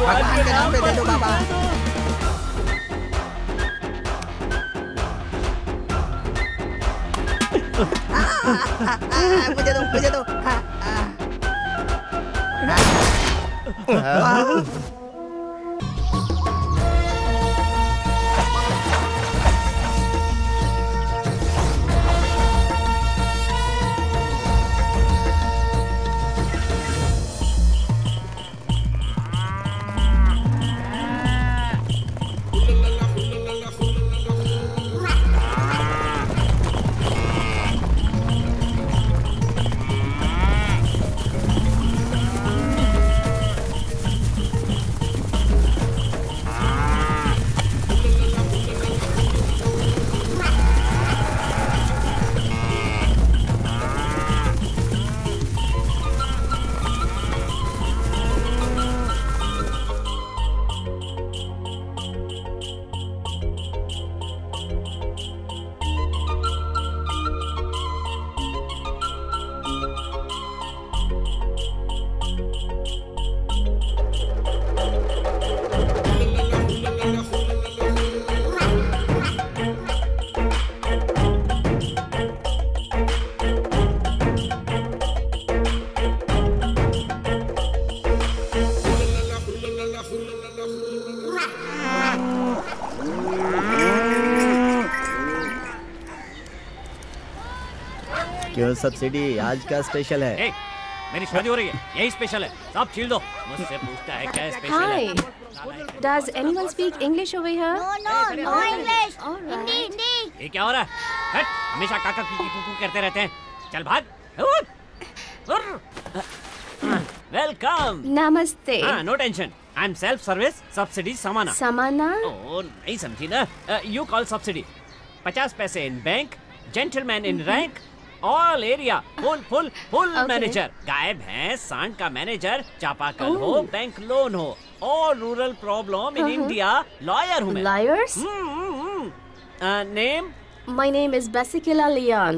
भगवान के नाम पे दे दो बाबा। मुझे दो। क्यों सब्सिडी आज का स्पेशल है? ए, मेरी शादी हो रही है, यही स्पेशल है। सब छील दो। मुझसे पूछता है क्या स्पेशल है। Hi. Does anyone speak English over here? No English. Hindi. ये क्या हो रहा है? हट, हमेशा काका कुकू करते रहते हैं। चल भाग। वेलकम। Namaste. हाँ, no tension. I am self service subsidy समाना। Samana? ओ नहीं समझी ना। You call subsidy. 50 पैसे in bank, gentleman in rank, all area full manager. गाय भैंस सांड का मैनेजर, चापाकल हो, बैंक लोन हो, all rural problem in India, lawyer हूँ मैं। Liars? नेम? My name is Basikila Leon.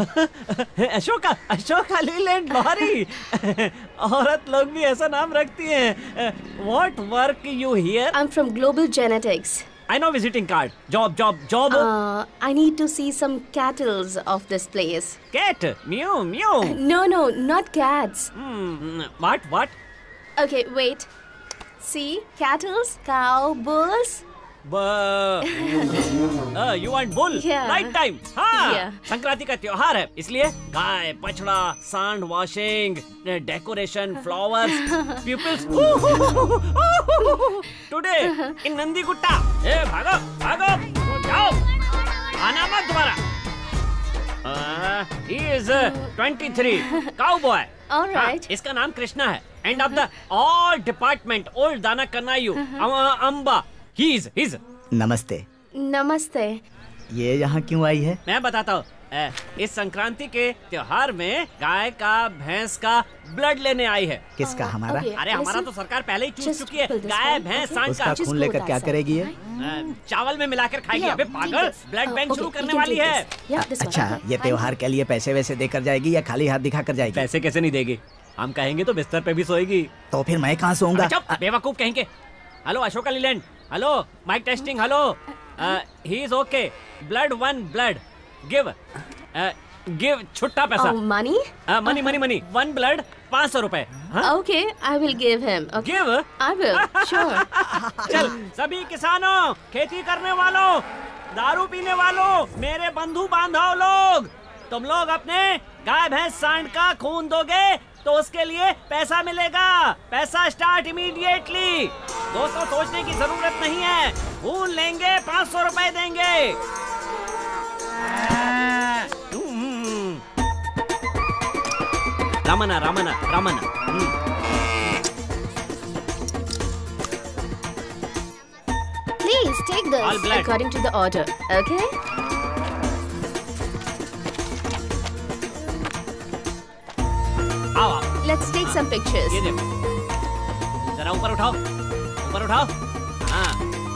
Ashoka Leyland lorry. औरत लोग भी ऐसा नाम रखती हैं। What work you here? I'm from Global Genetics. I know visiting card. Job. I need to see some cattles of this place. Cat. Meow. No, not cats. What? Okay, wait. See, cattles, cow, bulls. You want bull? Yeah. Right time. हाँ. Yeah. Sankranti का त्योहार है, इसलिए गाय, बछड़ा, सांड washing, decoration, flowers, peoples. Today in Nandi Gutta. ए भागो, जाओ, आना मत दोबारा। He is 23, cowboy. All right. इसका नाम कृष्णा है। End of the all department, old दाना कन्नायु, अम्बा। He's. Namaste. ये यहाँ क्यों आई है? मैं बताता हूँ। इस संक्रांति के त्योहार में गाय का, भैंस का ब्लड लेने आई है। किसका? हमारा? Okay, अरे हमारा तो सरकार पहले ही चूस चुकी है। गाय, भैंस, सांड उसका का खून लेकर क्या करेगी ये? चावल में मिलाकर खाएगी। अबे पागल, ब्लड बैंक शुरू करने वाली है। अच्छा, ये त्योहार के लिए पैसे वैसे देकर जाएगी या खाली हाथ दिखा कर जाएगी? पैसे कैसे नहीं देगी? हम कहेंगे तो बिस्तर पे भी सोएगी। तो फिर मैं कहाँ सोऊंगा? बेवकूफ कहेंगे। Hello Ashoka Leyland. Hello mike testing. Hello he is okay. Blood 1 blood. Give छुट्टा पैसा। Money? मनी 1 ब्लड 500 रुपए। Okay, I will give him. Okay. Give? I will. Sure. चल सभी किसानों, खेती करने वालों, दारू पीने वालों, मेरे बंधु बांधव लोग, तुम लोग अपने गाय भैंस सांड का खून दोगे तो उसके लिए पैसा मिलेगा। पैसा स्टार्ट इमीडिएटली। दोस्तों सोचने की जरूरत नहीं है। खून लेंगे 500 रुपए देंगे। रामना। Please take this All blood. according to the order. Okay? आओ। Let's take some pictures. ये देखो, जरा ऊपर उठाओ। हाँ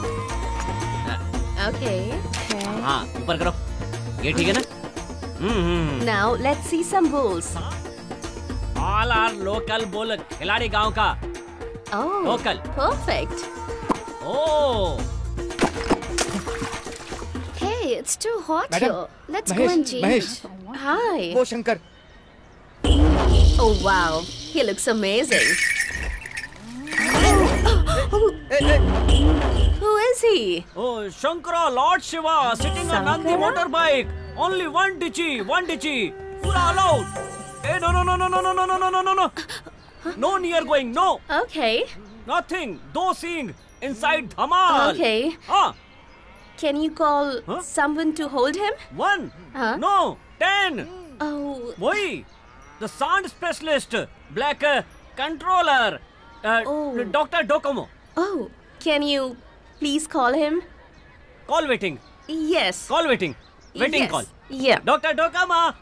Okay. हाँ, ऊपर करो। ये ठीक है ना? Now let's see some bulls. All are local bull, खिलाड़ी गांव का। Oh, Local. perfect. Oh. Hey, it's too hot Madam, here. Let's Mahesh, go and change. Mahesh. Hi. वो Shankar. Oh wow, he looks amazing. Who is he? Oh, Shankara, Lord Shiva, sitting on Nandi Shankara? motorbike. Only one ditchy. Pura allowed. Hey, no. No. No near going, no. Okay. Nothing. Do sing. Inside Dhamal. Okay. Ah, Can you call Huh? someone to hold him? 1. Huh? No, 10. Oh, Why? The sound specialist. Black controller. Oh. Dr. Docomo. oh. Can you please call him? Call waiting. Yes. Call waiting. Waiting Yes. call. Yeah. Dr. Dokama.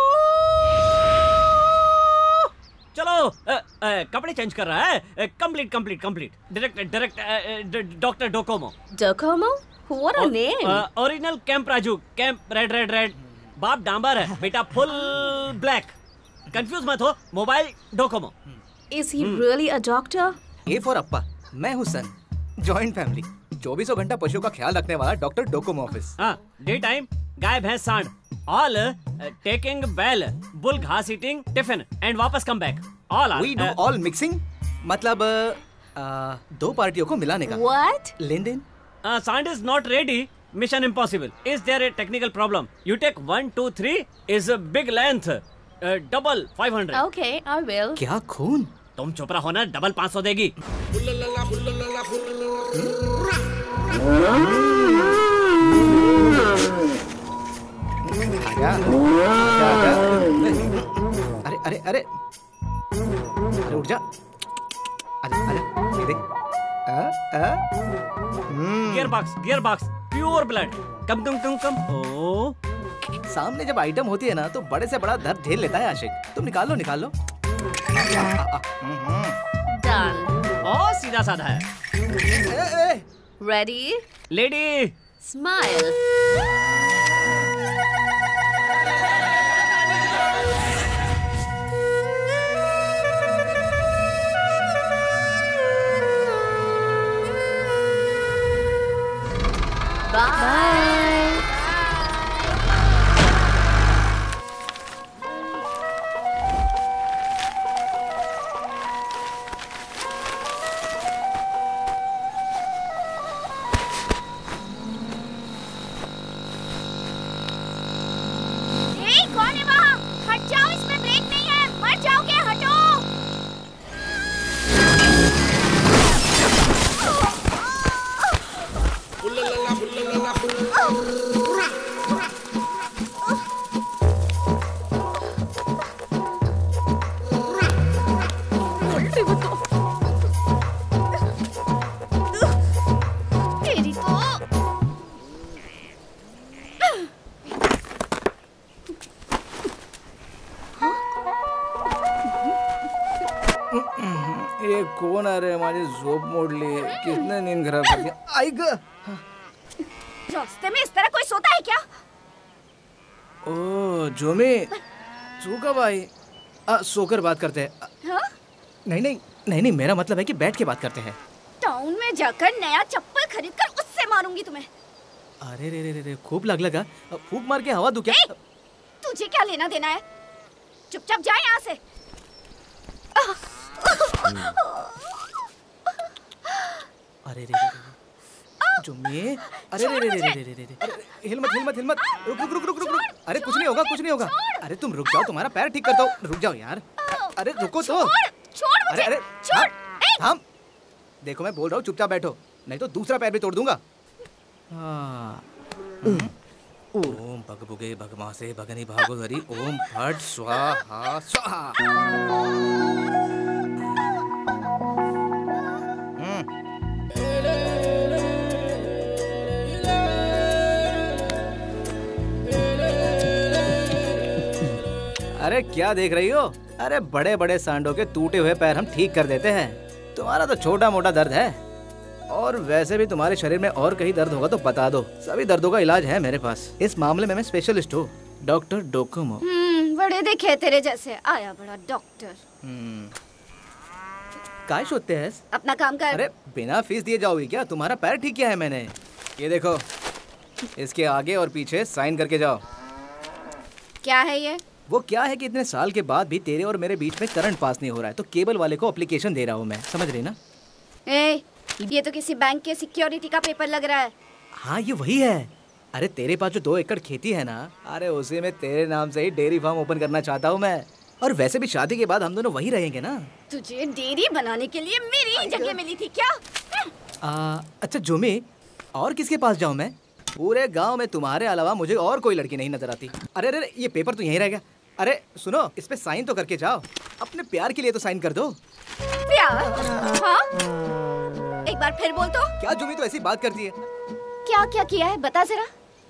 चलो कपड़े change कर रहा है complete direct doctor Docomo Docomo? What a name. Original camp Raju camp red बाप डांबर है बेटा full black confuse मत हो mobile Docomo Is he really a doctor? A for अप्पा, मैं हूँ सन। जॉइंट फैमिली, 24 घंटा पशुओं का ख्याल रखने वाला डॉक्टर डोकोमो ऑफिस। हाँ डे टाइम गाय भैंस सांड ऑल टेकिंग बैल बुल घास ईटिंग टिफिन एंड वापस come back all We do all mixing, मतलब दो पार्टियों को मिलाने का। What? लेन देन। Sound is not ready. Mission impossible. Is there a technical problem? You take 1, 2, 3 is a big length. Double 500. Okay, I will. क्या खून? तुम चुप रहो ना डबल 500 देगी. आजा, आजा। अरे उठ जा। अरे ये देख। Gearbox. Pure blood. कम. Oh. सामने जब आइटम होती है ना तो बड़े से बड़ा दर्द झेल लेता है आशिक। तुम निकाल लो। Done. Oh, सीधा साधा है. Ready? Lady. Smile. Bye. कौन है वहाँ? हट जाओ, इसमें ब्रेक नहीं है, मर जाओगे, हटो। तेरी तो ये कौन आ रहे हमारी जोप मोड़ लिए कितने नींद खराब कर दिया आई ग रास्ते में इस तरह कोई सोता है क्या? ओ जोमी तू कब आई सोकर बात करते हैं हाँ? नहीं मेरा मतलब है कि बैठ के बात करते हैं टाउन में जाकर नया चप्पल खरीद कर उससे मारूंगी तुम्हें। अरे रे खूब लगा फूंक मार के हवा दूं क्या तुझे क्या लेना देना है? चुपचाप जा यहाँ से। अरे रे जोमी अरे रे हिल मत रुक अरे कुछ नहीं होगा अरे तुम रुक जाओ तुम्हारा पैर ठीक करता हूँ रुक जाओ यार अरे रुको तो छोड़ मुझे। अरे छोड़। हम देखो मैं बोल रहा हूँ चुपचाप बैठो नहीं तो दूसरा पैर भी तोड़ दूंगा ओम भगभुगे भगमासे भगनी भागोदरी ओम फट स्वाहा स्वाहा अरे क्या देख रही हो? अरे बड़े बड़े सांडों के टूटे हुए पैर हम ठीक कर देते हैं। तुम्हारा तो छोटा मोटा दर्द है और वैसे भी तुम्हारे शरीर में और कहीं दर्द होगा तो बता दो, सभी दर्दों का इलाज है मेरे पास। इस मामले में मैं स्पेशलिस्ट हूँ, डॉक्टर डोकोमो। बड़े दिखे तेरे जैसे आया बड़ा डॉक्टर। काय शोधते हैं? अपना काम कर। अरे बिना फीस दिए जाओगी क्या? तुम्हारा पैर ठीक किया है मैंने। ये देखो, इसके आगे और पीछे साइन करके जाओ। क्या है ये? वो क्या है कि इतने साल के बाद भी तेरे और मेरे बीच में करंट पास नहीं हो रहा है, तो केबल वाले को एप्लीकेशन दे रहा हूँ मैं, समझ रही ना? ये तो किसी बैंक के सिक्योरिटी का पेपर लग रहा है। हाँ ये वही है। अरे तेरे पास जो 2 एकड़ खेती है ना, अरे उसी में तेरे नाम से ही डेयरी फार्म ओपन करना चाहता हूँ मैं। और वैसे भी शादी के बाद हम दोनों वहीं रहेंगे ना। तुझे डेयरी बनाने के लिए मेरी जगह मिली थी क्या? अच्छा जुमी, और किसके पास जाऊँ मैं? पूरे गांव में तुम्हारे अलावा मुझे और कोई लड़की नहीं नजर आती। अरे अरे ये पेपर तो यहीं रह गया। अरे सुनो, इस पे साइन तो करके जाओ। अपने प्यार के लिए तो साइन कर दो। प्यार? हाँ? एक बार फिर बोल तो। क्या जुमी तो ऐसी बात करती है? क्या क्या किया है बता जरा।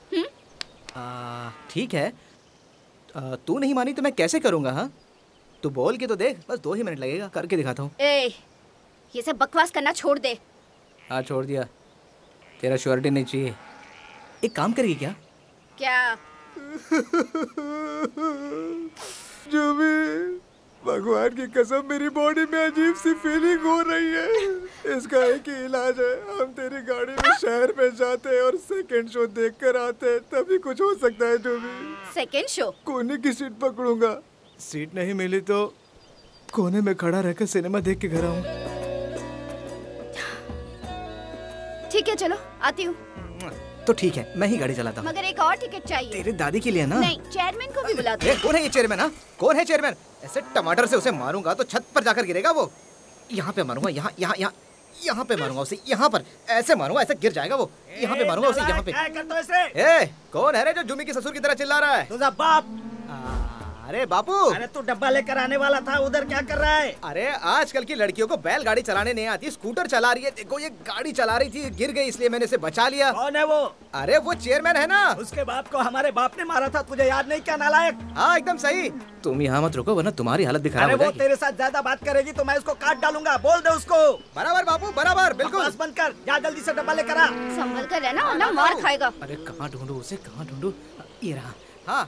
ठीक है, तू नहीं मानी तो मैं कैसे करूँगा? हाँ तू बोल के तो देख, बस 2 ही मिनट लगेगा, करके दिखाता हूँ। ये सब बकवास करना छोड़ दे। हाँ छोड़ दिया, तेरा श्योरिटी नहीं चाहिए। एक काम करेगी क्या? क्या? जो भी भगवान की कसम, मेरी बॉडी में अजीब सी फीलिंग हो रही है। इसका एक ही इलाज है, हम तेरी गाड़ी में शहर में जाते हैं और सेकंड शो देख कर आते हैं, तभी कुछ हो सकता है। जो भी सेकंड शो? कोने की सीट पकड़ूंगा, सीट नहीं मिली तो कोने में खड़ा रहकर सिनेमा देख के घर आऊंगा। ठीक है चलो आती हूँ। तो ठीक है, मैं ही गाड़ी चलाता हूँ। मगर एक और टिकट चाहिए। तेरे दादी के लिए ना? नहीं, चेयरमैन को भी बुलाते हैं। कौन है ये चेयरमैन? हाँ कौन है चेयरमैन? ऐसे टमाटर से उसे मारूंगा तो छत पर जाकर गिरेगा वो। यहाँ पे मारूंगा, यहाँ यहाँ यहाँ यहाँ पे मारूंगा उसे, यहाँ पर ऐसे मारूंगा, ऐसे गिर जाएगा वो। यहाँ पे मारूंगा उसे, यहाँ पे। क्या करते हो इसे? कौन है रे जो जुमी के ससुर की तरह चिल्ला रहा है? तुझा बाप। अरे बापू, अरे तू डब्बा लेकर आने वाला था, उधर क्या कर रहा है? अरे आजकल की लड़कियों को बैलगाड़ी चलाने नहीं आती, स्कूटर चला रही है। देखो ये गाड़ी चला रही थी, गिर गई, इसलिए मैंने इसे बचा लिया। कौन है वो? अरे वो चेयरमैन है ना। उसके बाप को हमारे बाप ने मारा था, तुझे याद नहीं क्या नालायक? हाँ एकदम सही। तुम यहाँ मत रुको वरना तुम्हारी हालत भी खराब हो जाएगी। वो तेरे साथ ज्यादा बात करेगी तो मैं उसको काट डालूंगा, बोल दे उसको। बराबर बापू बराबर, बिल्कुल। बस बंद कर, जा जल्दी से डब्बा लेकर आ। संभल कर रहना वरना मार खाएगा। अरे कहाँ ढूंढूं उसे, कहाँ ढूंढूं? ये रहा। हाँ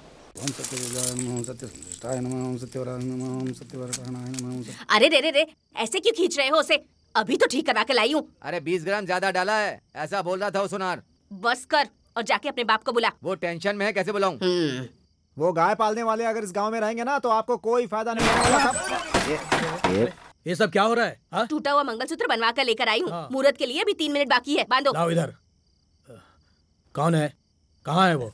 अरे रे रे रे, ऐसे क्यों खींच रहे हो उसे? अभी तो ठीक करा के लाई हूँ। अरे 20 ग्राम ज्यादा डाला है, ऐसा बोल रहा था वो सुनार। बस कर और जाके अपने बाप को बुला। वो टेंशन में है, कैसे बुलाऊं? वो गाय पालने वाले अगर इस गांव में रहेंगे ना तो आपको कोई फायदा नहीं होगा। ये सब क्या हो रहा है? हा? टूटा हुआ मंगलसूत्र बनवा कर लेकर आई हूँ। मुहूर्त के लिए अभी 3 मिनट बाकी है, बांधो। लाओ इधर। कौन है? कहाँ है वो?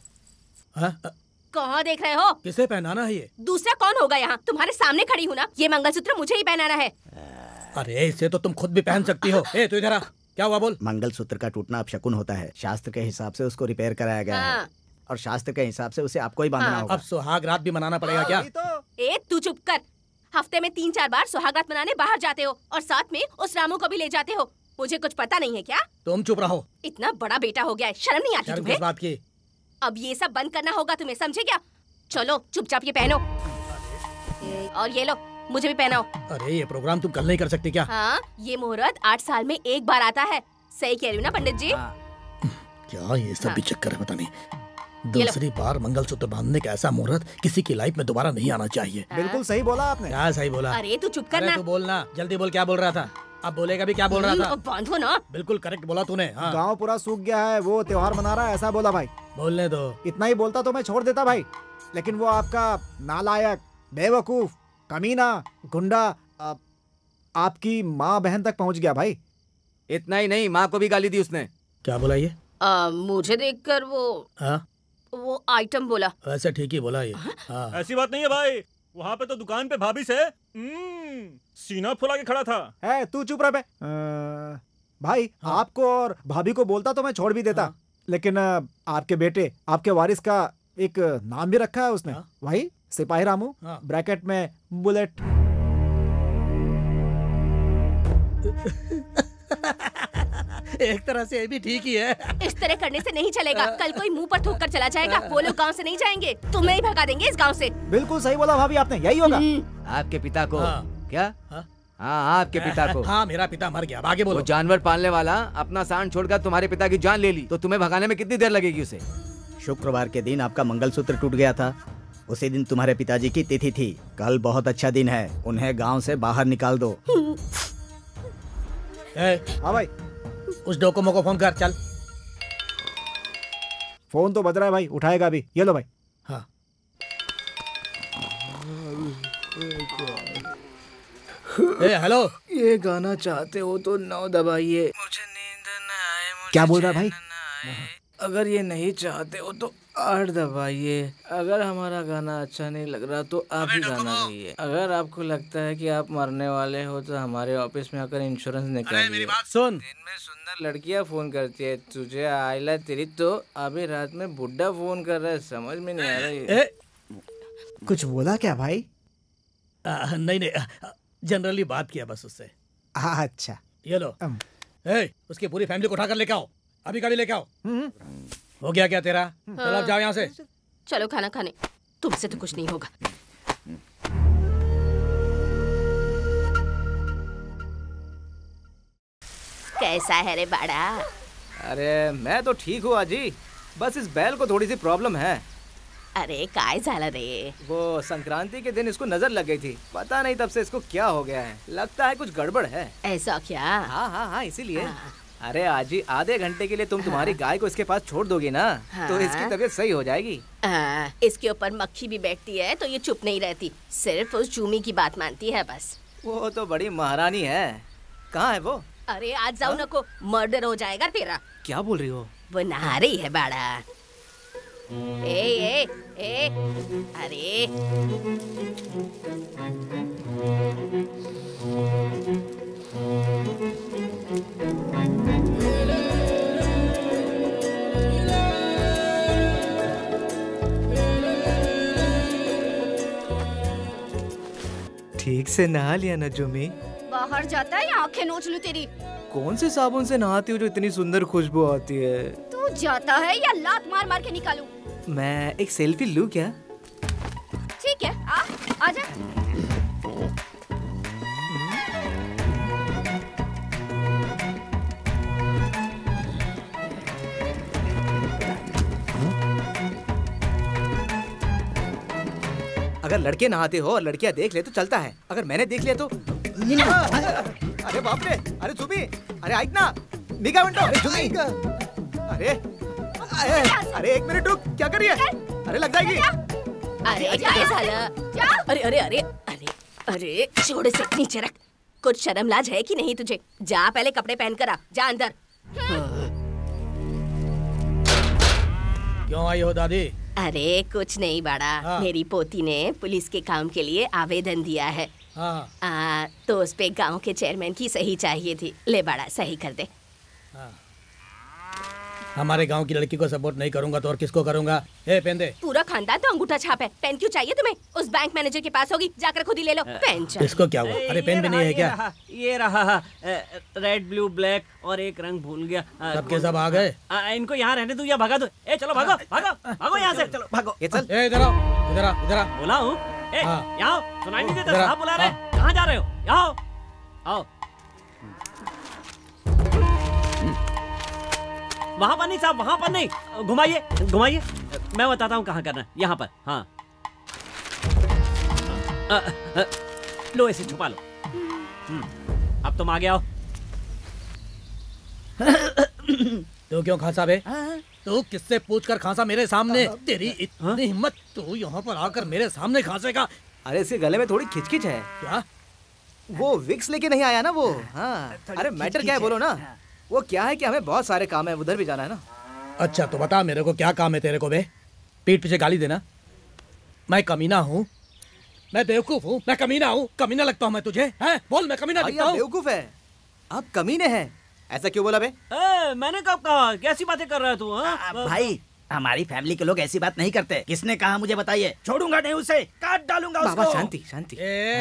कहाँ देख रहे हो? किसे पहनाना है ये? दूसरा कौन होगा यहाँ? तुम्हारे सामने खड़ी हूँ ना। ये मंगलसूत्र मुझे ही पहनाना है। अरे इसे तो तुम खुद भी पहन सकती हो। ए तू इधर आ, क्या हुआ बोल? मंगलसूत्र का टूटना अपशकुन होता है, शास्त्र के हिसाब से उसको रिपेयर कराया गया है और शास्त्र के हिसाब से उसे आपको ही बांधना होगा। अब सुहाग रात भी मनाना पड़ेगा क्या? ए तू चुप कर। हफ्ते में 3-4 बार सुहाग रात मनाने बाहर जाते हो और साथ में उस रामू को भी ले जाते हो। मुझे कुछ पता नहीं है क्या? तुम चुप रहो। इतना बड़ा बेटा हो गया है, शर्म नहीं आती तुम्हें? किस बात की? अब ये सब बंद करना होगा तुम्हें, समझे क्या? चलो चुपचाप ये पहनो और ये लो मुझे भी पहनाओ। अरे ये प्रोग्राम तुम कल नहीं कर सकती क्या? हाँ, ये मुहूर्त 8 साल में एक बार आता है। सही कह रही हूँ ना पंडित जी? क्या ये सब भी चक्कर है, पता नहीं। दूसरी बार मंगलसूत्र बांधने का ऐसा मुहूर्त किसी की लाइफ में दोबारा नहीं आना चाहिए। बिल्कुल सही बोला आपने। क्या सही बोला? अरे तू चुप करना। तू बोलना, जल्दी बोल, क्या बोल रहा था? अब बोलेगा भी, क्या बोल रहा था? बांधो ना। बिल्कुल करेक्ट बोला तूने। हाँ। गाँव पूरा सूख गया है, वो त्योहार मना रहा है, ऐसा बोला भाई। बोलने दो। इतना ही बोलता तो मैं छोड़ देता भाई, लेकिन वो आपका नालायक, बेवकूफ, कमीना, गुंडा आपकी माँ बहन तक पहुँच गया भाई। इतना ही नहीं, माँ को भी गाली दी उसने। क्या बोला ये? मुझे देखकर वो आइटम बोला। वैसे ठीक ही बोला ये। हाँ। ऐसी बात नहीं है भाई, वहाँ पे तो दुकान पे भाभी से सीना फुला के खड़ा था। है तू चुप रह बे। भाई हाँ। आपको और भाभी को बोलता तो मैं छोड़ भी देता। हाँ। लेकिन आपके बेटे, आपके वारिस का एक नाम भी रखा है उसने। हाँ। भाई सिपाही रामू। हाँ। ब्रैकेट में बुलेट। एक तरह से ये भी ठीक ही है। इस तरह करने से नहीं चलेगा। कल कोई मुंह पर थूक कर चला जाएगा, वो लोग गांव से नहीं जाएंगे, तुम्हें ही भगा देंगे इस गांव से। बिल्कुल सही बोला भाभी आपने, यही होगा। आपके पिता को क्या? हाँ आपके पिता को। हाँ मेरा पिता मर गया, आगे बोलो। वो जानवर पालने वाला अपना सांड छोड़कर तुम्हारे पिता की जान ले ली, तो तुम्हें भगाने में कितनी देर लगेगी उसे? शुक्रवार के दिन आपका मंगलसूत्र टूट गया था, उसी दिन तुम्हारे पिताजी की तिथि थी। कल बहुत अच्छा दिन है, उन्हें गांव से बाहर निकाल दो। हाँ भाई, उस डोकोमो को फोन कर चल। फोन तो बज रहा है भाई, उठाएगा अभी। ये लो भाई। हाँ। हेलो, ये गाना चाहते हो तो 9 दबाइए। मुझे नींद न आए, क्या बोल रहा है भाई? अगर ये नहीं चाहते हो तो 8 दबाइए। अगर हमारा गाना अच्छा नहीं लग रहा तो आप ही गाना गाइए। अगर आपको लगता है कि आप मरने वाले हो तो हमारे ऑफिस में आकर इंश्योरेंस निकालिए। सुन, दिन में सुंदर लड़कियां फोन करती है, तुझे आइला तेरी तो अभी रात में बुड्ढा फोन कर रहा है, समझ में नहीं आ रहा। कुछ बोला क्या भाई? नहीं, जनरली बात किया बस उससे। अच्छा, ये लो। उसकी पूरी फैमिली को उठाकर लेके आओ, अभी कभी लेके आओ। हो गया क्या तेरा? चलो अब जाओ यहाँ से। चलो खाना खाने। तुमसे तो कुछ नहीं होगा। कैसा है रे बाड़ा? अरे मैं तो ठीक हूँ आजी, बस इस बैल को थोड़ी सी प्रॉब्लम है। अरे काय झाला रे? वो संक्रांति के दिन इसको नजर लग गई थी, पता नहीं तब से इसको क्या हो गया है। लगता है कुछ गड़बड़ है। ऐसा क्या? हाँ, इसीलिए। अरे आजी, आधे घंटे के लिए तुम तुम्हारी गाय को इसके पास छोड़ दोगी ना, तो इसकी तबीयत सही हो जाएगी। इसके ऊपर मक्खी भी बैठती है तो ये चुप नहीं रहती, सिर्फ उस चूमी की बात मानती है बस। वो तो बड़ी महारानी है। कहाँ है वो? अरे आज जाओ न को, मर्डर हो जाएगा तेरा। क्या बोल रही हो? वो नहा रही है बाड़ा। ए, अरे ठीक से नहा लिया ना जुमी? बाहर जाता है या आंखें नोच लूं तेरी? कौन से साबुन से नहाती हो जो इतनी सुंदर खुशबू आती है? तू जाता है या लात मार मार के निकालूं? मैं एक सेल्फी लूं क्या? ठीक है, आ जा। अगर लड़के नहाते हो और लड़कियां देख ले तो चलता है, अगर मैंने देख लिया तो। अरे बाप रे, अरे जुमी, अरे आइक ना, निगाह बंटो। अरे जुमी, अरे 1 मिनट रुक, क्या कर रही है? अरे लग जाएगी। अरे काय झालं? अरे छोड़ से नीचे रख। कुछ शर्म लाज है कि नहीं तुझे? जा पहले कपड़े पहन कर आ, जा अंदर। क्यों आई हो दादी? अरे कुछ नहीं बाड़ा, मेरी पोती ने पुलिस के काम के लिए आवेदन दिया है। तो उस पे गांव के चेयरमैन की सही चाहिए थी। ले बाड़ा, सही कर दे। हमारे गांव की लड़की को सपोर्ट नहीं करूंगा तो और किसको करूंगा? पेन दे। पूरा खानदान तो अंगूठा छाप है, पेन क्यों चाहिए तुम्हें? उस बैंक मैनेजर के पास होगी, जाकर खुद ही ले लो पेन। इसको क्या हुआ? अरे पेन भी नहीं है क्या? ये रहा रेड ब्लू ब्लैक और एक रंग भूल गया। सबके सब आ गए। इनको यहाँ रहने दो या भगा दो। चलो भागो भागो भागो यहाँ से, चलो भागो। ये चल। इधर आओ, इधर आ। बोला हूँ, यहाँ सुनाई नहीं देता? कहाँ बुला रहे? कहाँ जा रहे हो? यहाँ आओ। वहाँ पर नहीं साहब, वहाँ पर नहीं, घुमाइए घुमाइए, मैं बताता हूँ कहाँ करना है। यहाँ पर, हाँ। लो ऐसे छुपा लो। अब तुम आगे आओ। तू क्यों खांसा बे? तू किससे पूछकर खांसा मेरे सामने? तेरी इतनी हिम्मत, तू यहाँ पर आकर मेरे सामने खांसेगा? अरे इसके गले में थोड़ी खिचखिच है। क्या? वो विक्स लेके नहीं आया ना वो। हाँ, अरे मैटर क्या है बोलो ना। वो क्या है कि हमें बहुत सारे काम है, उधर भी जाना है ना। अच्छा तो बता मेरे को, क्या काम है तेरे को बे? पीठ पीछे गाली देना? मैं कमीना हूँ? मैं बेवकूफ हूँ? मैं कमीना हूँ? कमीना लगता हूँ मैं तुझे? हैं? बोल, मैं कमीना लगता हूँ? बेवकूफ है आप, कमीने हैं। ऐसा क्यों बोला बे? मैंने कब कहा? कैसी बातें कर रहा है तू? भाई हमारी फैमिली के लोग ऐसी बात नहीं करते। किसने कहा मुझे बताइए? छोड़ूंगा नहीं उसे, काट डालूंगा उसको। बाबा शांति शांति।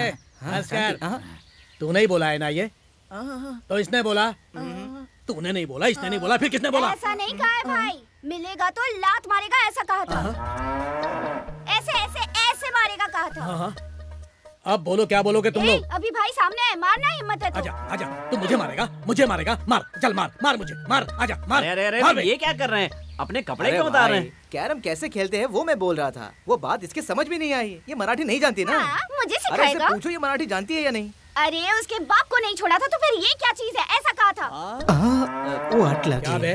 तू नहीं बोला है ना ये? तो इसने बोला? तूने नहीं बोला, इसने नहीं बोला, फिर किसने बोला? ऐसा नहीं कहा है भाई, मिलेगा तो लात मारेगा ऐसा कहा था। ऐसे ऐसे ऐसे मारेगा कहा था। अब बोलो, क्या बोलोगे तुम लोग? अभी भाई सामने है, मारना हिम्मत है तो। आजा आजा, तू मुझे मारेगा? मुझे मारेगा? मार, चल मार, मार मुझे, मार, आजा मार। अरे ये क्या कर रहे हैं? अपने कपड़े क्यों उतार रहे हैं? कैरम कैसे खेलते हैं वो मैं बोल रहा था। वो बात इसके समझ भी नहीं आई। ये मराठी नहीं जानती ना। मुझे सिखाएगा? पूछो ये मराठी जानती है या नहीं? अरे उसके बाप को नहीं छोड़ा था तो फिर ये क्या चीज है? ऐसा कहा था। वो हट लगी। क्या बे?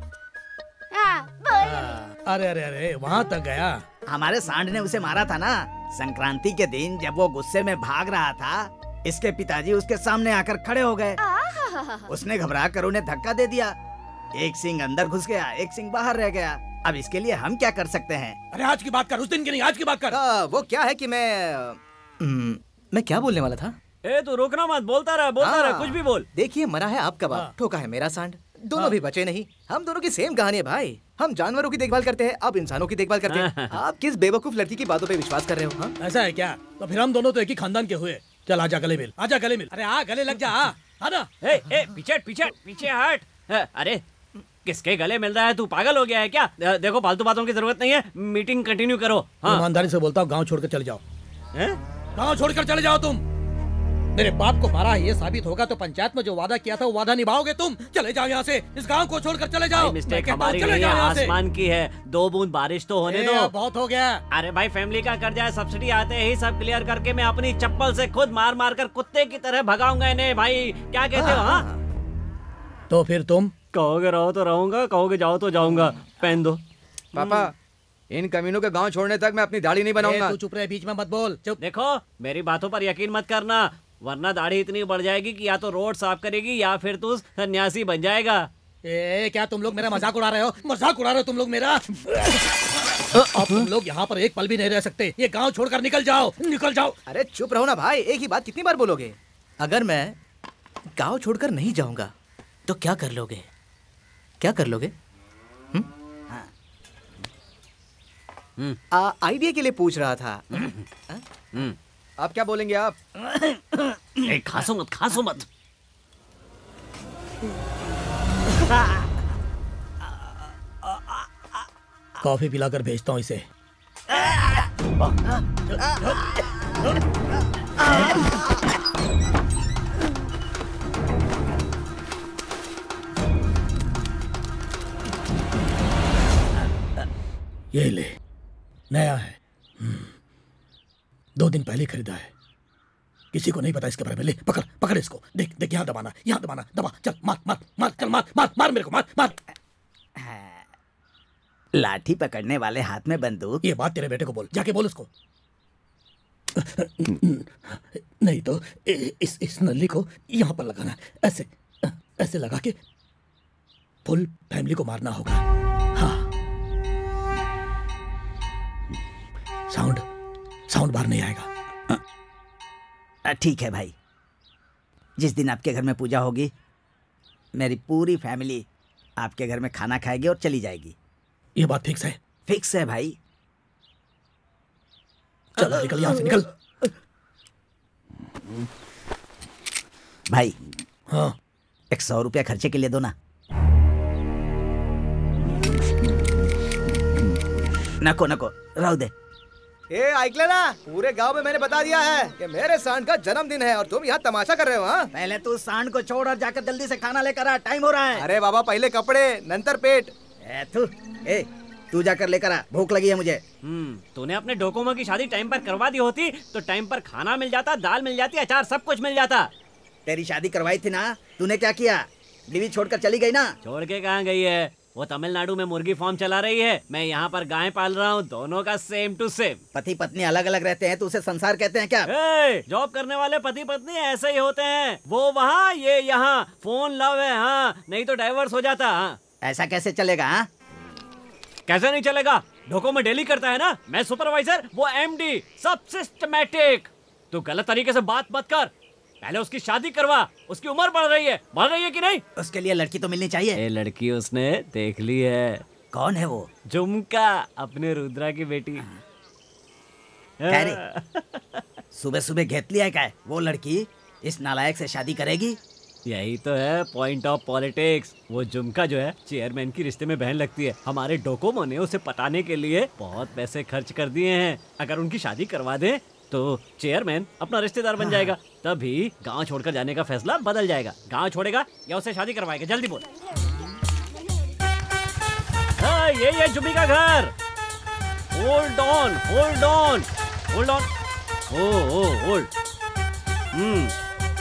बोल। अरे अरे अरे वहाँ तक गया। हमारे सांड ने उसे मारा था ना संक्रांति के दिन, जब वो गुस्से में भाग रहा था। इसके पिताजी उसके सामने आकर खड़े हो गए। उसने घबरा कर उन्हें धक्का दे दिया। एक सिंग अंदर घुस गया, एक सिंग बाहर रह गया। अब इसके लिए हम क्या कर सकते हैं? अरे आज की बात कर, उस दिन की नहीं, आज की बात कर। वो क्या है कि मैं क्या बोलने वाला था? ए तू रुकना मत, बोलता रहा, कुछ भी बोल। देखिए, मरा है आपका बाप, ठोका है मेरा सांड, दोनों भी बचे नहीं। हम दोनों की सेम कहानी है भाई। हम जानवरों की देखभाल करते हैं, आप इंसानों की देखभाल करते हैं। आप किस बेवकूफ लड़की की बातों पे विश्वास कर रहे हो? हाँ? ऐसा है क्या? तो फिर हम दोनों तो एक ही खानदान के हुए। चल आजा गले मिल, आजा गले मिल। अरे आ गले लग जा, आ ना। पीछे हट। अरे किसके गले मिल रहा है? तू पागल हो गया है क्या? देखो फालतू बातों की जरूरत नहीं है, मीटिंग कंटिन्यू करो। हाँ। ईमानदारी से बोलता हूँ, गाँव छोड़कर चले जाओ। गाँव छोड़कर चले जाओ तुम। मेरे बाप को मारा है ये साबित होगा तो पंचायत में जो वादा किया था वो वादा निभाओगे तुम। चले जाओ यहाँ से, इस गांव को छोड़कर चले जाओ। मिस्टेक हमारी नहीं है, आसमान की है। 2 बूंद बारिश तो होने दो। बहुत हो गया। अरे भाई फैमिली का कर्जा है, सब्सिडी आते ही सब क्लियर करके मैं अपनी चप्पल से खुद मार मार कर कुत्ते की तरह भगाऊंगा इन्हें। भाई क्या कहते हो? हाँ तो फिर तुम कहोगे रहो तो रहूंगा, कहोगे जाओ तो जाऊंगा। पहन दो। पापा इन कमीनों के गांव छोड़ने तक मैं अपनी दाढ़ी नहीं बनाऊंगा। तू चुप रहे, बीच में मत बोल। चुप। देखो मेरी बातों पर यकीन मत करना, वरना दाढ़ी इतनी बढ़ जाएगी कि या तो रोड साफ करेगी या फिर तू सन्यासी बन जाएगा। क्या तुम लोग मेरा मजाक उड़ा रहे हो? मजाक उड़ा रहे हो तुम लोग मेरा? अब तुम लोग यहाँ पर एक पल भी नहीं रह सकते। ये गांव छोड़कर निकल जाओ, निकल जाओ। अरे चुप रहो ना भाई, एक ही बात कितनी बार बोलोगे? अगर मैं गांव छोड़कर नहीं जाऊंगा तो क्या कर लोगे? क्या कर लोगे? आइडिया के लिए पूछ रहा था। आप क्या बोलेंगे आप? खासो मत। कॉफी पिलाकर भेजता हूँ इसे। ये ले, नया है। 2 दिन पहले खरीदा है। किसी को नहीं पता इसके बारे में। ले पकड़ इसको। देख यहाँ दबाना, दबा। चल मार मेरे को, मार। लाठी पकड़ने वाले हाथ में बंदूक। ये बात तेरे बेटे को बोल, जाके बोल उसको। नहीं तो इस नली को यहाँ पर लगाना, ऐसे लगा के फुल फैमिली को मारना होगा। हाँ, साउंड बाहर नहीं आएगा। ठीक है भाई, जिस दिन आपके घर में पूजा होगी मेरी पूरी फैमिली आपके घर में खाना खाएगी और चली जाएगी। ये बात फिक्स है? फिक्स है भाई। चलो निकल यहाँ से, निकल। भाई हाँ, 100 रुपया खर्चे के लिए दो ना। नको रहो दे। ऐकले ना, पूरे गांव में मैंने बता दिया है कि मेरे सांड का जन्मदिन है और तुम यहाँ तमाशा कर रहे हो। हाँ, पहले तू सांड को छोड़ और जाकर जल्दी से खाना लेकर आ, टाइम हो रहा है। अरे बाबा, पहले कपड़े नंतर पेट। तू जाकर लेकर आ, भूख लगी है मुझे। तूने अपने डोकोमो की शादी टाइम पर करवा दी होती तो टाइम पर खाना मिल जाता, दाल मिल जाती, अचार सब कुछ मिल जाता। तेरी शादी करवाई थी ना, तूने क्या किया? बीवी छोड़कर चली गई ना। छोड़ के कहाँ गई है? वो तमिलनाडु में मुर्गी फार्म चला रही है, मैं यहाँ पर गाय पाल रहा हूँ। दोनों का सेम टू सेम। पति पत्नी अलग अलग रहते हैं तो उसे संसार कहते हैं क्या? जॉब करने वाले पति पत्नी ऐसे ही होते हैं, वो वहाँ ये यहाँ। फोन लव है, हाँ, नहीं तो डाइवर्स हो जाता। हाँ। ऐसा कैसे चलेगा? हाँ, कैसे नहीं चलेगा? डोकोमो डेली करता है ना, मैं सुपरवाइजर, वो एमडी, सब सिस्टमैटिक। तू गलत तरीके से बात मत कर, पहले उसकी शादी करवा। उसकी उम्र बढ़ रही है कि नहीं? उसके लिए लड़की तो मिलनी चाहिए। ये लड़की उसने देख ली है। कौन है वो? झुमका, अपने रुद्रा की बेटी। सुबह सुबह घेत लिया क्या? वो लड़की इस नालायक से शादी करेगी? यही तो है पॉइंट ऑफ पॉलिटिक्स। वो झुमका जो है चेयरमैन की रिश्ते में बहन लगती है। हमारे डोकोमो ने उसे पटाने के लिए बहुत पैसे खर्च कर दिए हैं। अगर उनकी शादी करवा दे तो चेयरमैन अपना रिश्तेदार बन जाएगा, तभी गांव छोड़कर जाने का फैसला बदल जाएगा। गांव छोड़ेगा या उसे शादी करवाएगा? जल्दी बोल। हाँ, ये जुम्मी का घर। Hold on.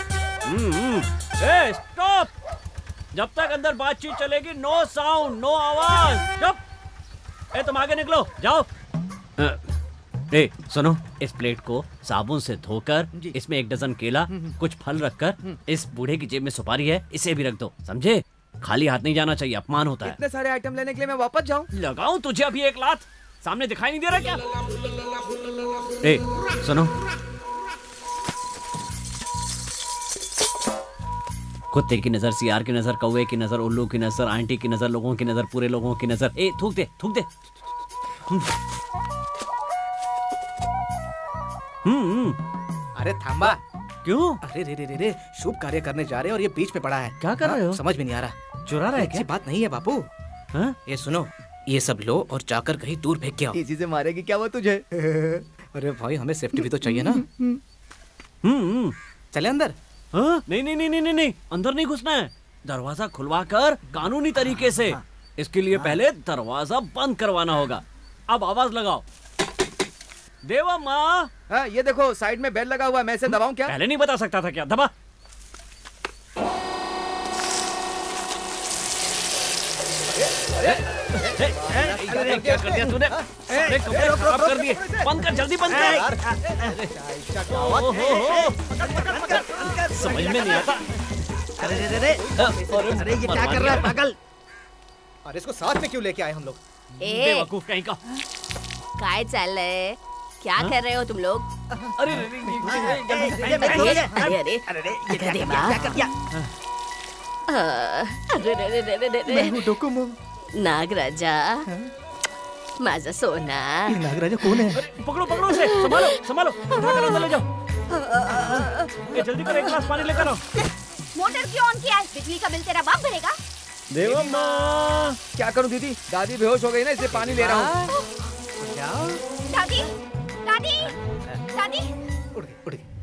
स्टॉप। जब तक अंदर बातचीत चलेगी नो साउंड, नो आवाज। चुप। तुम आगे निकलो, जाओ। सुनो, इस प्लेट को साबुन से धोकर इसमें 1 डजन केला, कुछ फल रखकर इस बूढ़े की जेब में सुपारी है, इसे भी रख दो, समझे? खाली हाथ नहीं जाना चाहिए, अपमान होता है। इतने सारे आइटम लेने के लिए मैं वापस जाऊं? लगाऊं तुझे अभी 1 लात? सामने दिखाई नहीं दे रहा क्या? सुनो, कुत्ते की नजर, सियार की नजर, कौवे की नजर, उल्लू की नजर, आंटी की नजर, लोगों की नजर, पूरे लोगों की नजर। थूक दे, थूक दे। अरे थांबा। क्यों? अरे रे रे रे रे, शुभ कार्य करने जा रहे हैं और ये बीच में पड़ा है। क्या कर रहे हो? समझ में नहीं आ रहा। चुरा रहा है क्या? बात नहीं है बापू। ये सुनो, ये सब लो और जाकर कहीं दूर फेंक के आओ। इसी से मारेगी क्या वो तुझे? अरे भाई, हमें सेफ्टी भी तो चाहिए ना। चले अंदर। नहीं नहीं नहीं नहीं नहीं, अंदर नहीं घुसना है। दरवाजा खुलवा कर कानूनी तरीके से। इसके लिए पहले दरवाजा बंद करवाना होगा। अब आवाज लगाओ। देवा माँ। ये देखो साइड में बेल लगा हुआ है, मैं इसे दबाऊं क्या? पहले नहीं बता सकता था क्या? दबा। क्या कर दिया तूने? कपड़े खराब कर दिए। बंद कर, जल्दी बंद कर। समझ में नहीं आता। अरे ये क्या कर रहा है पागल? अरे इसको साथ में क्यों लेके आए हम लोग? बेवकूफ कहीं का। काय चल रहे? क्या कर रहे हो तुम लोग? अरे नागराजा, माझा सोना। नागराजा कौन है? पकड़ो पकड़ो उसे, संभालो संभालो, उठाकर अंदर ले जाओ। जल्दी करो, 1 गिलास पानी लेकर आओ। मोटर क्यों ऑन किया है? बिजली का बिल तेरा बाप भरेगा। देवम्मा। क्या करूं दीदी? दादी बेहोश हो गई ना, इसलिए पानी ले रहा हूँ। दादी, दादी, दादी। उड़ गई।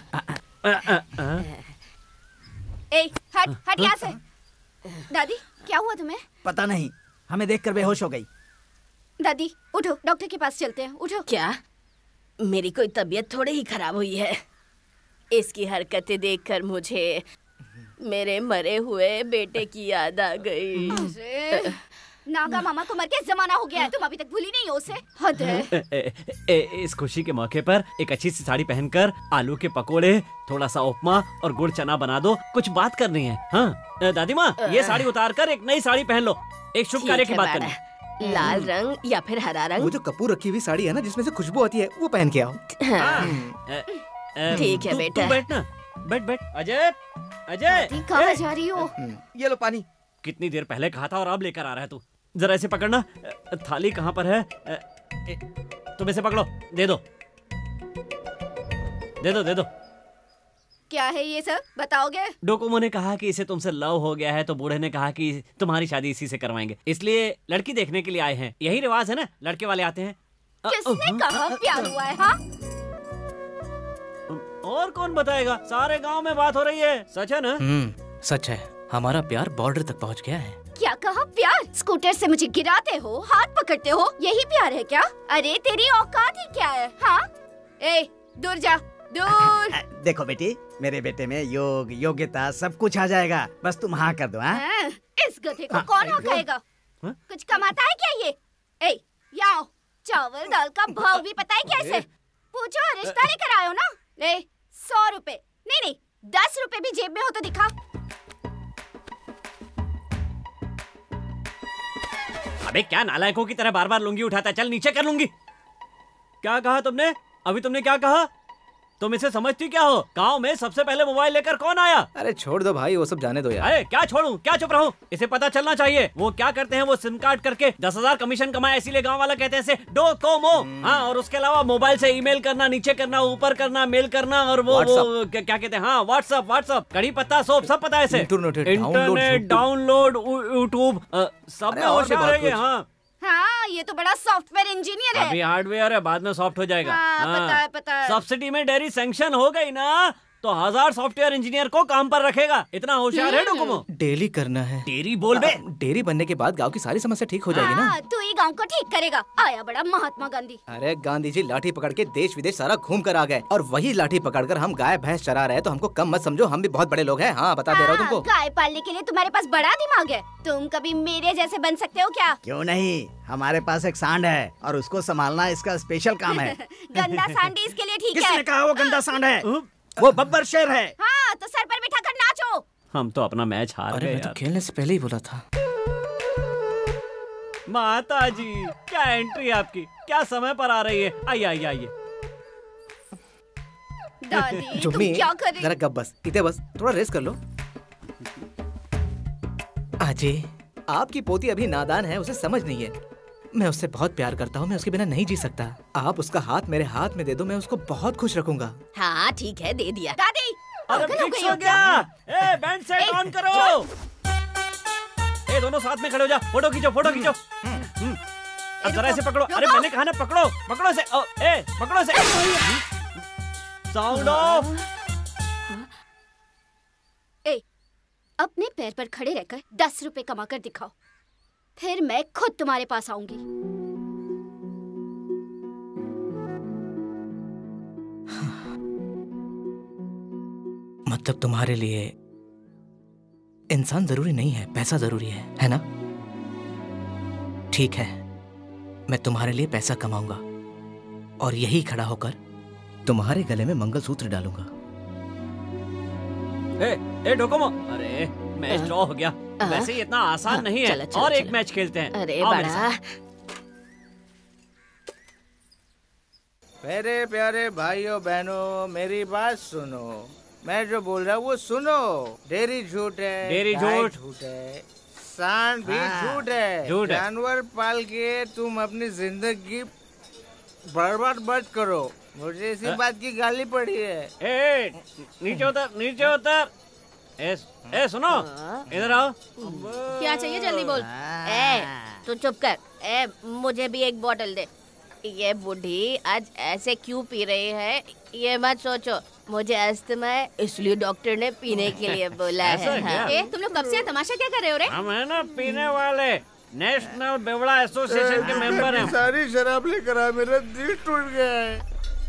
हट यहाँ से। दादी, क्या हुआ तुम्हें? पता नहीं, हमें देखकर बेहोश हो गई। दादी उठो, डॉक्टर के पास चलते हैं। उठो। क्या? मेरी कोई तबीयत थोड़ी ही खराब हुई है। इसकी हरकतें देखकर मुझे मेरे मरे हुए बेटे की याद आ गई। नागा मामा को मर के जमाना हो गया है, तुम अभी तक भूली नहीं हो उसे। हद है। इस खुशी के मौके पर एक अच्छी सी साड़ी पहनकर आलू के पकोड़े, थोड़ा सा उपमा और गुड़ चना बना दो। कुछ बात करनी है। हाँ दादी माँ, ये साड़ी उतार कर एक नई साड़ी पहन लो। एक शुभ कार्य की बात करनी है। लाल रंग या फिर हरा रंग? वो जो कपूर रखी हुई साड़ी है ना, जिसमें से खुशबू आती है, वो पहन के आओ। ठीक है बेटा। बैठ ना, बैठ बैठ। अजय, अजय कहाँ जा रही हो? ये लो पानी। कितनी देर पहले कहा था और अब लेकर आ रहा है तू? जरा इसे पकड़ना। थाली कहाँ पर है? तुम इसे पकड़ो, दे दो, दे दो, दे दो। क्या है ये सब, बताओगे? डोकोमो ने कहा कि इसे तुमसे लव हो गया है, तो बूढ़े ने कहा कि तुम्हारी शादी इसी से करवाएंगे, इसलिए लड़की देखने के लिए आए हैं। यही रिवाज है ना, लड़के वाले आते हैं। किसने कहा प्यार हुआ है? हाँ, और कौन बताएगा? सारे गांव में बात हो रही है। सच है ना? सच है, हमारा प्यार बॉर्डर तक पहुंच गया है। क्या कहा? प्यार? स्कूटर से मुझे गिराते हो, हाथ पकड़ते हो, यही प्यार है क्या? अरे तेरी औकात ही क्या है? हाँ, ए दूर जा, दूर। देखो बेटी, मेरे बेटे में योग, योग्यता सब कुछ आ जाएगा, बस तुम हाँ कर दो। हाँ? इस गधे को कौन हकाएगा? कुछ कमाता है क्या ये? ए, यहाँ आओ, चावल दाल का भाव भी पता है क्या इसे? पूछो, रिश्ता लेकर आए हो ना? ले 100 रुपए, नहीं 10 रुपए भी जेब में हो तो दिखा। अबे क्या नालायकों की तरह बार बार लुंगी उठाता है? चल नीचे कर लूंगी। क्या कहा तुमने? अभी तुमने क्या कहा? तुम इसे समझती क्या हो? गांव में सबसे पहले मोबाइल लेकर कौन आया? अरे छोड़ दो भाई, वो सब जाने दो यार। अरे क्या छोड़ूं, क्या चुप रहूं? इसे पता चलना चाहिए। वो क्या करते हैं, वो सिम कार्ड करके 10,000 कमीशन कमाए, इसीलिए गांव वाला कहते हैं इसे डोकोमो। हाँ, और उसके अलावा मोबाइल से ईमेल करना, नीचे करना, ऊपर करना, मेल करना, और वो क्या कहते हैं, हाँ व्हाट्सएप, कड़ी पत्ता सोप, सब पता है इसे। इंटरनेट डाउनलोड, यूट्यूब, सब में होशियार है। हाँ, ये तो बड़ा सॉफ्टवेयर इंजीनियर है। अभी हार्डवेयर है, बाद में सॉफ्ट हो जाएगा। हाँ, पता है। सब्सिडी में डेयरी सैंक्शन हो गई ना, तो 1000 सॉफ्टवेयर इंजीनियर को काम पर रखेगा। इतना होशियार है डोकोमो। डेली करना है। डेरी बोल बे। डेरी बनने के बाद गांव की सारी समस्या ठीक हो जाएगी ना। तू ही गांव को ठीक करेगा। आया बड़ा महात्मा गांधी। अरे गांधी जी लाठी पकड़ के देश विदेश सारा घूम कर आ गए और वही लाठी पकड़कर हम गाय भैंस चरा रहे हैं, तो हमको कम मत समझो, हम भी बहुत बड़े लोग हैं। हाँ बता दे रहा हूँ तुमको। गाय पालने के लिए तुम्हारे पास बड़ा दिमाग है। तुम कभी मेरे जैसे बन सकते हो क्या? क्यों नहीं, हमारे पास एक सांड है और उसको संभालना इसका स्पेशल काम है। गंदा सांड इसके लिए ठीक है। किसने कहा वो गंदा सांड है? वो बब्बर शेर है। हाँ तो सर पर बिठा कर नाचो। हम तो अपना मैच हार गए। मैं तो खेलने से पहले ही बोला था। माता जी क्या एंट्री आपकी, क्या समय पर आ रही है। आइए आइए आइए। दादी तुम जुम्मी क्या कर रही? जरा गप बस, इधर बस, थोड़ा रेस्ट कर लो। अजय आपकी पोती अभी नादान है, उसे समझ नहीं है। मैं उससे बहुत प्यार करता हूँ, मैं उसके बिना नहीं जी सकता। आप उसका हाथ मेरे हाथ में दे दो, मैं उसको बहुत खुश रखूंगा। हाँ ठीक है, दे दिया। दादी अरे फिक्स हो गया। ए बैंड सेट ऑन करो। ए दोनों साथ में खड़े हो जा, फोटो खींचो फोटो खींचो। अब जरा ऐसे पकड़ो। अरे मैंने कहा ना पकड़ो, पकड़ो से। ए पकड़ो से। Sound of. ए अपने पैर पर खड़े रहकर 10 रुपए कमा कर दिखाओ, फिर मैं खुद तुम्हारे पास आऊंगी। मतलब तुम्हारे लिए इंसान जरूरी नहीं है, पैसा जरूरी है ना? ठीक है, मैं तुम्हारे लिए पैसा कमाऊंगा और यही खड़ा होकर तुम्हारे गले में मंगलसूत्र डालूंगा। ए डोकोमो, अरे मैच ड्रॉ हो गया। वैसे ही इतना आसान नहीं है। चलो, चलो, और एक चलो। मैच खेलते हैं। अरे आओ मेरे बड़ा। साथ। मेरे प्यारे भाइयों बहनों, मेरी बात सुनो। मैं जो बोल रहा हूँ वो सुनो। डेरी झूठ है, डेरी गाय झूठ। झूठ है, सांड भी झूठ है। झूठ है। जानवर पाल के तुम अपनी जिंदगी बर्बाद मत करो। मुझे इसी बात की गाली पड़ी है। ए नीचे उतर, नीचे उतर। ए सुनो, इधर आओ। क्या चाहिए जल्दी बोल। ए तू चुप कर। ए मुझे भी एक बोतल दे। ये बूढ़ी आज ऐसे क्यों पी रही है ये मत सोचो, मुझे अस्थमा है इसलिए डॉक्टर ने पीने के लिए बोला है। हाँ। ए तुम लोग कब से तमाशा क्या कर रहे हो रे? हम है ना पीने वाले नेशनल बेवड़ा एसोसिएशन के मेंबर हैं। सारी शराब लेकर आ, मेरा दिल टूट गया है।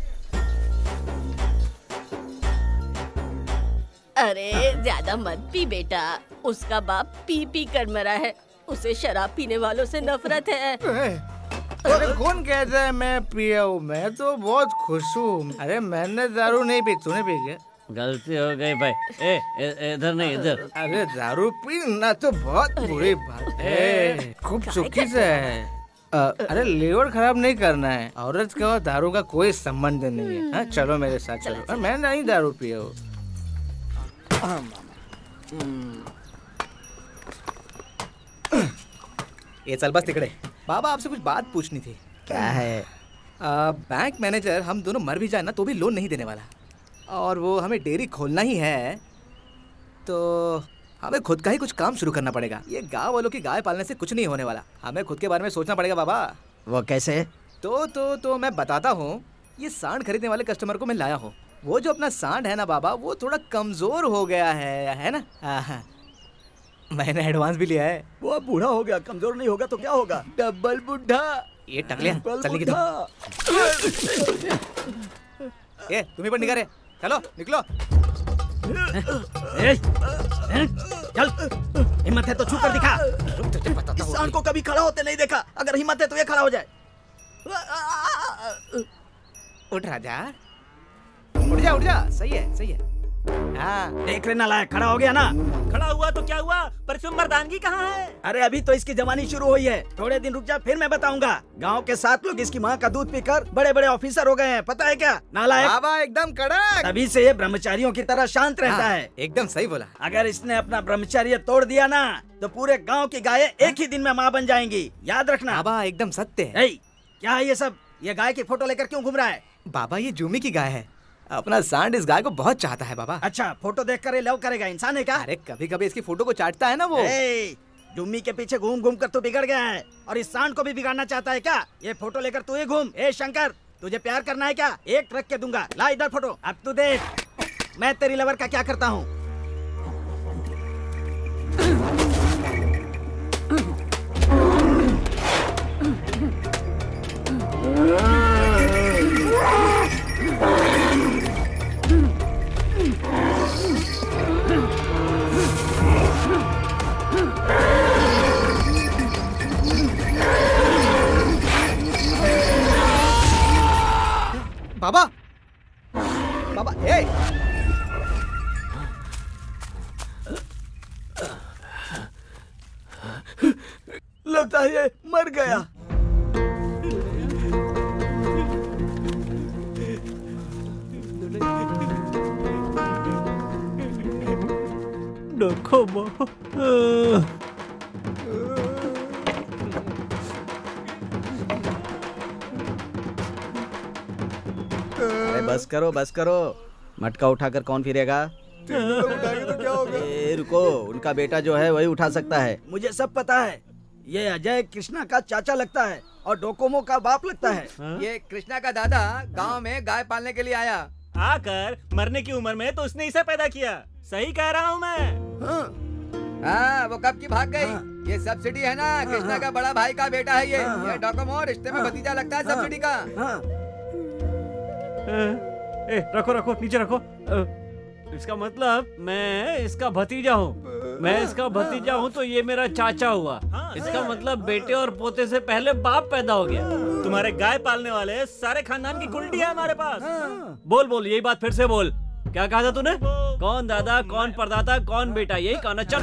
अरे ज्यादा मत पी बेटा, उसका बाप पी पी कर मरा है, उसे शराब पीने वालों से नफरत है। अरे कौन कहता है मैं पिया हूँ? मैं तो बहुत खुश हूँ। अरे मैंने दारू नहीं पी, तूने पी क्या? गलती हो गई भाई। ए इधर नहीं इधर। अरे दारू पीना तो बहुत बुरी बात है, खूब चुकी से है। अरे लीवर खराब नहीं करना है। औरत का और दारू का कोई संबंध नहीं है। हाँ चलो मेरे साथ चलो। मैं नहीं दारू पिया हूँ। ये चल बस तिकड़े। बाबा आपसे कुछ बात पूछनी थी। क्या है? बैंक मैनेजर हम दोनों मर भी जाए ना तो भी लोन नहीं देने वाला, और वो हमें डेयरी खोलना ही है, तो हमें खुद का ही कुछ काम शुरू करना पड़ेगा। ये गांव वालों की गाय पालने से कुछ नहीं होने वाला, हमें खुद के बारे में सोचना पड़ेगा बाबा। वो कैसे? तो मैं बताता हूँ। ये सांड खरीदने वाले कस्टमर को मैं लाया हूँ। वो जो अपना सांड है ना बाबा, वो थोड़ा कमजोर हो गया है ना? मैंने एडवांस भी लिया है। वो अब बूढ़ा हो गया, कमजोर नहीं होगा तो क्या होगा? डबल बुढ़ा। ये टकलिया चलने की दो। ये तुम्ही पण निघा रे, चलो निकलो। चल, हिम्मत है तो छू कर दिखा। इस सांड को कभी खड़ा होते नहीं देखा, अगर हिम्मत है तो ये खड़ा हो जाए। उठ राजा, उठ जा, सही है सही है। हाँ देख लेना लायक, खड़ा हो गया ना? खड़ा हुआ तो क्या हुआ, पर इसमें मर्दानगी कहाँ है? अरे अभी तो इसकी जवानी शुरू हुई है, थोड़े दिन रुक जा फिर मैं बताऊंगा। गांव के 7 लोग इसकी माँ का दूध पीकर बड़े बड़े ऑफिसर हो गए हैं, पता है क्या? नालायक। बाबा एकदम कड़क। तभी से ये ब्रह्मचारियों की तरह शांत रहता है। एकदम सही बोला। अगर इसने अपना ब्रह्मचर्य तोड़ दिया ना तो पूरे गाँव की गायें एक ही दिन में माँ बन जाएंगी, याद रखना। बाबा एकदम सत्य है। क्या है ये सब? ये गाय की फोटो लेकर क्यों घूम रहा है? बाबा ये जूमी की गाय है, अपना सांड इस गाय को बहुत चाहता है बाबा। अच्छा, फोटो देखकर ये लव करेगा, इंसान है क्या? अरे कभी कभी इसकी फोटो को चाटता है ना वो। जुम्मी के पीछे घूम घूम कर तू बिगड़ गया है और इस सांड को भी बिगाड़ना चाहता है क्या? ये फोटो लेकर तू ही घूम। ए शंकर, तुझे प्यार करना है क्या? एक रख के दूंगा, ला इधर फोटो। अब तू देख। मैं तेरी लवर का क्या करता हूँ? बाबा बाबा ए लगता है ये मर गया। अरे बस करो। मटका उठाकर कौन फिरेगा? उठाएंगे तो क्या होगा? रुको, उनका बेटा जो है वही उठा सकता है। मुझे सब पता है। ये अजय कृष्णा का चाचा लगता है और डोकोमो का बाप लगता है। ये कृष्णा का दादा गांव में गाय पालने के लिए आया। आकर मरने की उम्र में तो उसने इसे पैदा किया। सही कह रहा हूँ मैं। हाँ, वो कब की भाग गई। ये सब्सिडी है ना, कृष्णा का बड़ा भाई का बेटा है ये डोकोमो रिश्ते में भतीजा लगता है सब्सिडी का। ए, रखो नीचे रखो। इसका मतलब मैं इसका भतीजा हूँ। मैं इसका भतीजा हूँ तो ये मेरा चाचा हुआ। इसका मतलब बेटे और पोते से पहले बाप पैदा हो गया। तुम्हारे गाय पालने वाले सारे खानदान की कुंडली है हमारे पास। बोल यही बात फिर से बोल। क्या कहा था तूने? कौन दादा, कौन परदाता, कौन बेटा, यही कहना। चल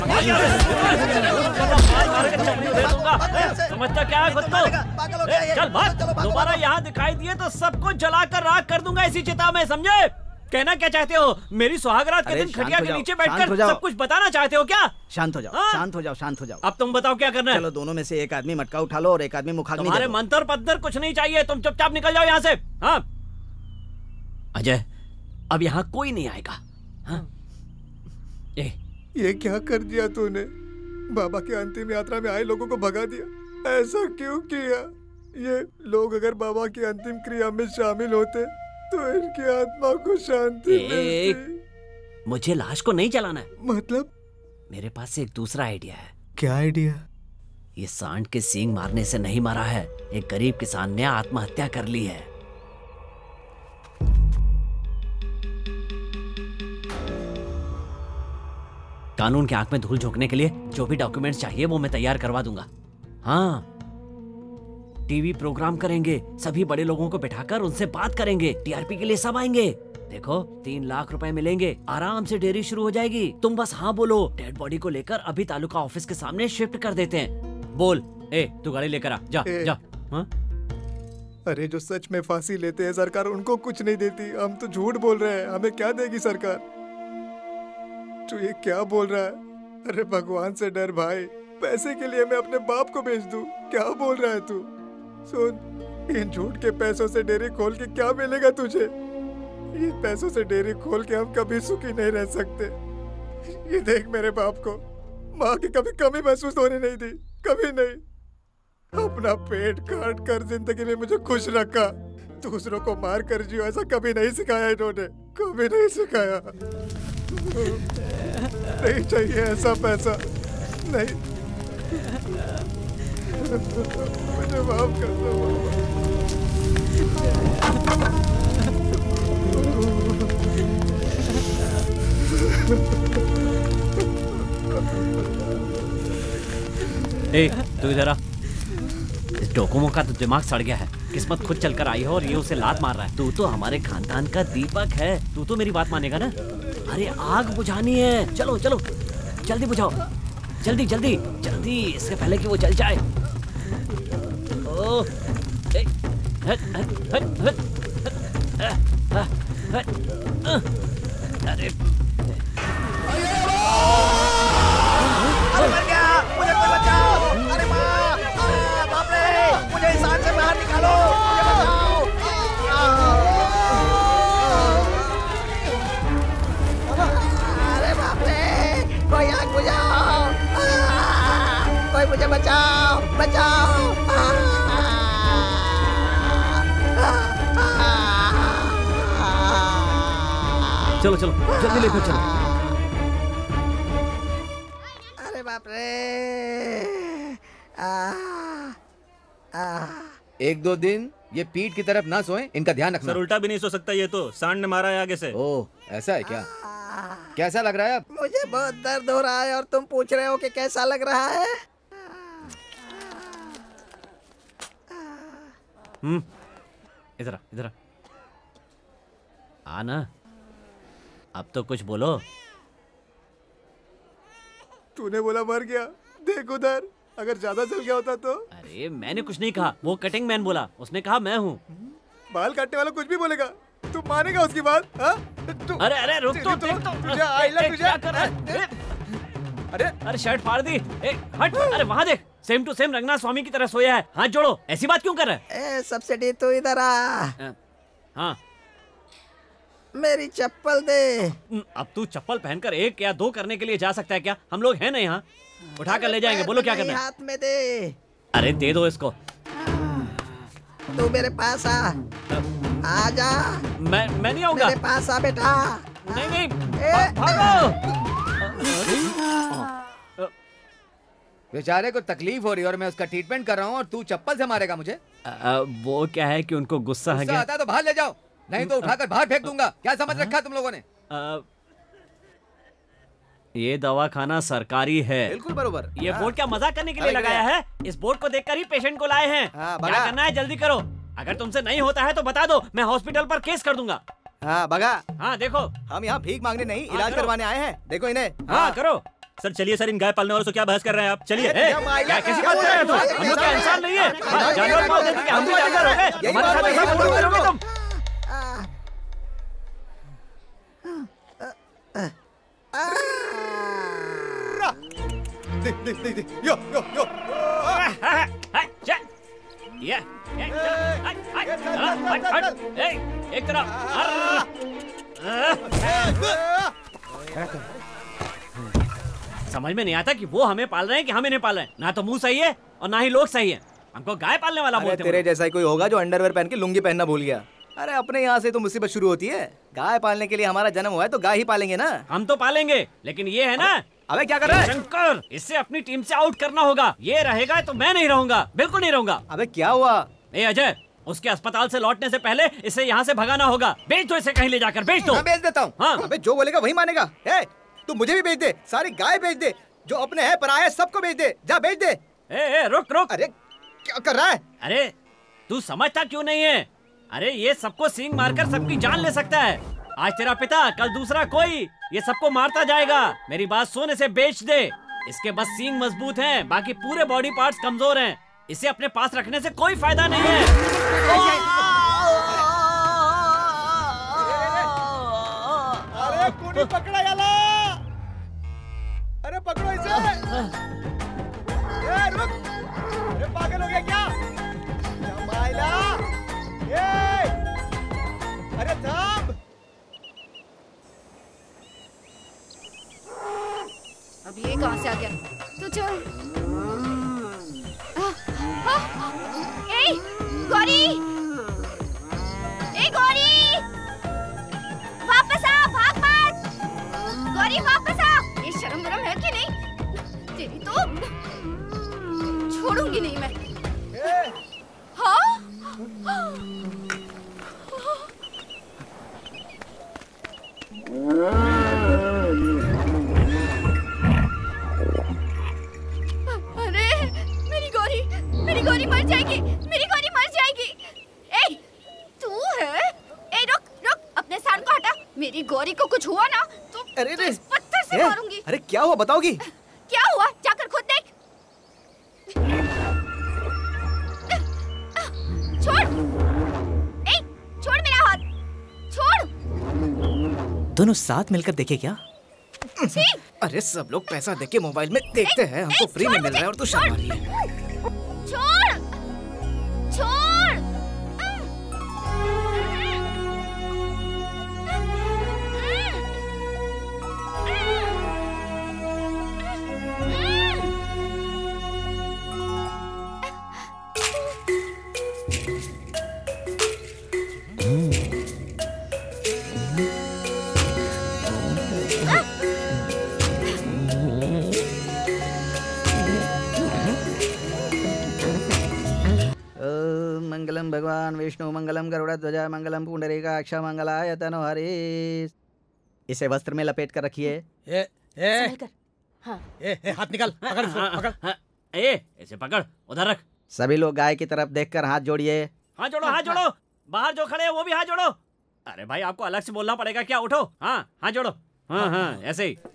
समझता क्या है खुद को? चल भाग। दोबारा यहाँ दिखाई दिए तो सबको जलाकर राख कर दूंगा इसी चिता में, समझे? कहना क्या चाहते हो? मेरी सुहागरात के दिन खटिया के नीचे बैठकर सब कुछ बताना चाहते हो क्या? शांत हो जाओ। अब तुम बताओ क्या करना है? चलो, दोनों में से एक आदमी मटका उठा लो और एक आदमी मुखाग्नि। तुम्हारे मंत्र पत्थर कुछ नहीं चाहिए। तुम चुपचाप निकल जाओ यहाँ से। हाँ अजय, अब यहाँ कोई नहीं आएगा। हाँ? ये क्या कर दिया तूने? बाबा की अंतिम यात्रा में आए लोगों को भगा दिया। ऐसा क्यों किया? ये लोग अगर बाबा की अंतिम क्रिया में शामिल होते तो इनकी आत्मा को शांति मिलती। मुझे लाश को नहीं जलाना है। मतलब? मेरे पास एक दूसरा आइडिया है। क्या आइडिया? ये सांड के सींग मारने से नहीं मरा है। एक गरीब किसान ने आत्महत्या कर ली है। कानून की आंख में धूल झोंकने के लिए जो भी डॉक्यूमेंट्स चाहिए वो मैं तैयार करवा दूंगा। हाँ, टीवी प्रोग्राम करेंगे, सभी बड़े लोगों को बिठाकर उनसे बात करेंगे। टीआरपी के लिए सब आएंगे। देखो, 3 लाख रुपए मिलेंगे। आराम से डेयरी शुरू हो जाएगी। तुम बस हाँ बोलो। डेड बॉडी को लेकर अभी तालुका ऑफिस के सामने शिफ्ट कर देते हैं। बोल। तू गाड़ी लेकर आ। जा। हाँ? अरे जो सच में फांसी लेते हैं सरकार उनको कुछ नहीं देती। हम तो झूठ बोल रहे हैं। हमें क्या देगी सरकार? तू ये क्या बोल रहा है? अरे भगवान से डर भाई। पैसे के लिए मैं अपने बाप को बेच दूं? क्या बोल रहा है तू? सुन, इन झूठ के पैसों से डेयरी खोल के क्या मिलेगा तुझे? इन पैसों से डेयरी खोल के हम कभी सुखी नहीं रह सकते। ये देख मेरे बाप को, माँ की कभी कमी महसूस होने नहीं दी, कभी नहीं। अपना पेट काट कर जिंदगी में मुझे खुश रखा। दूसरों को मार कर जियो ऐसा कभी नहीं सिखाया इन्होंने, कभी नहीं सिखाया। नहीं चाहिए ऐसा पैसा, नहीं। मुझे माफ कर दो। तू इधर आ। इस डोकोमो का तो दिमाग सड़ गया है। किस्मत खुद चलकर आई है और ये उसे लात मार रहा है। तू तो हमारे खानदान का दीपक है। तू तो मेरी बात मानेगा ना? अरे आग बुझानी है। चलो जल्दी बुझाओ। जल्दी इससे पहले कि वो जल जाए। अरे मर गया। मुझे कोई बचाओ। अरे माँ, बाप रे, मुझे इस आग से बाहर निकालो। मुझे बचाओ। अरे बाप रे, कोई आग बुझाओ। कोई मुझे बचाओ। चलो चलो जल्दी लेकर चलो। अरे बाप रे। 1-2 दिन ये पीठ की तरफ ना सोएं, इनका ध्यान रखना। सर उल्टा भी नहीं सो सकता ये तो, सांड ने मारा है आगे से। ओह ऐसा है क्या? कैसा लग रहा है अब? मुझे बहुत दर्द हो रहा है और तुम पूछ रहे हो कि कैसा लग रहा है। इधर इधर आ ना, अब तो कुछ बोलो। तूने बोला मर गया, देख उधर, अगर ज्यादा जल गया होता तो। अरे मैंने कुछ नहीं कहा, वो कटिंग मैन बोला, उसने कहा मैं हूँ। बाल काटने वाला कुछ भी बोलेगा, तू मानेगा उसकी बात? अरे अरे रुक तो, तुझे आइला तुझे। क्या कर रहा है? अरे शर्ट फाड़ दी। हट, अरे वहाँ देख, same to same Ranganath Swami की तरह सोया है। हाथ जोड़ो, ऐसी बात क्यों कर रहा है? सब्सिडी तू इधर आ। हाँ मेरी चप्पल दे। अब तू चप्पल पहनकर 1 या 2 करने के लिए जा सकता है क्या? हम लोग हैं ना यहाँ, उठा कर ले जाएंगे। बोलो क्या करना है? हाथ में दे। अरे दे दो इसको। तू मेरे पास आ। आजा। मैं नहीं आऊंगा। मेरे पास आ बेटा। नहीं भागो। बेचारे को तकलीफ हो रही है और मैं उसका ट्रीटमेंट कर रहा हूँ और तू चप्पल से मारेगा मुझे? वो क्या है कि उनको गुस्सा है गुस्सा आता है तो बाहर ले जाओ, नहीं तो उठाकर बाहर फेंक दूंगा। क्या समझ रखा तुम लोगों ने? ये दवाखाना सरकारी है। बिल्कुल बरोबर। ये बोर्ड क्या मजाक करने के लिए लगाया है? इस बोर्ड को देखकर ही पेशेंट को लाए हैं। क्या करना है जल्दी करो। अगर तुमसे नहीं होता है तो बता दो, मैं हॉस्पिटल पर केस कर दूंगा। हाँ भगा। हाँ देखो, हम यहाँ भीख मांगने नहीं, इलाज करवाने आए हैं। देखो इन्हें। हाँ करो। सर चलिए सर, इन गाय पालने वालों से क्या बहस कर रहे हैं आप? चलिए। क्या कैसी बात कर रहे हो तुम? हम लोग क्या इंसान नहीं है? जानवर को देख के हम भी जानवर हो गए? हमारे साथ ऐसा बर्ताव करोगे तुम? देख यो यो यो। एक तरफ। समझ में नहीं आता कि वो हमें पाल रहे हैं कि हम इन्हें पाल रहे हैं। ना तो मुंह सही है और ना ही लोग सही है। हमको गाय पालने वाला बोलते हैं। तेरे जैसा ही कोई होगा जो अंडरवेयर पहन के लुंगी पहनना भूल गया। अरे अपने यहाँ से तो मुसीबत शुरू होती है। गाय पालने के लिए हमारा जन्म हुआ है तो गाय ही पालेंगे ना। हम तो पालेंगे, लेकिन ये है ना। अबे क्या कर रहा है? शंकर, इससे अपनी टीम से आउट करना होगा। ये रहेगा तो मैं नहीं रहूंगा, बिल्कुल नहीं रहूंगा। अबे क्या हुआ? ए अजय, उसके अस्पताल से लौटने से पहले इसे यहाँ से भगाना होगा। बेच दो इसे, कहीं ले जाकर बेच दो। मैं बेच देता हूँ। हाँ अबे जो बोलेगा वही मानेगा। तू मुझे भी बेच दे, सारी गाय बेच दे, जो अपने है पराये सबको बेच दे। जा बेच दे। रुक रुक। अरे क्या कर रहा है? अरे तू समझता क्यों नहीं है? अरे ये सबको सींग मारकर सबकी जान ले सकता है। आज तेरा पिता, कल दूसरा कोई, ये सबको मारता जाएगा। मेरी बात सुन, इसे बेच दे। इसके बस सींग मजबूत हैं, बाकी पूरे बॉडी पार्ट्स कमजोर हैं। इसे अपने पास रखने से कोई फायदा नहीं है। अरे कूनी पकड़ा याला। अरे पकड़ो इसे। रुक। अरे पागल हो गया क्या? माइला। अरे थाम। अब ये कहाँ से आ गया? तू चल। ए गौरी, ए गौरी, वापस आ, भाग मत। गौरी वापस आ। ये शर्म वरम है कि नहीं? तेरी तो छोड़ूंगी नहीं मैं। हाँ? अरे मेरी गौरी मर जाएगी। मेरी गौरी मर जाएगी। ए तू है? ए रुक रुक, अपने सांड को हटा। मेरी गौरी को कुछ हुआ ना तो अरे पत्थर से मारूंगी। अरे क्या हुआ बताओगी? क्या हुआ जाकर खुद देख। छोड़। ए छोड़ मेरा हाथ, छोड़। दोनों साथ मिलकर देखे क्या? अरे सब लोग पैसा देके मोबाइल में देखते हैं, हमको फ्री में मिल रहा है और तू शर्म आ रही है। छोड़ छोड़। भगवान विष्णु मंगलम गरुड़ध्वज मंगलम पुंडरीकाक्ष मंगलाय तनोहरि। इसे वस्त्र में लपेट कर रखिए। हाँ। हाथ निकाल, पकड़ इसको, पकड़। इसे पकड़, उधर रख। सभी लोग गाय की तरफ देखकर हाथ जोड़िए। हाथ जोड़ो, हाथ जोड़ो। बाहर जो खड़े हैं वो भी हाथ जोड़ो। अरे भाई आपको अलग से बोलना पड़ेगा क्या? उठो। हाँ हाथ जोड़ो। हाँ हाँ ऐसे ही।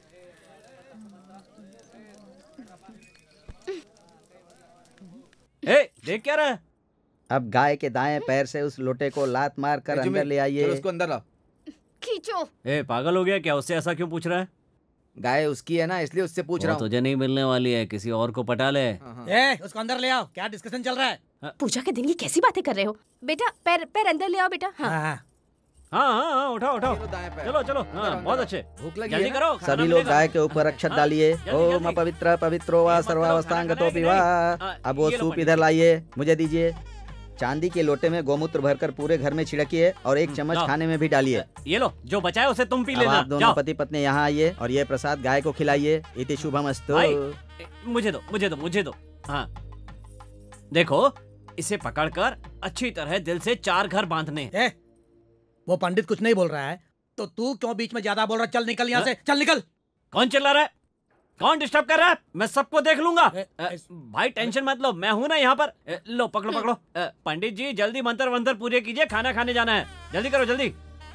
देख क्या रहा है? अब गाय के दाएं पैर से उस लोटे को लात मार कर अंदर ले आइए। उसको अंदर लाओ। खींचो। पागल हो गया क्या? उससे ऐसा क्यों पूछ रहा है? गाय उसकी है ना, इसलिए उससे पूछ रहा हूँ। तुझे नहीं मिलने वाली है, किसी और को पटा ले। उसको अंदर ले आओ। क्या डिस्कशन चल रहा है? पूजा के दिन ये कैसी बातें कर रहे हो? बेटा पैर अंदर ले आओ बेटा। हाँ उठाओ उठाओ। चलो चलो। हाँ बहुत अच्छे। भूख लगी जल्दी करो। सभी लोग गाय के ऊपर अक्षत डालिए। ओम अपवित्र पवित्रो वा सर्वावस्थांगतोपि वा। अब वो सूप इधर लाइए, मुझे दीजिए। चांदी के लोटे में गोमूत्र भरकर पूरे घर में छिड़किए और एक चम्मच खाने में भी डालिए। ये लो, जो बचा है उसे तुम पी लेना। आप दोनों पति पत्नी यहाँ आइए और ये प्रसाद गाय को खिलाइए। इति शुभमस्तु। मुझे दो। हाँ देखो, इसे पकड़कर अच्छी तरह दिल से 4 घर बांधने। वो पंडित कुछ नहीं बोल रहा है तो तू क्यों बीच में ज्यादा बोल रहा है? चल निकल यहाँ से, चल निकल। कौन चिल्ला रहा है? कौन डिस्टर्ब कर रहा है? मैं सबको देख लूंगा। भाई टेंशन मत लो, मैं हूं ना यहाँ पर। लो पकड़ो। पंडित जी जल्दी मंत्र वंत्र पूरे कीजिए, खाना खाने जाना है। जल्दी करो जल्दी।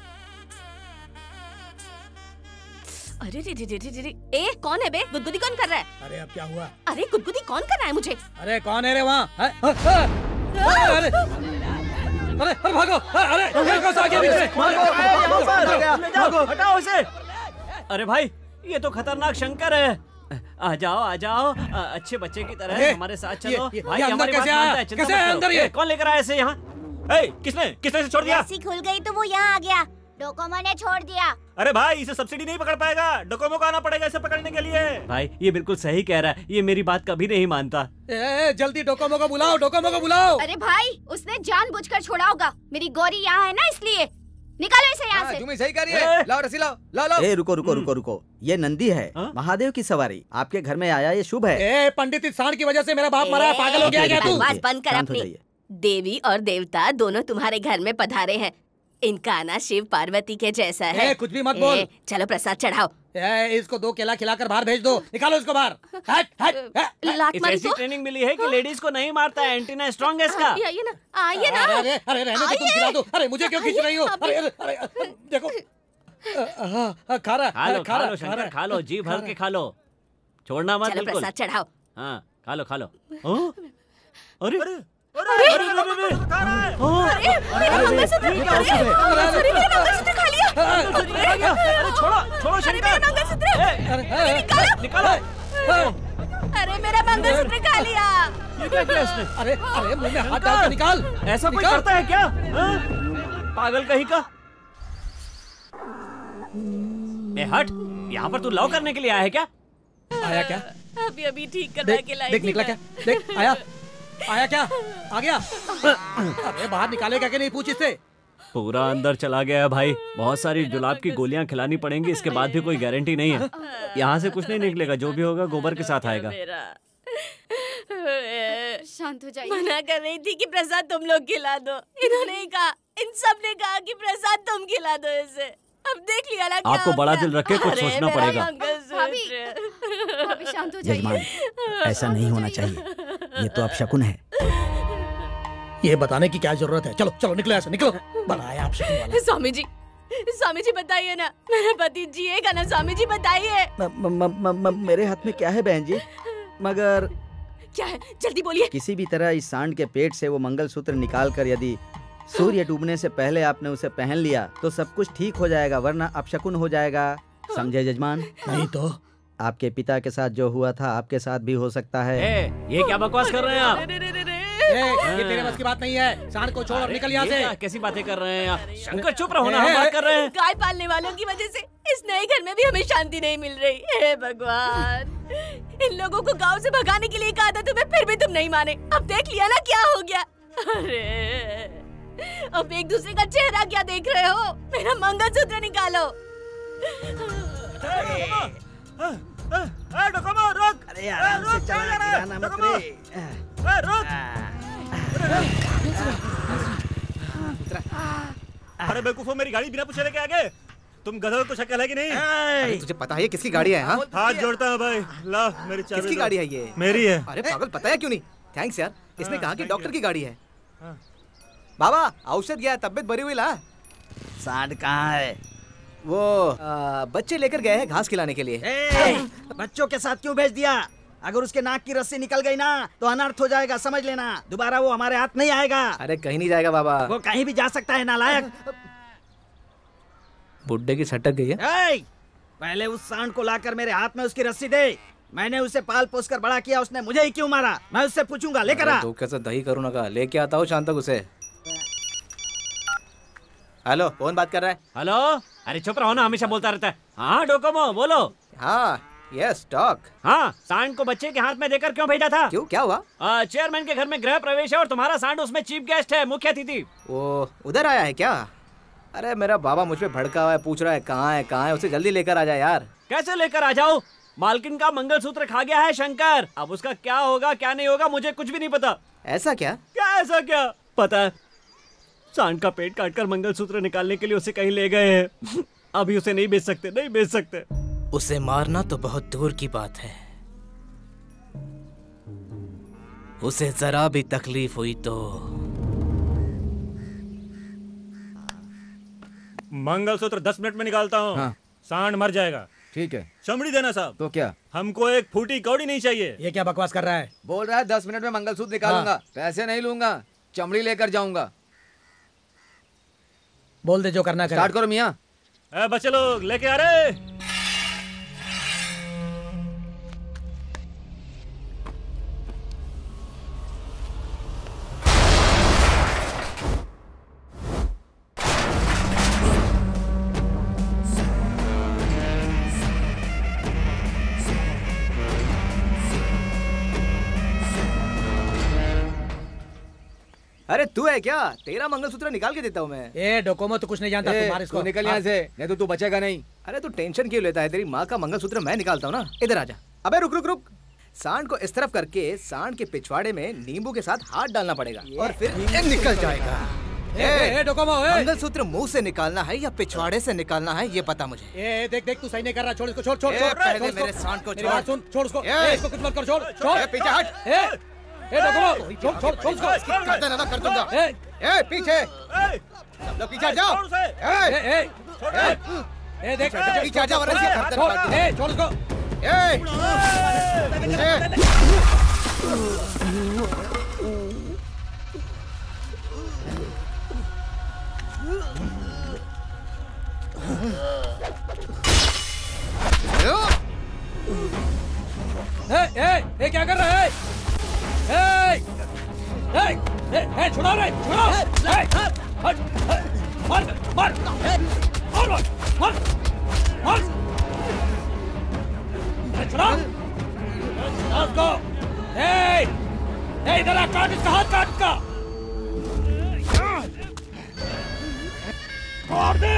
अरे रे कौन है बे? गुदगुदी कौन कर रहा है? अरे अब क्या हुआ? अरे गुदगुदी कौन कर रहा है मुझे? अरे कौन है रे वहाँ? अरे भागो! हटाओ उसे। अरे भाई ये तो खतरनाक शंकर है। आ जाओ अच्छे बच्चे की तरह हमारे साथ चलो। भाई हमारी बात मानता है, चिंता मत करो। कौन लेकर आया इसे यहाँ? किसने से छोड़ दिया? ऐसी खुल गई तो वो यहाँ आ गया। डोकोमो ने छोड़ दिया। अरे भाई इसे सब्सिडी नहीं पकड़ पाएगा, डोकोमो को आना पड़ेगा इसे पकड़ने के लिए। भाई ये बिल्कुल सही कह रहा है, ये मेरी बात कभी नहीं मानता। जल्दी डोकोमो को बुलाओ। अरे भाई उसने जानबूझकर छोड़ा होगा। मेरी गौरी यहाँ है ना, इसलिए निकालो इसे यहाँ से। तुम सही कर रही है। लाओ रस्सी लाओ। ए रुको। ये नंदी है, महादेव की सवारी आपके घर में आया, ये शुभ है। पंडित इस सांड की वजह से मेरा बाप मरा है, पागल हो गया क्या तू? बकवास बंद कर अपनी। देवी और देवता दोनों तुम्हारे घर में पधारे हैं। इनका आना शिव पार्वती के जैसा है। कुछ भी मत बोल। चलो प्रसाद चढ़ाओ। इसको 2 केला खिलाकर बाहर भेज दो। निकालो इसको बाहर। लात मारी ऐसी ट्रेनिंग मिली है कि लेडीज को नहीं मारता है। एंटीना स्ट्रॉन्ग है इसका। आइए ना। अरे रहने दो, तुम खिला दो। अरे मुझे क्यों खींच रही हो? अरे देखो। खा रहा। खा लो जी भर के खा लो, छोड़ना मत बिल्कुल। प्रसाद चढ़ाओ। हाँ खा लो। अरे छोड़ो शंकर। निकालो। अरे मेरा मंगलसूत्र खा लिया। ये क्या किया इसने? अरे मुंह में हाथ डाल के निकाल। ऐसा कोई करता है क्या? पागल कहीं का। हट, यहाँ पर तू लव करने के लिए आया है क्या? आया क्या? अभी ठीक करने के लिए। देख निकला क्या? देख आया क्या? आ गया? अरे बाहर निकालेगा कि नहीं, पूछ इससे। पूरा अंदर चला गया है भाई। बहुत सारी जुलाब की गोलियां खिलानी पड़ेंगी, इसके बाद भी कोई गारंटी नहीं है। यहाँ से कुछ नहीं निकलेगा, जो भी होगा गोबर के साथ आएगा। शांत हो जाइए। मना कर रही थी कि प्रसाद तुम लोग खिला दो। इन्होंने ही कहा, इन सब ने कहा कि प्रसाद तुम खिला दो इसे। अब देख लिया ना क्या आपको बड़ा दिल रख के कुछ सोचना पड़ेगा। भाभी शांत हो जाइए। जजमान ऐसा नहीं होना चाहिए, ये तो अपशकुन है। ये बताने की क्या जरूरत है? चलो निकलो ऐसे, निकलो। बनाया अपशकुन वाला। स्वामी जी बताइए ना, मेरा पति जिएगा ना? स्वामी जी बताइए। मेरे हाथ में क्या है बहन जी? मगर क्या है? जल्दी बोलिए। किसी भी तरह इस सांड के पेट से वो मंगलसूत्र निकाल कर यदि सूर्य डूबने से पहले आपने उसे पहन लिया तो सब कुछ ठीक हो जाएगा, वरना अपशकुन हो जाएगा। समझे जजमान? नहीं तो आपके पिता के साथ जो हुआ था आपके साथ भी हो सकता है। ये क्या बकवास कर रहे हैं आप? ये तेरे बस की बात नहीं है। सांड को छोड़ और निकल यहाँ से। कैसी बातें कर रहे हैं आप? शंकर चुप रहो ना, हम बात कर रहे हैं। गाय पालने वालों की वजह से इस नए घर में भी हमें शांति नहीं मिल रही। हे भगवान, इन लोगों को गांव से भगाने के लिए कहा था तुम्हें, फिर भी तुम नहीं माने। अब देख लिया ना क्या हो गया। अरे अब एक दूसरे का चेहरा क्या देख रहे हो? मेरा मंगलसूत्र निकालो। डोकोमो रुक। अरे आराम से चला, गिराना मत रे। रुक। बड़े बेवकूफो, मेरी गाड़ी बिना पूछे लेके आ गए। तुम गधों को शक्ल है कि नहीं? अरे तुझे पता है किसकी गाड़ी है? हाँ हाथ जोड़ता हूँ भाई, ला मेरी चाबी। किसकी गाड़ी है ये? मेरी है। अरे पागल, पता है क्यों नहीं? थैंक्स यार, इसने कहा कि डॉक्टर की गाड़ी है। बाबा औषध गया, तबीयत भरी हुई ला। सांड कहाँ है? वो बच्चे लेकर गए हैं घास खिलाने के लिए। बच्चों के साथ क्यों भेज दिया? अगर उसके नाक की रस्सी निकल गई ना तो अनर्थ हो जाएगा, समझ लेना। दोबारा वो हमारे हाथ नहीं आएगा। अरे कहीं नहीं जाएगा बाबा, वो कहीं भी जा सकता है, नालायक। बुड्ढे की सटक गई है। पहले उस सांड को लाकर मेरे हाथ में उसकी रस्सी दे। मैंने उसे पाल पोस कर बड़ा किया, उसने मुझे ही क्यों मारा? मैं उससे पूछूंगा, लेकर आ। तू कैसे दही करूँ ना, लेके आता हूँ शाम तक उसे। हेलो, कौन बात कर रहा है? हेलो, अरे चुप रहो ना, हमेशा बोलता रहता है। हाँ डोकोमो, बोलो। हाँ यस टॉक। हाँ, सांड को बच्चे के हाथ में देकर क्यों भेजा था? क्यों, क्या हुआ? चेयरमैन के घर में गृह प्रवेश है और तुम्हारा सांड उसमें चीफ गेस्ट है, मुख्य अतिथि। वो उधर आया है क्या? अरे मेरा बाबा मुझ पे भड़का हुआ है, पूछ रहा है कहाँ है, उसे जल्दी लेकर आ जाए यार। कैसे लेकर आ जाओ? मालकिन का मंगलसूत्र खा गया है शंकर। अब उसका क्या होगा क्या नहीं होगा मुझे कुछ भी नहीं पता। ऐसा क्या? क्या ऐसा क्या? पता है, सांड का पेट काटकर मंगलसूत्र निकालने के लिए उसे कहीं ले गए हैं। अभी उसे नहीं बेच सकते, नहीं बेच सकते। उसे मारना तो बहुत दूर की बात है, उसे जरा भी तकलीफ हुई तो। मंगलसूत्र 10 मिनट में निकालता हूँ। हाँ। सांड मर जाएगा। ठीक है। चमड़ी देना साहब। तो क्या? हमको एक फूटी कौड़ी नहीं चाहिए। ये क्या बकवास कर रहा है? बोल रहा है 10 मिनट में मंगलसूत्र निकालूंगा। पैसे नहीं लूंगा, चमड़ी लेकर जाऊंगा। बोल दे जो करना कर। स्टार्ट करो मियाँ। बच्चे लोग लेके आ रहे। अरे तू है क्या? तेरा मंगलसूत्र निकाल के देता हूँ मैं। ए डोकोमो तो कुछ नहीं जानता, तू मार इसको। निकल यहाँ से, नहीं तो तू बचेगा नहीं। अरे तू टेंशन क्यों लेता है? तेरी माँ का मंगलसूत्र मैं निकालता हूँ ना। इधर आजा। अबे रुक रुक रुक। सांड को इस तरफ करके सांड के पिछवाड़े में नींबू के साथ हाथ डालना पड़ेगा और फिर निकल जाएगा। डोकोमो, मंगलसूत्र मुंह से निकालना है या पिछवाड़े से निकालना है ये पता मुझे। देख देख, तू सही नहीं कर रहा। छोड़ इसको, छोड़ छोड़ छोड़। पहले मेरे सांड को छोड़। सुन, छोड़ इसको। इसको कुछ मत कर, छोड़ छोड़। पीछे हट। डोकोमो, छोड़ छोड़ छोड़ इसको। गर्दन अलग कर दूंगा। पीछे सब लोग पीछे जाओ। देख पीछे जा वरना इसकी गर्दन काट दूंगा। छोड़ इसको। क्या कर रहा है? छुड़ा रे, छुड़ा। मार मार मार मार मार मार। छुड़ा उसको। इधर आ, काट इसका हाथ, काट इसका। मार दे।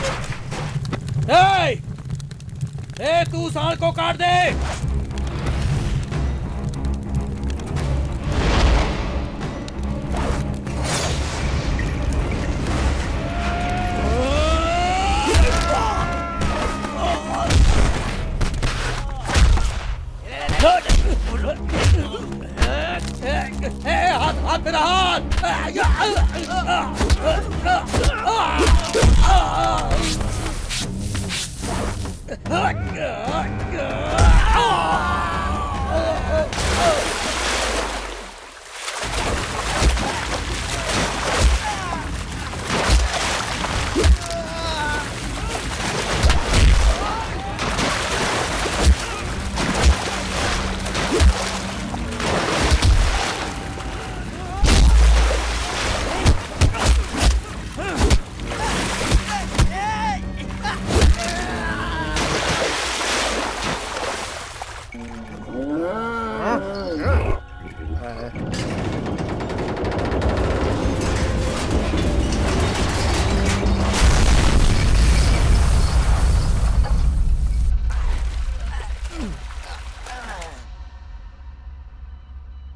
तू सांड को काट दे।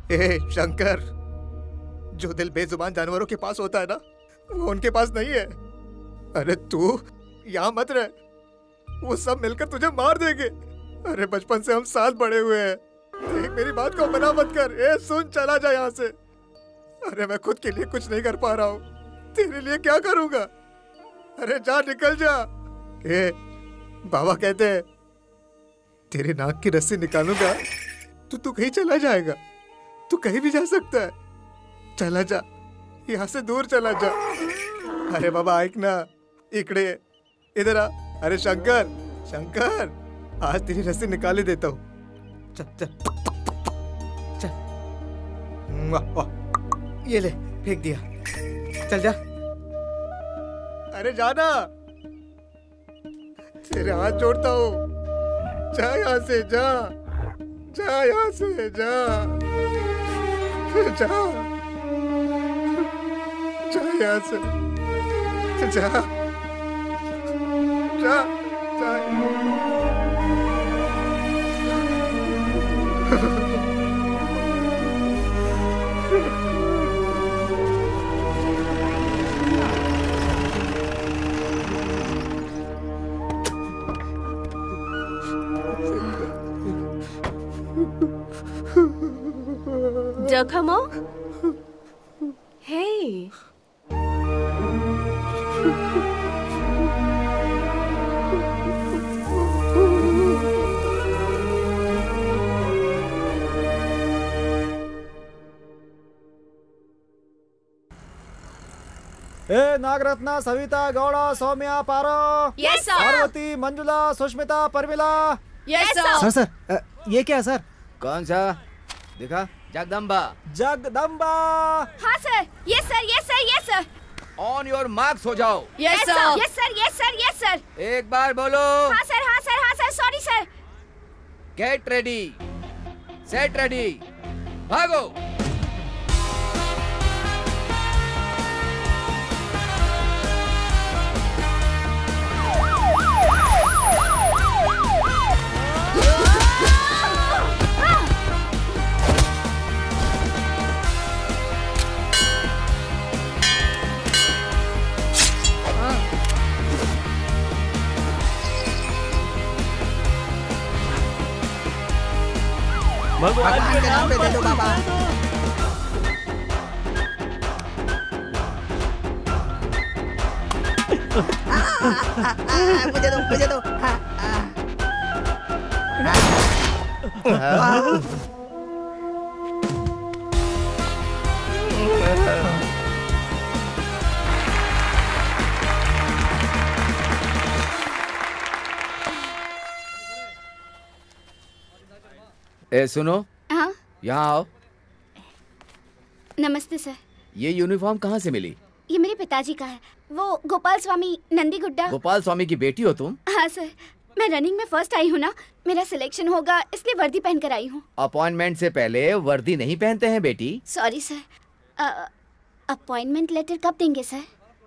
शंकर, जो दिल बेजुबान जानवरों के पास होता है ना, वो उनके पास नहीं है। अरे तू यहाँ मत रह, वो सब मिलकर तुझे मार देंगे। अरे बचपन से हम साथ बड़े हुए हैं, देख मेरी बात को मना मत कर। सुन, चला जा यहाँ से। अरे मैं खुद के लिए कुछ नहीं कर पा रहा हूँ, तेरे लिए क्या करूँगा? अरे जा, निकल जा। बाबा कहते हैं तेरी नाक की रस्सी निकालूंगा तो तू कहीं चला जाएगा। तू कहीं भी जा सकता है, चला जा, यहाँ से दूर चला जा। अरे बाबा ऐक ना, इकडे इधर आ। अरे शंकर, शंकर, आज तेरी रस्सी निकाल ही देता हूँ। चल चल चल, ये ले, फेंक दिया, चल जा। अरे जाना, तेरे हाथ जोड़ता हूँ, जा यहाँ से, जा जा यहाँ से, जा जा जा यहाँ से, जा जा जा। Docomo? Hey. Nagaratna, Savita, Gowda, Soumya, Paro, Yes, sir. Parvati, Manjula, Sushmita, Parmila. Yes, sir. Sir, ये क्या है सर? कौन सा दिखा? जगदम्बा। जगदम्बा। हाँ sir, yes sir, yes sir, yes sir. On your marks हो जाओ। Yes, sir. Yes sir, yes sir, yes sir. एक बार बोलो। हाँ सर, हाँ सर, हाँ sir, sorry sir. Get ready, set ready, भागो। भगवान के नाम पे दे दो बाबा। मुझे दो, मुझे दो। ए सुनो, हाँ, यहाँ आओ। नमस्ते सर। ये यूनिफॉर्म कहाँ से मिली? ये मेरे पिताजी का है, वो गोपाल स्वामी नंदी गुड्डा। गोपाल स्वामी की बेटी हो तुम? हाँ सर, मैं रनिंग में फर्स्ट आई हूँ ना, मेरा सिलेक्शन होगा इसलिए वर्दी पहन कर आई हूँ। अपॉइंटमेंट से पहले वर्दी नहीं पहनते हैं बेटी। Sorry sir. अपॉइंटमेंट लेटर कब देंगे सर?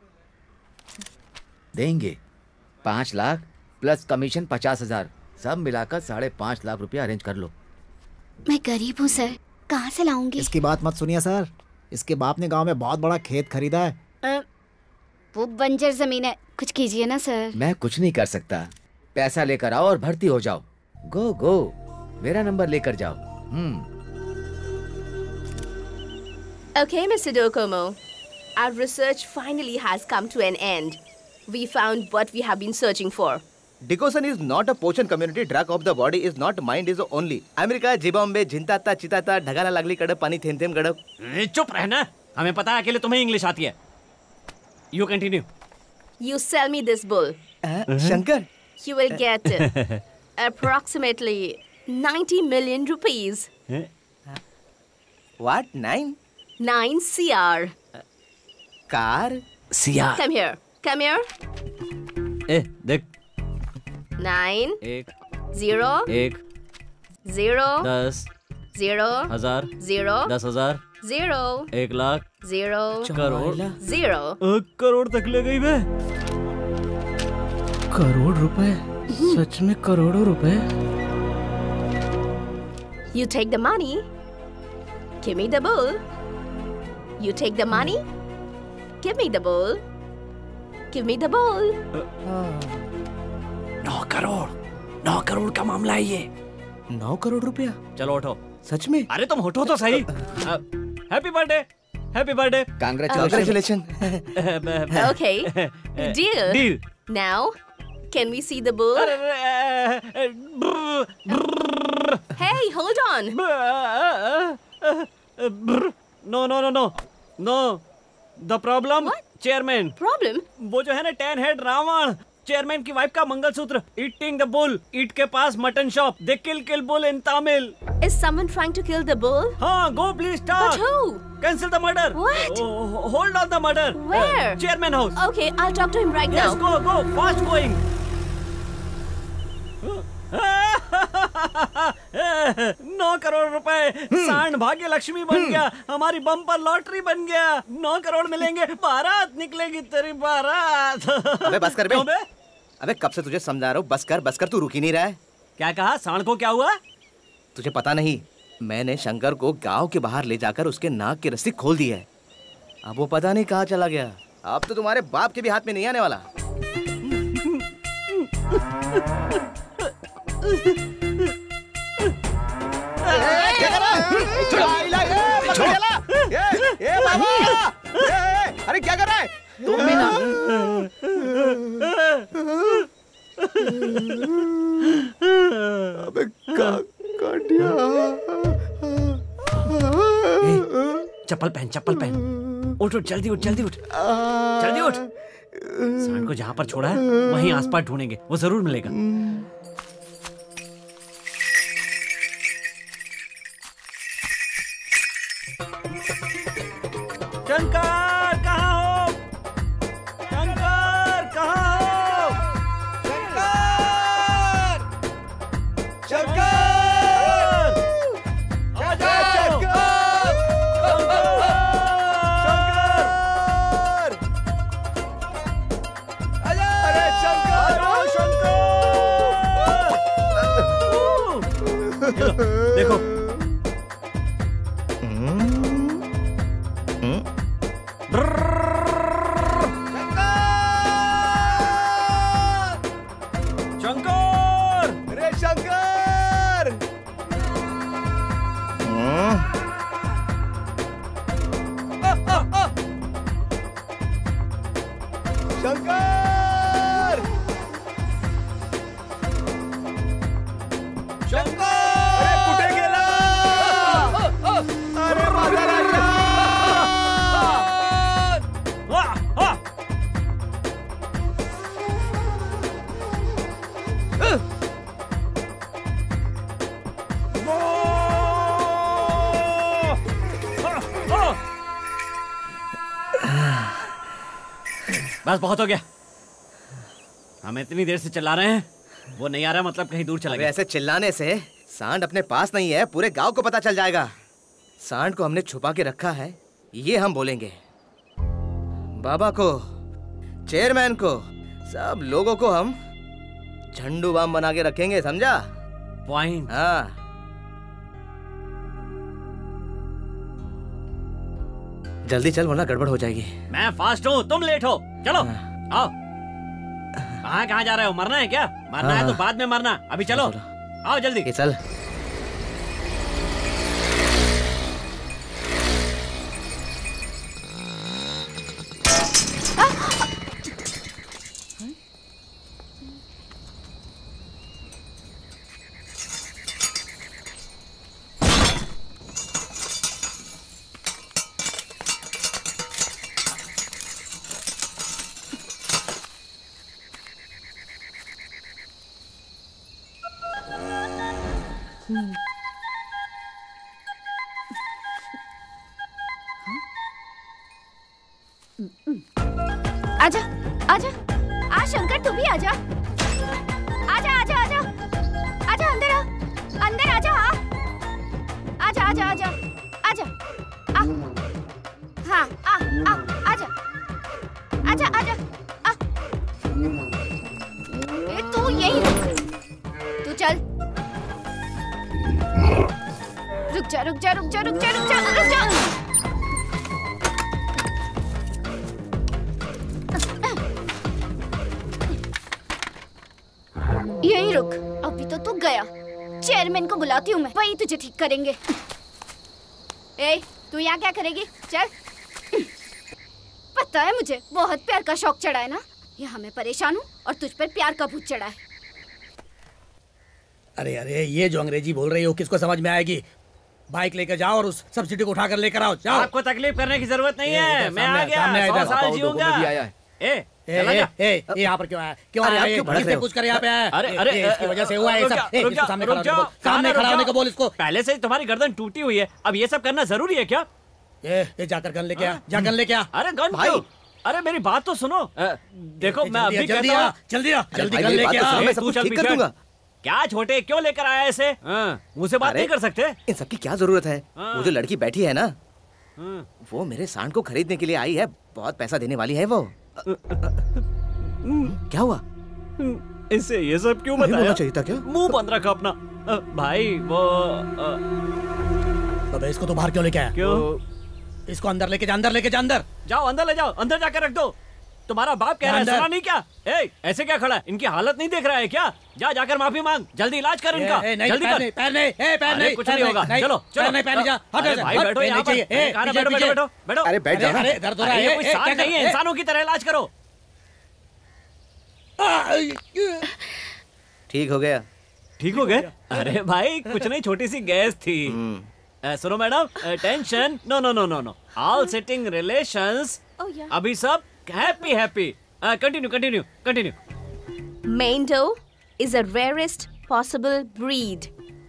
देंगे। 5 लाख प्लस कमीशन 50,000, सब मिलाकर 5.5 लाख रुपया अरेंज कर लो। मैं गरीब हूँ सर, कहाँ से लाऊंगी? इसकी बात मत सुनिए सर, इसके बाप ने गांव में बहुत बड़ा खेत खरीदा है। वो बंजर जमीन है, कुछ कीजिए ना सर। मैं कुछ नहीं कर सकता, पैसा लेकर आओ और भर्ती हो जाओ। गो गो, मेरा नंबर लेकर जाओ। Okay, Mr. Docomo. Our research finally has come to an end. We found what we have been searching for. Digoxin is not a potion community drug of the body, is not mind is only. America, Zimbabwe, झिंताता, चिताता, ढगाला लागली कडक, पानी them them Gandak. चुप रहना, हमें पता है अकेले तुम्हें इंग्लिश आती है। You continue. You sell me this bull. Shankar, You will get approximately 90 million rupees. what 9 9 CR. Car? सिया। Come here. Come here. ए देख, 9 1 0 1 0 10 0 हजार 0 10,000 0 1 लाख 0 करोड़ 0. करोड़ तक ले गई बे। करोड़ रुपए? सच में करोड़ों रुपए? You take the money Give me the bull. You take the money. Give me the bull. Give me the bull. 9 crore 9 crore का मामला है ये। 9 करोड़ रुपया? चलो उठो। सच में? अरे तुम उठो तो सही। Happy birthday, happy birthday. Congratulations. Okay. Deal. Deal. Now, can we see the bull? Hey, hold on. No. The problem? What? Chairman. Problem? वो जो है ना 10 head रावण, चेयरमैन की वाइफ का मंगलसूत्र, eating the bull, ईट के पास mutton shop, they kill bull in Tamil. Is someone trying to kill the bull? हाँ, go please talk. But who? Cancel the murder. What? Hold on the murder. Where? Chairman house. Okay, I'll talk to him right Yes, now. go, fast going. 9 crore रुपए, सांड भाग्य लक्ष्मी बन गया, हमारी bumper lottery बन गया, 9 करोड़ मिलेंगे, बारात निकलेगी तेरी बारात। अबे बस कर बे। अबे कब से तुझे समझा रहा हूँ, बस कर, तू रुक ही नहीं रहा है। क्या कहा? सांड को क्या हुआ? तुझे पता नहीं, मैंने शंकर को गांव के बाहर ले जाकर उसके नाक की रस्सी खोल दी है। अब वो पता नहीं कहाँ चला गया। अब तो तुम्हारे बाप के भी हाथ में नहीं आने वाला। अरे क्या कर रहा है? तुम भी ना। अबे काट दिया। चप्पल पहन। उठ जल्दी उठ। सांड को जहाँ पर छोड़ा है वहीं आसपास ढूंढेंगे, वो जरूर मिलेगा। शंकर कहाँ हो? देखो बस बहुत हो गया। हम इतनी देर से चिल्ला रहे हैं, वो नहीं आ रहा, मतलब कहीं दूर चला गया। ऐसे चिल्लाने से सांड अपने पास नहीं है, पूरे गांव को पता चल जाएगा। सांड को हमने छुपा के रखा है, ये हम बोलेंगे। बाबा को, चेयरमैन को, सब लोगों को हम झंडू बाम बना के रखेंगे, समझा? पॉइंट। हाँ। जल्दी चल वरना गड़बड़ हो जाएगी। मैं फास्ट हूँ, तुम लेट हो। चलो आओ। कहाँ जा रहे हो? मरना है क्या? मरना है तो बाद में मरना, अभी चलो। आओ जल्दी। चल। आजा आजा आ शंकर, तू भी आजा आजा आजा आजा आजा, अंदर आ, अंदर आजा, आजा आजा आजा आजा आ, हाँ आ आजा आजा आजा आ, तू यही रुक, तू चल, रुक जा रुक जा रुक जा रुक जा रुक जा रुक जा। यही रुक, अभी तो तू गया। चेयरमैन को बुलाती हूँ मैं, वही तुझे ठीक करेंगे। ए, तू यहाँ क्या करेगी? चल। पता है मुझे बहुत प्यार का शौक चढ़ा है ना। यहाँ मैं परेशान हूँ और तुझ पर प्यार का भूत चढ़ा है। अरे अरे, ये जो अंग्रेजी बोल रही हो किसको समझ में आएगी? बाइक लेकर जाओ और उस सब्सिडी को उठाकर लेकर आओ। जाओ। आपको तकलीफ करने की जरूरत नहीं है, मैं आ गया, 100 साल जीऊंगा। यहाँ पर क्यों आया? क्यों आया? किसने पूछ कर यहाँ पे आया? अरे इसकी वजह से हुआ है सब। सामने खड़ा होने को बोल इसको। पहले से तुम्हारी गर्दन टूटी हुई है, अब ये सब करना जरूरी है क्या? ये जाकर गन लेके आ, जा गन लेके आ। अरे गन भाई, अरे मेरी बात तो सुनो। देखो मैं अभी जल्दी आ, जल्दी गन लेके आ। मैं सब ठीक कर दूंगा। क्या छोटे, क्यों लेकर आया ऐसे? मुझसे बात नहीं कर सकते? इन सबकी क्या जरूरत है? वो जो लड़की बैठी है ना, वो मेरे सांड को खरीदने के लिए आई है। बहुत पैसा देने वाली है वो। क्या हुआ? इसे ये सब क्यों बताया? बोलना चाहिए था क्या? मुंह बंद रखा अपना। भाई वो अबे इसको तो बाहर क्यों लेके आया? क्यों? इसको अंदर लेके जा, अंदर लेके जा। अंदर जाओ, अंदर ले जाओ, अंदर जाकर रख दो। तुम्हारा बाप कह रहा है, सुना नहीं क्या? ऐसे क्या खड़ा है? इनकी हालत नहीं देख रहा है क्या? जाकर माफी मांग, जल्दी इलाज कर इनका। जल्दी कर। पैर नहीं, कुछ नहीं होगा। चलो नहीं, पैर नहीं, जा। भाई बैठो यहाँ पर। बैठो। अरे बैठ जाओ। अरे दर्द हो रहा है। कोई सांड नहीं है, इंसानों की तरह इलाज करो। ठीक हो गया। ठीक हो गए? अरे भाई कुछ नहीं, छोटी सी गैस थी। सुनो madam, tension no no no no no, all setting relations. अभी सब happy. Continue. Mendo is a rarest possible breed.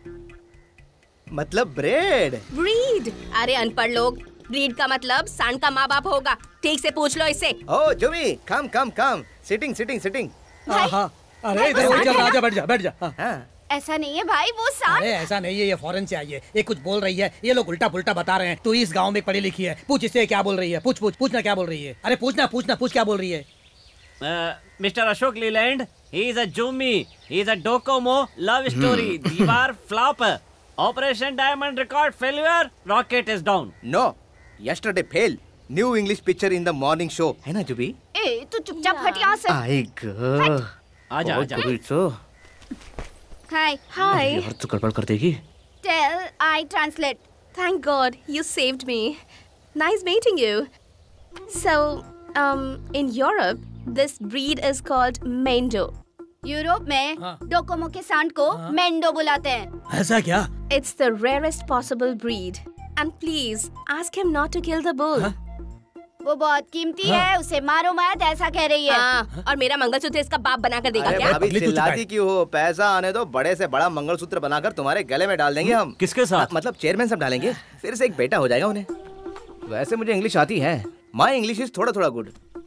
मतलब ब्रेड? Breed? अरे अनपढ़ लोग, ब्रीड का मतलब सांड का माँ बाप होगा। ठीक से पूछ लो इससे। ओ जुमी, कम। सिटिंग। अरे इधर बैठ जा। ऐसा नहीं है भाई, वो सांड। अरे ऐसा नहीं है, ये फॉरेन से आई है। ये कुछ बोल रही है, ये लोग उल्टा पुल्टा बता रहे हैं। तू इस गांव में पढ़ी लिखी है, पूछ इससे क्या बोल रही है। पूछना क्या बोल रही है। अरे पूछ क्या बोल रही है। Mister Ashok Leyland, he is a Jumi, he is a Docomo love story, Deewar flop, operation diamond record failure, rocket is down. No, yesterday fail, new English picture in the morning show, है ना जुबी? ए, तू चुपचाप हट यहाँ से। आजा। Hi. यार तू गड़बड़ कर देगी। Tell I translate. Thank God you saved me. Nice meeting you. So, in Europe, this breed is called Mendo. Europe में डोकोमो के सांड को मेंडो बुलाते हैं। ऐसा क्या? It's the rarest possible breed. And please ask him not to kill the bull. वो बहुत कीमती है, उसे मारो मत, ऐसा कह रही है। और मेरा मंगलसूत्र इसका बाप बना कर देगा क्या? अभी चिल्लाती क्यों हो? पैसा आने दो, बड़े से बड़ा मंगलसूत्र बनाकर तुम्हारे गले में डाल देंगे हम। किसके साथ? मतलब चेयरमैन सब डालेंगे, फिर से एक बेटा हो जाएगा उन्हें। वैसे मुझे इंग्लिश आती है, माय इंग्लिश इज थोड़ा गुड।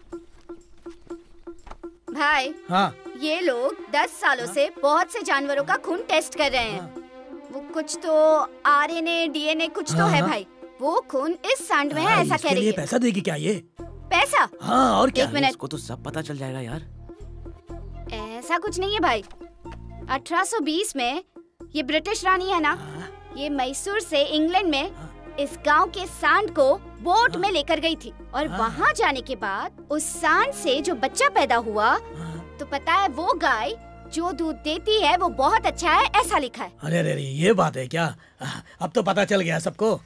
भाई ये लोग 10 सालों से बहुत से जानवरों का खून टेस्ट कर रहे हैं। वो कुछ तो आरएनए, डीएनए कुछ तो है भाई। वो खून इस सांड में है, ऐसा कह रही है। पैसा देगी क्या ये? पैसा? हाँ, और क्या? एक मिनट, इसको तो सब पता चल जाएगा यार। ऐसा कुछ नहीं है भाई। 1820 में ये ब्रिटिश रानी है ना, ये मैसूर से इंग्लैंड में इस गांव के सांड को बोट में लेकर गई थी। और वहाँ जाने के बाद उस सांड से जो बच्चा पैदा हुआ, तो पता है वो गाय जो दूध देती है वो बहुत अच्छा है, ऐसा लिखा है। अरे ये बात है क्या? अब तो पता चल गया सबको।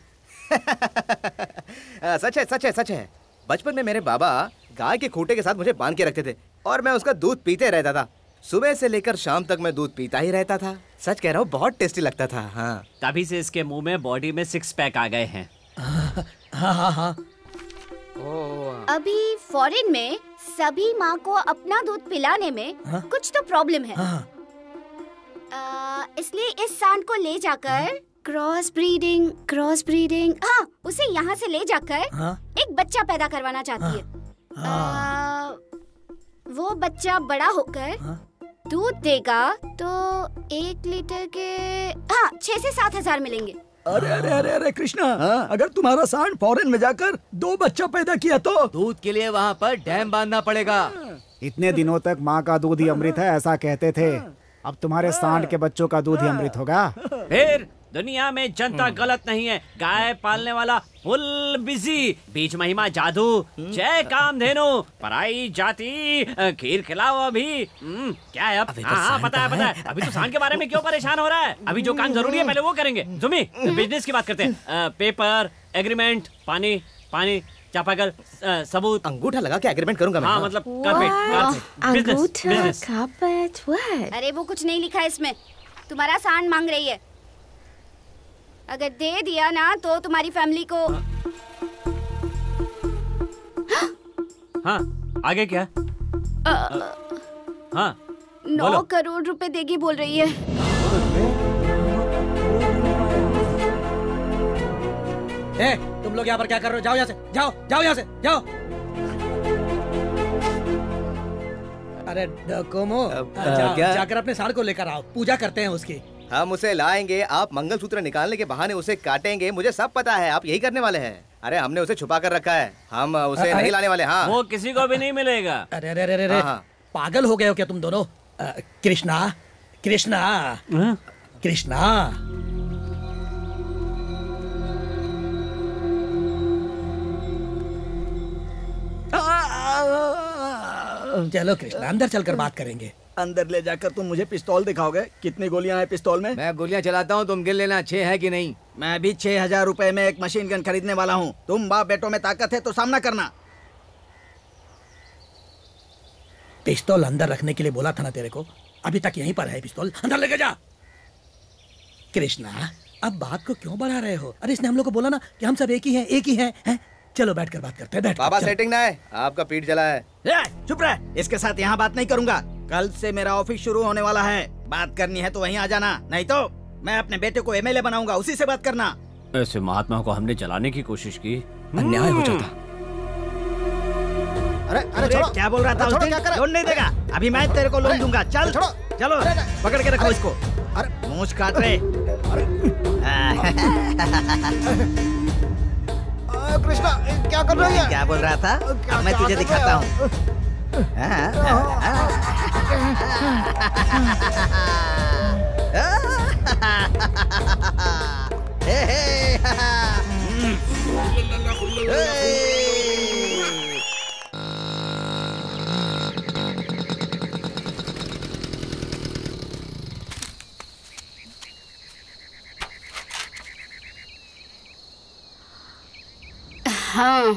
सच है। बचपन में मेरे बाबा गाय के खूंटे के साथ मुझे बांध के रखते थे और मैं उसका दूध पीते रहता था। सुबह से लेकर शाम तक मैं दूध पीता ही रहता था। सच कह रहा हूँ, बहुत टेस्टी लगता था। हाँ, तभी से इसके मुंह में बॉडी में 6 पैक आ गए हैं। हाँ। अभी फॉरेन में सभी माँ को अपना दूध पिलाने में कुछ तो प्रॉब्लम है। इसलिए इस सांड को ले जाकर क्रॉस ब्रीडिंग, हाँ, उसे यहाँ से ले जाकर एक बच्चा पैदा करवाना चाहती है। वो बच्चा बड़ा होकर दूध देगा तो 1 लीटर के 6 से 7 हजार मिलेंगे। अरे कृष्णा, अगर तुम्हारा सांड फॉरेन में जाकर 2 बच्चा पैदा किया तो दूध के लिए वहाँ पर डैम बांधना पड़ेगा। इतने दिनों तक माँ का दूध ही अमृत है, ऐसा कहते थे। अब तुम्हारे सांड के बच्चों का दूध ही अमृत होगा। फिर दुनिया में जनता गलत नहीं है। गाय पालने वाला फुल बिजी, बीच महिमा जादू, जय कामधेनु, पराई जाति, खीर खिलाओ अभी। क्या है अब? हाँ पता है। अभी तो सांड के बारे में क्यों परेशान हो रहा है? अभी जो काम जरूरी है पहले वो करेंगे। जुमी, बिजनेस की बात करते हैं। पेपर, एग्रीमेंट, पानी, चापाकल, सबूत। अंगूठा लगा के एग्रीमेंट करूंगा मैं। हाँ मतलब बिजनेस। अरे वो कुछ नहीं लिखा है इसमें, तुम्हारा सांड मांग रही है। अगर दे दिया ना तो तुम्हारी फैमिली को। हाँ आगे क्या? हाँ 9 करोड़ रुपए देगी बोल रही है। तुम लोग यहाँ पर क्या कर रहे हो? जाओ यहाँ से, जाओ यहाँ से, जाओ। अरे डकोमो, जाकर अपने सांड को लेकर आओ, पूजा करते हैं उसकी। हम उसे लाएंगे, आप मंगलसूत्र निकालने के बहाने उसे काटेंगे, मुझे सब पता है। आप यही करने वाले हैं। अरे हमने उसे छुपा कर रखा है, हम उसे नहीं लाने वाले। हाँ वो किसी को भी नहीं मिलेगा। अरे पागल हो गए हो क्या तुम दोनों? कृष्णा, चलो कृष्णा, अंदर चलकर बात करेंगे। अंदर ले जाकर तुम मुझे पिस्तौल दिखाओगे? कितनी गोलियां हैं पिस्तौल में? मैं गोलियां चलाता हूँ, तुम गिन लेना 6 है कि नहीं। मैं भी 6000 रुपए में एक मशीन गन खरीदने वाला हूँ। तुम बाप बेटों में ताकत है तो सामना करना। पिस्तौल अंदर रखने के लिए बोला था ना तेरे को, अभी तक यहीं पर है पिस्तौल, अंदर लेके जा। कृष्णा अब बात को क्यों बढ़ा रहे हो? अरे इसने हम लोग को बोला ना कि हम सब एक ही हैं। चलो बैठकर बात करते हैं। बैठ बाबा, सेटिंग ना है, आपका पीठ जला है। चुप रह, इसके साथ यहाँ बात नहीं करूंगा। कल से मेरा ऑफिस शुरू होने वाला है, बात करनी है तो वहीं आ जाना, नहीं तो मैं अपने बेटे को एमएलए बनाऊंगा, उसी से बात करना। ऐसे महात्मा को हमने जलाने की कोशिश की, अन्याय हो जाता। अरे क्या बोल रहा था उस दिन? लोन नहीं देगा, अभी मैं तेरे को लोन दूंगा। चलो पकड़ के रखो इसको। अरे मूंछ काट रहे। कृष्णा क्या कर रही है? क्या बोल रहा था? अब मैं तुझे दिखाता हूँ। हाँ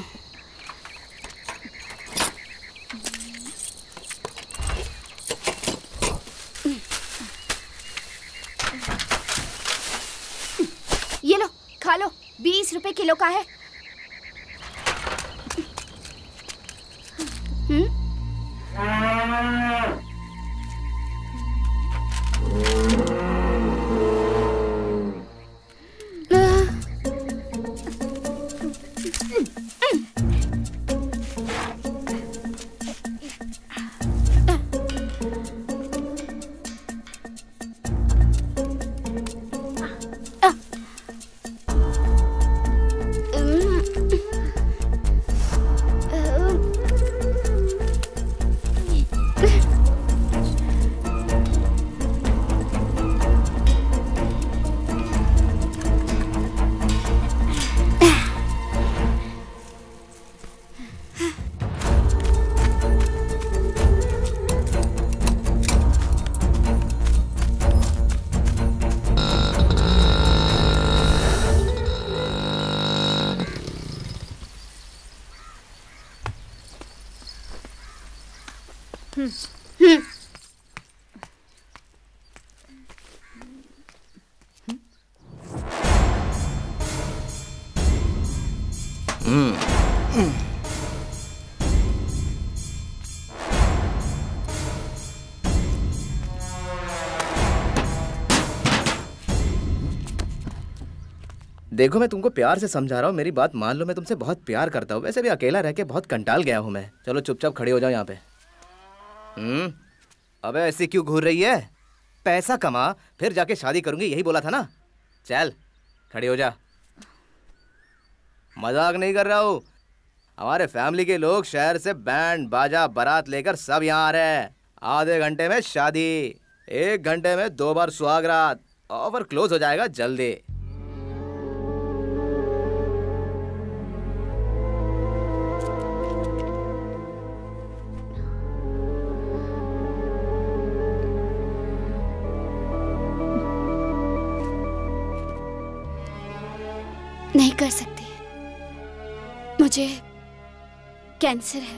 ये लो, खा लो, 20 रुपए किलो का है। देखो मैं तुमको प्यार से समझा रहा हूँ, मेरी बात मान लो। मैं तुमसे बहुत प्यार करता हूँ, वैसे भी अकेला रह के बहुत कंटाल गया हूँ मैं। चलो चुपचाप खड़े हो जाओ यहाँ पे। अबे ऐसी क्यों घूर रही है? पैसा कमा फिर जाके शादी करूंगी, यही बोला था ना। चल खड़ी हो जा। मजाक नहीं कर रहा हूँ। हमारे फैमिली के लोग शहर से बैंड बाजा बारात लेकर सब यहाँ आ रहे हैं। आधे घंटे में शादी, 1 घंटे में 2 बार सुहागरात। ऑफर क्लोज हो जाएगा जल्दी। नहीं कर सकती, मुझे कैंसर है।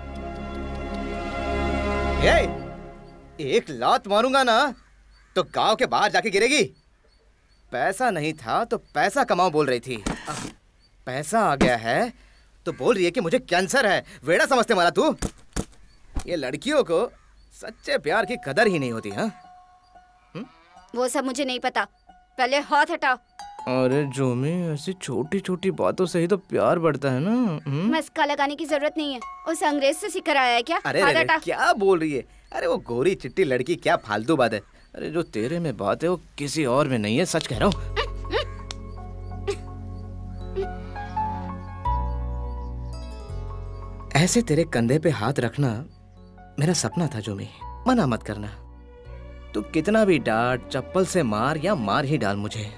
एक लात मारूंगा ना तो गांव के बाहर जाके गिरेगी। पैसा नहीं था तो पैसा कमाओ बोल रही थी, पैसा आ गया है तो बोल रही है कि मुझे कैंसर है। वेड़ा समझते मारा तू। ये लड़कियों को सच्चे प्यार की कदर ही नहीं होती। हाँ, वो सब मुझे नहीं पता, पहले हाथ हटाओ। अरे जोमी, ऐसी छोटी छोटी बातों से ही तो प्यार बढ़ता है ना। मस्का लगाने की जरूरत नहीं है, उस अंग्रेज से सिखकर आया है क्या? अरे हाथ हटा। क्या बोल रही है? अरे वो गोरी चिट्टी लड़की क्या फालतू बात है। अरे जो तेरे में बात है वो किसी और में नहीं है, सच कह रहा हूँ। ऐसे तेरे कंधे पे हाथ रखना मेरा सपना था जोमी, मना मत करना। तू कितना भी डांट, चप्पल से मार या मार ही डाल मुझे,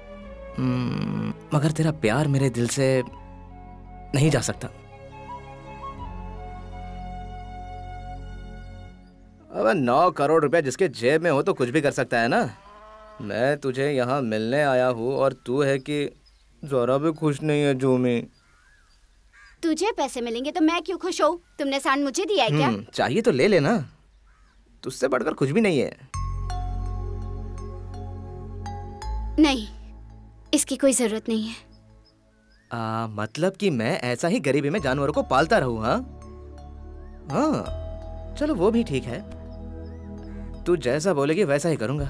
मगर तेरा प्यार मेरे दिल से नहीं जा सकता। अब 9 करोड़ रुपया जिसके जेब में हो तो कुछ भी कर सकता है ना। मैं तुझे यहाँ मिलने आया हूँ और तू है कि जरा भी खुश नहीं है जोमी। तुझे पैसे मिलेंगे तो मैं क्यों खुश हूँ? तुमने सांड मुझे दिया है क्या? चाहिए तो ले लेना, तुझसे बढ़कर कुछ भी नहीं है। नहीं, इसकी कोई जरूरत नहीं है। मतलब कि मैं ऐसा ही गरीबी में जानवरों को पालता रहूं? हाँ हाँ, चलो वो भी ठीक है। तू जैसा बोलेगी वैसा ही करूंगा।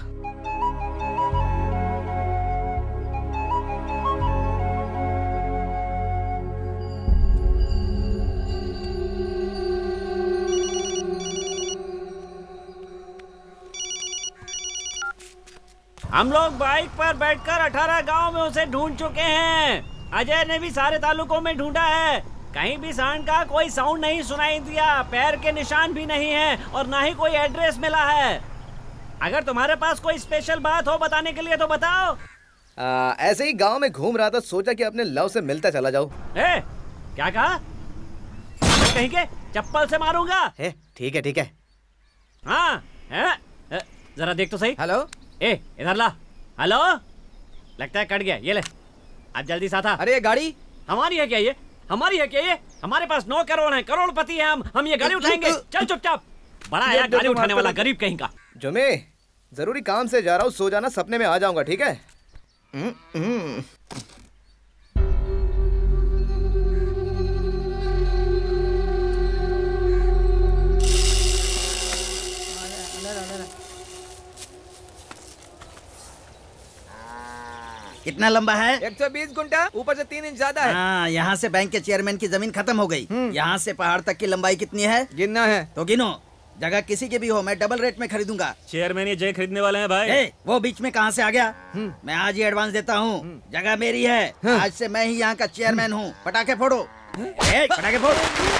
हम लोग बाइक पर बैठकर 18 गांव में उसे ढूंढ चुके हैं। अजय ने भी सारे तालुकों में ढूंढा है, कहीं भी सांड का कोई साउंड नहीं सुनाई दिया, पैर के निशान भी नहीं है और ना ही कोई एड्रेस मिला है। अगर तुम्हारे पास कोई स्पेशल बात हो बताने के लिए तो बताओ। ऐसे ही गांव में घूम रहा था, सोचा कि अपने लव से मिलता चला जाऊं। क्या कहा? कहीं के चप्पल से मारूंगा। ठीक है ठीक है। हाँ, जरा देख तो सही। हेलो, इधर ला। हेलो, लगता है कट गया। ये ले, अब जल्दी साथ आ। अरे ये गाड़ी हमारी है क्या? ये हमारी है क्या? ये हमारे पास 9 करोड़ है, करोड़पति है हम ये गाड़ी उठाएंगे। चल चुपचाप, बड़ा है गाड़ी उठाने वाला गरीब कहीं का। जुमे, जरूरी काम से जा रहा हूँ, सो जाना, सपने में आ जाऊंगा, ठीक है? कितना लंबा है? 120 गुंठा, ऊपर से 3 इंच ज्यादा है। हाँ, यहाँ से बैंक के चेयरमैन की जमीन खत्म हो गई। यहाँ से पहाड़ तक की लंबाई कितनी है? गिनना है तो गिनो। जगह किसी की भी हो, मैं डबल रेट में खरीदूंगा। चेयरमैन ये जय खरीदने वाले हैं भाई। वो बीच में कहाँ से आ गया? मैं आज ही एडवांस देता हूँ, जगह मेरी है। आज से मैं ही यहाँ का चेयरमैन हूँ। पटाखे फोड़ो, पटाखे फोड़ो।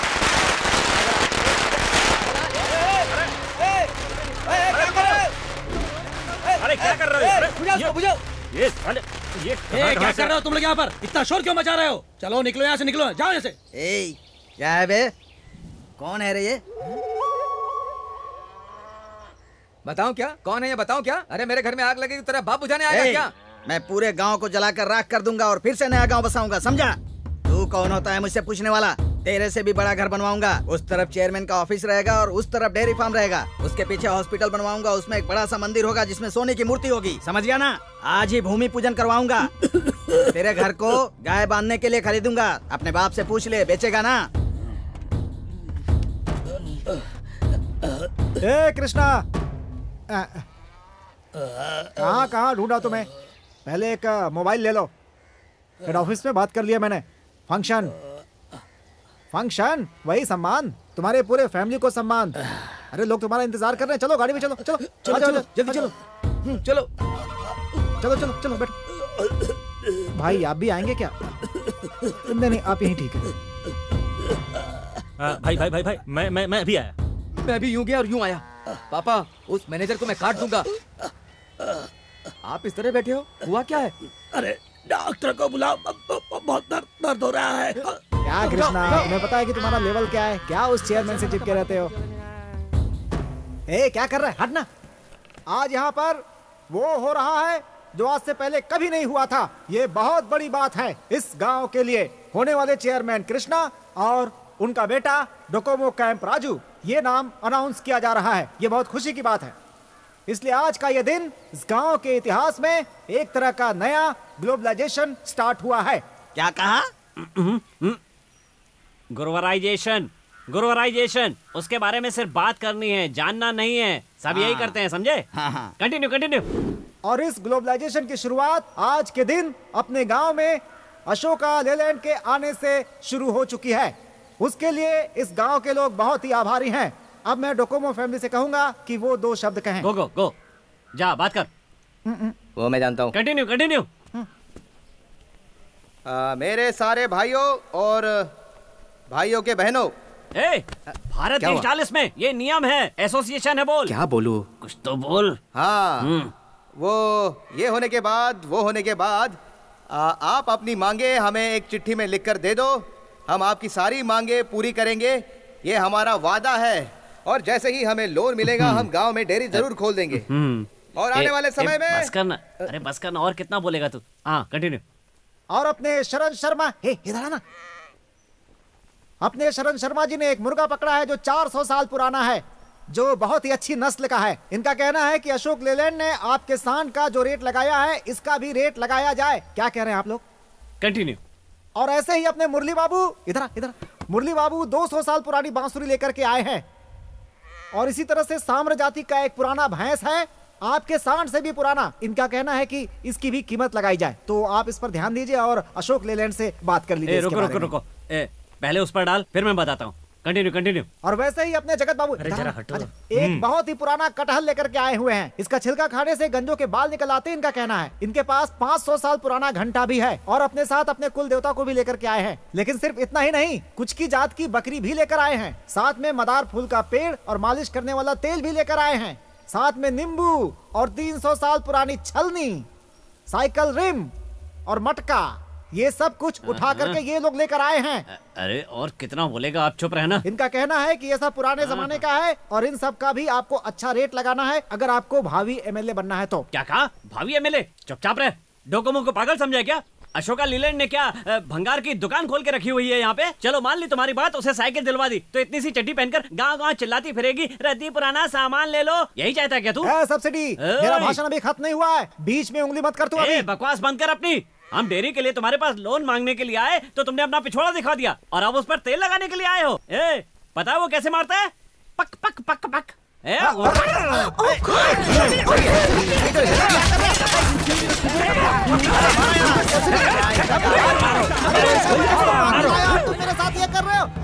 अरे क्या कर रहे हो? बुझाओ। ये क्या कर रहे हो तुम लोग यहाँ पर? इतना शोर क्यों मचा रहे हो? चलो निकलो यहाँ से, निकलो, जाओ यहाँ से। क्या है बे? कौन है रे ये? बताऊं क्या? कौन है ये? बताऊं क्या? अरे मेरे घर में आग लगी तो तेरा बाप बुझाने आएगा क्या? मैं पूरे गांव को जलाकर राख कर दूंगा और फिर से नया गांव बसाऊंगा, समझा? तू कौन होता है मुझसे पूछने वाला? तेरे से भी बड़ा घर बनवाऊंगा। उस तरफ चेयरमैन का ऑफिस रहेगा और उस तरफ डेयरी फार्म रहेगा। उसके पीछे हॉस्पिटल बनवाऊंगा, उसमें एक बड़ा सा मंदिर होगा जिसमें सोने की मूर्ति होगी, समझ गया ना? आज ही भूमि पूजन करवाऊंगा। तेरे घर को गाय बांधने के लिए खरीदूंगा, अपने बाप से पूछ ले, बेचेगा ना? कृष्णा, कहाँ ढूंढा तुम्हें? पहले एक मोबाइल ले लो। हेड ऑफिस में बात कर लिया मैंने। फंक्शन वही सम्मान, तुम्हारे पूरे फैमिली को सम्मान। अरे लोग तुम्हारा इंतजार कर रहे हैं, चलो गाड़ी में चलो। चलो जल्दी चलो। चलो चलो चलो चलो बैठो। भाई आप भी आएंगे क्या? नहीं आप यहीं ठीक है। भाई मैं अभी आया। मैं भी यूं गया और यूं आया। पापा, उस मैनेजर को मैं काट दूंगा। आप इस तरह बैठे हो, हुआ क्या है? अरे डॉक्टर को बुलाओ, बहुत दर्द हो रहा है। क्या कृष्णा, तुम्हें पता है कि तुम्हारा लेवल क्या है? क्या उस चेयरमैन से चिपके रहते हो? ए, क्या कर रहा है? हटना। आज यहाँ पर वो हो रहा है जो आज से पहले कभी नहीं हुआ था। ये बहुत बड़ी बात है इस गांव के लिए। होने वाले चेयरमैन कृष्णा और उनका बेटा डोकोमो कैंप राजू, ये नाम अनाउंस किया जा रहा है। ये बहुत खुशी की बात है। इसलिए आज का ये दिन इस गांव के इतिहास में एक तरह का नया ग्लोबलाइजेशन स्टार्ट हुआ है। क्या कहा? गुरुवराइजेशन, गुरुवराइजेशन, उसके बारे में सिर्फ बात करनी है, जानना नहीं है। सब यही करते हैं, समझे? Continue continue. और इस ग्लोबलाइजेशन की शुरुआत आज के दिन अपने गांव में अशोका लेलैंड के आने से शुरू हो चुकी है। उसके लिए इस गांव के लोग बहुत ही आभारी हैं। अब मैं डोकोमो फैमिली से कहूंगा कि वो 2 शब्द कहें। गो गो गो, जा बात कर। वो मैं जानता हूँ। Continue continue. मेरे सारे भाइयों और भाइयों के बहनों, भारत देश डाल इसमें, ये नियम है, एसोसिएशन है। बोल। क्या बोलूं? कुछ तो बोल। हाँ, वो ये होने के बाद, वो होने के बाद आप अपनी मांगे हमें एक चिट्ठी में लिखकर दे दो। हम आपकी सारी मांगे पूरी करेंगे, ये हमारा वादा है। और जैसे ही हमें लोन मिलेगा हम गांव में डेयरी जरूर खोल देंगे। और आने वाले समय में बस करना। अरे बस करना, और कितना बोलेगा तू? हाँ कंटिन्यू। और अपने शरण शर्मा, इधर आना। अपने शरण शर्मा जी ने एक मुर्गा पकड़ा है जो 400 साल पुराना है, जो बहुत ही अच्छी नस्ल का है। इनका कहना है कि अशोक लेलैंड ने आपके सांड का जो रेट लगाया है, इसका भी रेट लगाया जाए। क्या कह रहे हैं आप लोग? कंटिन्यू। और ऐसे ही अपने मुरली बाबू, इधर मुरली बाबू 200 साल पुरानी बांसुरी लेकर के आए हैं। और इसी तरह से साम्र जाति का एक पुराना भैंस है, आपके सांड से भी पुराना। इनका कहना है कि इसकी भी कीमत लगाई जाए। तो आप इस पर ध्यान दीजिए और अशोक लेलैंड से बात कर लीजिए। रुको, पहले उस पर डाल, फिर मैं बताता हूँ। Continue continue. और वैसे ही अपने जगत बाबू एक बहुत ही पुराना कटहल लेकर के आए हुए हैं। इसका छिलका खाने से गंजों के बाल निकल आते हैं, इनका कहना है। इनके पास 500 साल पुराना घंटा भी है। और अपने साथ अपने कुल देवता को भी लेकर के आए हैं। लेकिन सिर्फ इतना ही नहीं, कुछ की जात की बकरी भी लेकर आए हैं। साथ में मदार फूल का पेड़ और मालिश करने वाला तेल भी लेकर आए हैं। साथ में नींबू और 300 साल पुरानी छलनी, साइकिल रिम और मटका, ये सब कुछ उठा करके ये लोग लेकर आए हैं। अरे और कितना बोलेगा, आप चुप रहना। इनका कहना है कि ये सब पुराने जमाने का है और इन सब का भी आपको अच्छा रेट लगाना है अगर आपको भावी एमएलए बनना है तो। क्या कहा? भावी एमएलए? चुपचाप रहे। डोकोमो को पागल समझा क्या? अशोका लीलैंड ने क्या भंगार की दुकान खोल के रखी हुई है यहाँ पे? चलो मान ली तुम्हारी बात, उसे साइकिल दिलवा दी तो इतनी सी चड्डी पहनकर गाँव गाँव चिल्लाती फिरेगी, रद्दी पुराना सामान ले लो। यही चाहता है क्या तू? सब्सिडी, मेरा भाषण अभी खत्म नहीं हुआ है, बीच में उंगली मत कर तू अभी। बकवास बंद कर अपनी। हम डेयरी के लिए तुम्हारे पास लोन मांगने के लिए आए तो तुमने अपना पिछवाड़ा दिखा दिया और अब उस पर तेल लगाने के लिए आए हो। पता है वो कैसे मारता है? पक पक पक पक। तुम मेरे साथ ये कर रहे हो?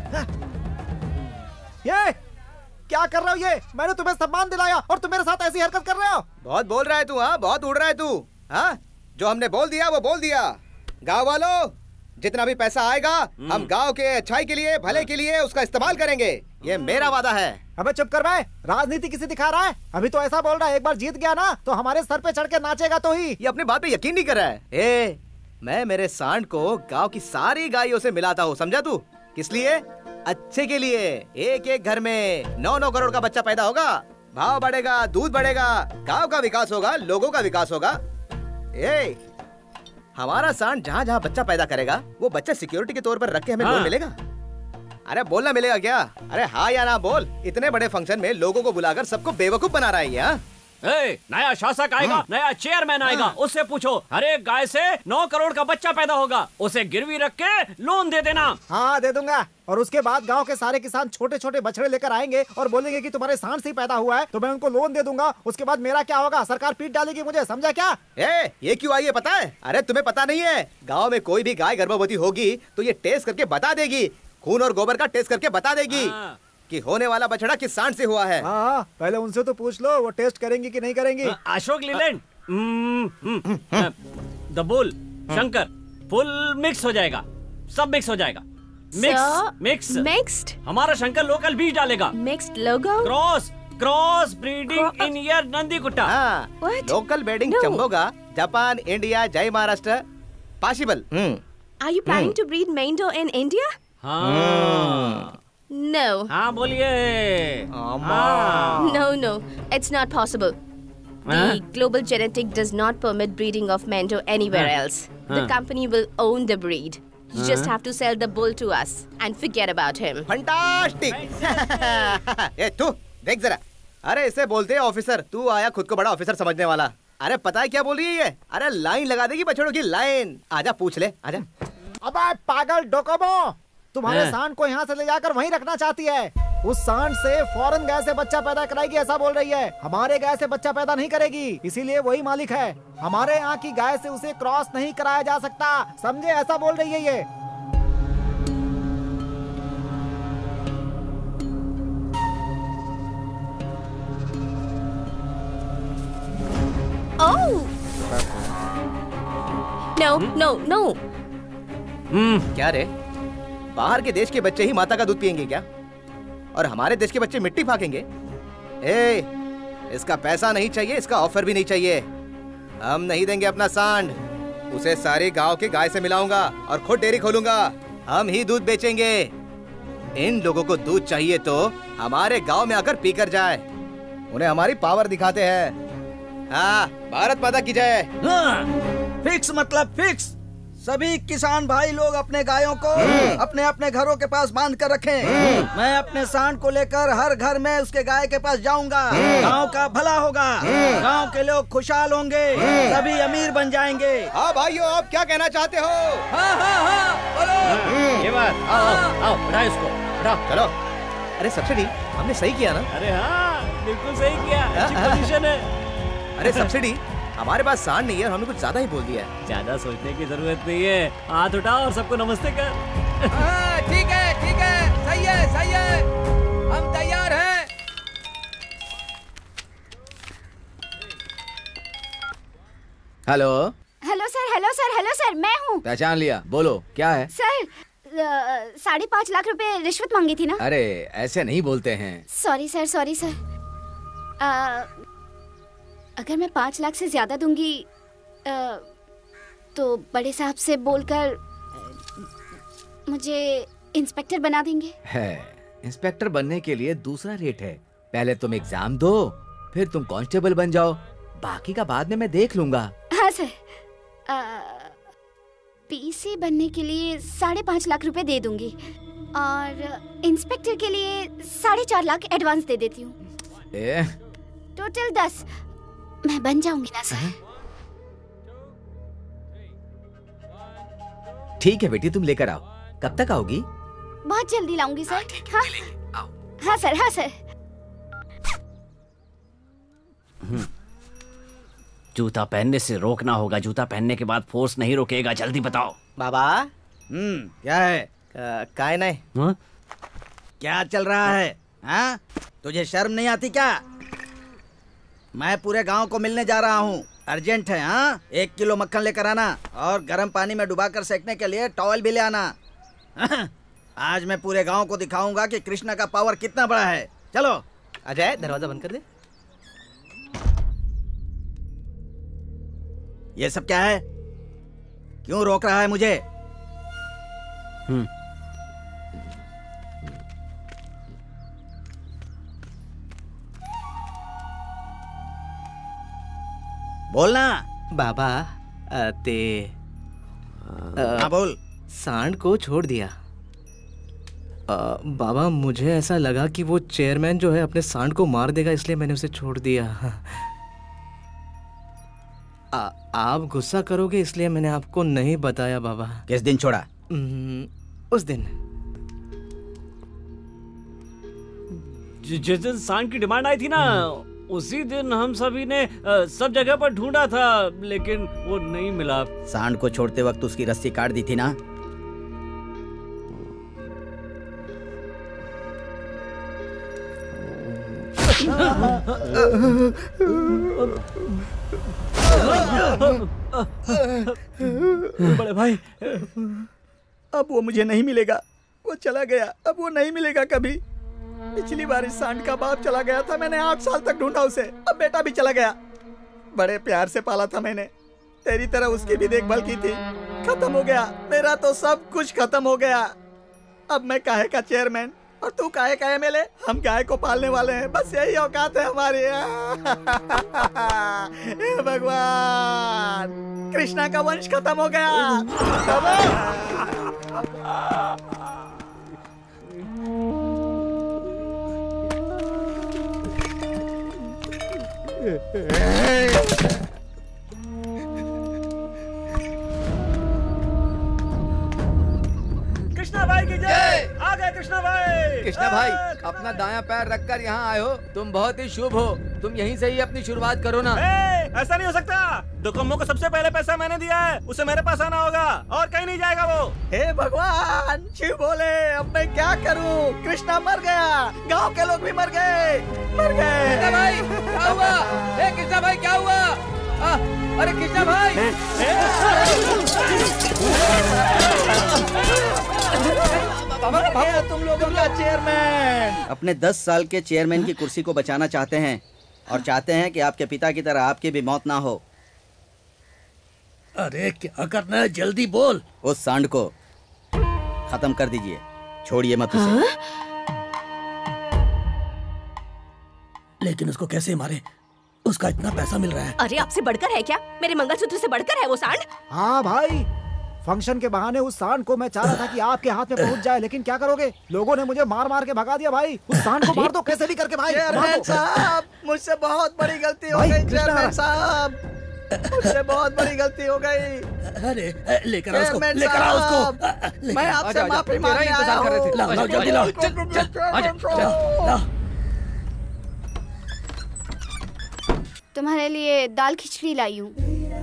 ये क्या कर रहे हो? ये मैंने तुम्हें सम्मान दिलाया और तुम मेरे साथ ऐसी हरकत कर रहे हो। बहुत बोल रहा है तू। हाँ, बहुत उड़ रहा है तू। हाँ, जो हमने बोल दिया वो बोल दिया। गांव वालों, जितना भी पैसा आएगा हम गांव के अच्छाई के लिए, भले के लिए उसका इस्तेमाल करेंगे। ये मेरा वादा है। अबे चुप कर बे, राजनीति किसे दिखा रहा है? अभी तो ऐसा बोल रहा है एक बार जीत गया ना तो हमारे सर पे चढ़ के नाचेगा तो ही। ये अपनी बात पे यकीन नहीं कर रहा है। मैं मेरे सांड को गांव की सारी गायों से मिलाता हूँ, समझा तू? किस लिए? अच्छे के लिए। एक एक घर में 9-9 करोड़ का बच्चा पैदा होगा, भाव बढ़ेगा, दूध बढ़ेगा, गांव का विकास होगा, लोगों का विकास होगा। हमारा सांड जहाँ जहाँ बच्चा पैदा करेगा वो बच्चा सिक्योरिटी के तौर पर रख के हमें लोन मिलेगा। अरे बोलना मिलेगा क्या? अरे हाँ या ना बोल। इतने बड़े फंक्शन में लोगों को बुलाकर सबको बेवकूफ बना रहा है ये। नया शासक आएगा, नया चेयरमैन आएगा, उससे पूछो हर एक गाय से 9 करोड़ का बच्चा पैदा होगा, उसे गिरवी रख के लोन दे देना। हाँ दे दूंगा। और उसके बाद गांव के सारे किसान छोटे छोटे बछड़े लेकर आएंगे और बोलेंगे कि तुम्हारे सांड से ही पैदा हुआ है, तो मैं उनको लोन दे दूंगा। उसके बाद मेरा क्या होगा? सरकार पीट डालेगी मुझे, समझा क्या? ये क्यों आई है पता है? अरे तुम्हें पता नहीं है, गाँव में कोई भी गाय गर्भवती होगी तो ये टेस्ट करके बता देगी, खून और गोबर का टेस्ट करके बता देगी कि होने वाला बछड़ा किस सांड से हुआ है। हाँ, पहले उनसे तो पूछ लो वो टेस्ट करेंगी कि नहीं करेंगी। Ashok Leyland, the bull, Shankar, full mix हो जाएगा, सब मिक्स हो जाएगा। मिक्स्ड। हमारा शंकर लोकल बीज डालेगा। मिक्स्ड लोगो? क्रॉस ब्रीडिंग इन यर नंदीकुट्टा। हाँ, लोकल ब्रीडिंग चंबोगा, जापान, इंडिया, जय Maharashtra, possible. Are you planning to breed Mendo in India? हाँ। No. हाँ बोलिए। No, it's not possible. The global genetic does not permit breeding of Mendo anywhere else. The company will own the breed. You just have to sell the bull to us and forget about him. Fantastic. ये तू देख जरा। अरे इसे बोलते हैं officer. तू आया खुद को बड़ा ऑफिसर समझने वाला। अरे पता है क्या बोल रही है ये? अरे लाइन लगा देगी बछड़ों की लाइन। आजा पूछ ले, आजा। अबे पागल डोकोमो, तुम्हारे सांड को यहाँ से ले जाकर वहीं रखना चाहती है। उस सांड से फॉरेन गाय से बच्चा पैदा कराएगी ऐसा बोल रही है। हमारे गाय से बच्चा पैदा नहीं करेगी, इसीलिए वही मालिक है। हमारे यहाँ की गाय से उसे क्रॉस नहीं कराया जा सकता, समझे? ऐसा बोल रही है ये। Oh! No. क्या रे? बाहर के देश के बच्चे ही माता का दूध पियेंगे क्या? और हमारे देश के बच्चे मिट्टी फाकेंगे? इसका पैसा नहीं चाहिए, इसका ऑफर भी नहीं चाहिए। हम नहीं देंगे अपना सांड। उसे सारी गांव के गाय से मिलाऊंगा और खुद डेयरी खोलूंगा। हम ही दूध बेचेंगे। इन लोगों को दूध चाहिए तो हमारे गांव में आकर पीकर जाए। उन्हें हमारी पावर दिखाते हैं। हाँ, भारत माता की जय। फिक्स मतलब फिक्स। सभी किसान भाई लोग अपने गायों को अपने अपने घरों के पास बांध कर रखें। मैं अपने सांड को लेकर हर घर में उसके गाय के पास जाऊंगा। गांव का भला होगा, गांव के लोग खुशहाल होंगे, सभी अमीर बन जाएंगे। हाँ भाइयों, आप क्या कहना चाहते हो? हाँ, बोलो। ये बात, आओ, बढ़ाओ इसको, बढ़ाओ। चलो। अरे सब्सिडी, हमने सही किया ना? अरे हाँ, बिल्कुल सही किया। अच्छी पोजीशन है। अरे सब्सिडी, हमारे पास सांड नहीं है, हमने कुछ ज्यादा ही बोल दिया है। ज्यादा सोचने की जरूरत नहीं है। हाथ उठाओ और सबको नमस्ते कर। ठीक है, सही है, हम तैयार हैं। हेलो सर, मैं हूँ। पहचान लिया, बोलो क्या है? सर 5.5 लाख रुपए रिश्वत मांगी थी ना? अरे ऐसे नहीं बोलते हैं। Sorry sir. अगर मैं 5 लाख से ज्यादा दूंगी तो बड़े साहब से बोलकर मुझे इंस्पेक्टर बना देंगे। है, इंस्पेक्टर बनने के लिए दूसरा रेट है। पहले तुम एग्जाम दो, फिर तुम कांस्टेबल बन जाओ। बाकी का बाद में मैं देख लूंगा। हाँ सर, पीसी बनने के लिए 5.5 लाख रुपए दे दूंगी और इंस्पेक्टर के लिए 4.5 लाख एडवांस दे देती हूँ। टोटल 10 मैं बन जाऊंगी ना सर? ठीक है बेटी, तुम लेकर आओ। कब तक आओगी? बहुत जल्दी लाऊंगी सर। हाँ सर। जूता पहनने से रोकना होगा, जूता पहनने के बाद फोर्स नहीं रोकेगा। जल्दी बताओ। बाबा। क्या है? काय नहीं। क्या चल रहा है? हाँ, तुझे शर्म नहीं आती क्या? मैं पूरे गांव को मिलने जा रहा हूँ, अर्जेंट है। हाँ, 1 किलो मक्खन लेकर आना और गर्म पानी में डुबाकर सेकने के लिए टॉवल भी ले आना। आज मैं पूरे गांव को दिखाऊंगा कि कृष्णा का पावर कितना बड़ा है। चलो। अजय, दरवाजा बंद कर दे। ये सब क्या है? क्यों रोक रहा है मुझे? बोलना। बाबा हाँ बोल। सांड को छोड़ दिया। बाबा, मुझे ऐसा लगा कि वो चेयरमैन जो है अपने सांड को मार देगा, इसलिए मैंने उसे छोड़ दिया। आप गुस्सा करोगे इसलिए मैंने आपको नहीं बताया बाबा। किस दिन छोड़ा? उस दिन जिस दिन सांड की डिमांड आई थी ना, उसी दिन हम सभी ने सब जगह पर ढूंढा था, लेकिन वो नहीं मिला। सांड को छोड़ते वक्त उसकी रस्सी काट दी थी ना? बड़े भाई, अब वो मुझे नहीं मिलेगा। वो चला गया, अब वो नहीं मिलेगा कभी। पिछली बार इस सांड का बाप चला गया था, मैंने 8 साल तक ढूंढा उसे, अब बेटा भी चला गया। बड़े प्यार से पाला था मैंने, तेरी तरह उसकी भी देखभाल की थी। खत्म हो गया, मेरा तो सब कुछ खत्म हो गया। अब मैं काहे का चेयरमैन और तू काहे का एमएलए। हम गाय को पालने वाले हैं, बस यही औकात है हमारी। हे भगवान, कृष्णा का वंश खत्म हो गया। कृष्णा भाई की जय। आ गए कृष्णा भाई। कृष्णा भाई, अपना दायां पैर रखकर यहाँ आए हो, तुम बहुत ही शुभ हो। तुम यहीं से ही अपनी शुरुआत करो ना। ऐसा नहीं हो सकता। डोकोमो को सबसे पहले पैसा मैंने दिया है, उसे मेरे पास आना होगा और कहीं नहीं जाएगा वो। हे भगवान, शिव बोले, अब मैं क्या करूं? कृष्णा मर गया, गांव के लोग भी मर गए, मर गए। कृष्णा भाई क्या हुआ? कृष्णा भाई क्या हुआ? अरे कृष्णा भाई, तुम लोगों का चेयरमैन। अपने 10 साल के चेयरमैन की कुर्सी को बचाना चाहते हैं और चाहते हैं कि आपके पिता की तरह आपकी भी मौत ना हो। अरे क्या करना है, जल्दी बोल। उस सांड को खत्म कर दीजिए, छोड़िए मत उसे। लेकिन उसको कैसे मारे? उसका इतना पैसा मिल रहा है। अरे आपसे बढ़कर है क्या? मेरे मंगलसूत्र से बढ़कर है वो सांड? हाँ भाई, फंक्शन के बहाने उस सांड को मैं चाह रहा था कि आपके हाथ में पहुंच जाए, लेकिन क्या करोगे, लोगों ने मुझे मार मार के भगा दिया भाई। उस सांड को मार दो कैसे भी करके भाई। चेयरमैन साहब, मुझसे बहुत बड़ी गलती हो गई। चेयरमैन साहब, मुझसे बहुत बड़ी गलती हो गई। अरे लेकर आओ उसको, लेकर आओ उसको। मैं आपसे माफी मांगने आया हूं। लाओ जल्दी लाओ, चल। तुम्हारे लिए दाल खिचड़ी लाई हूँ।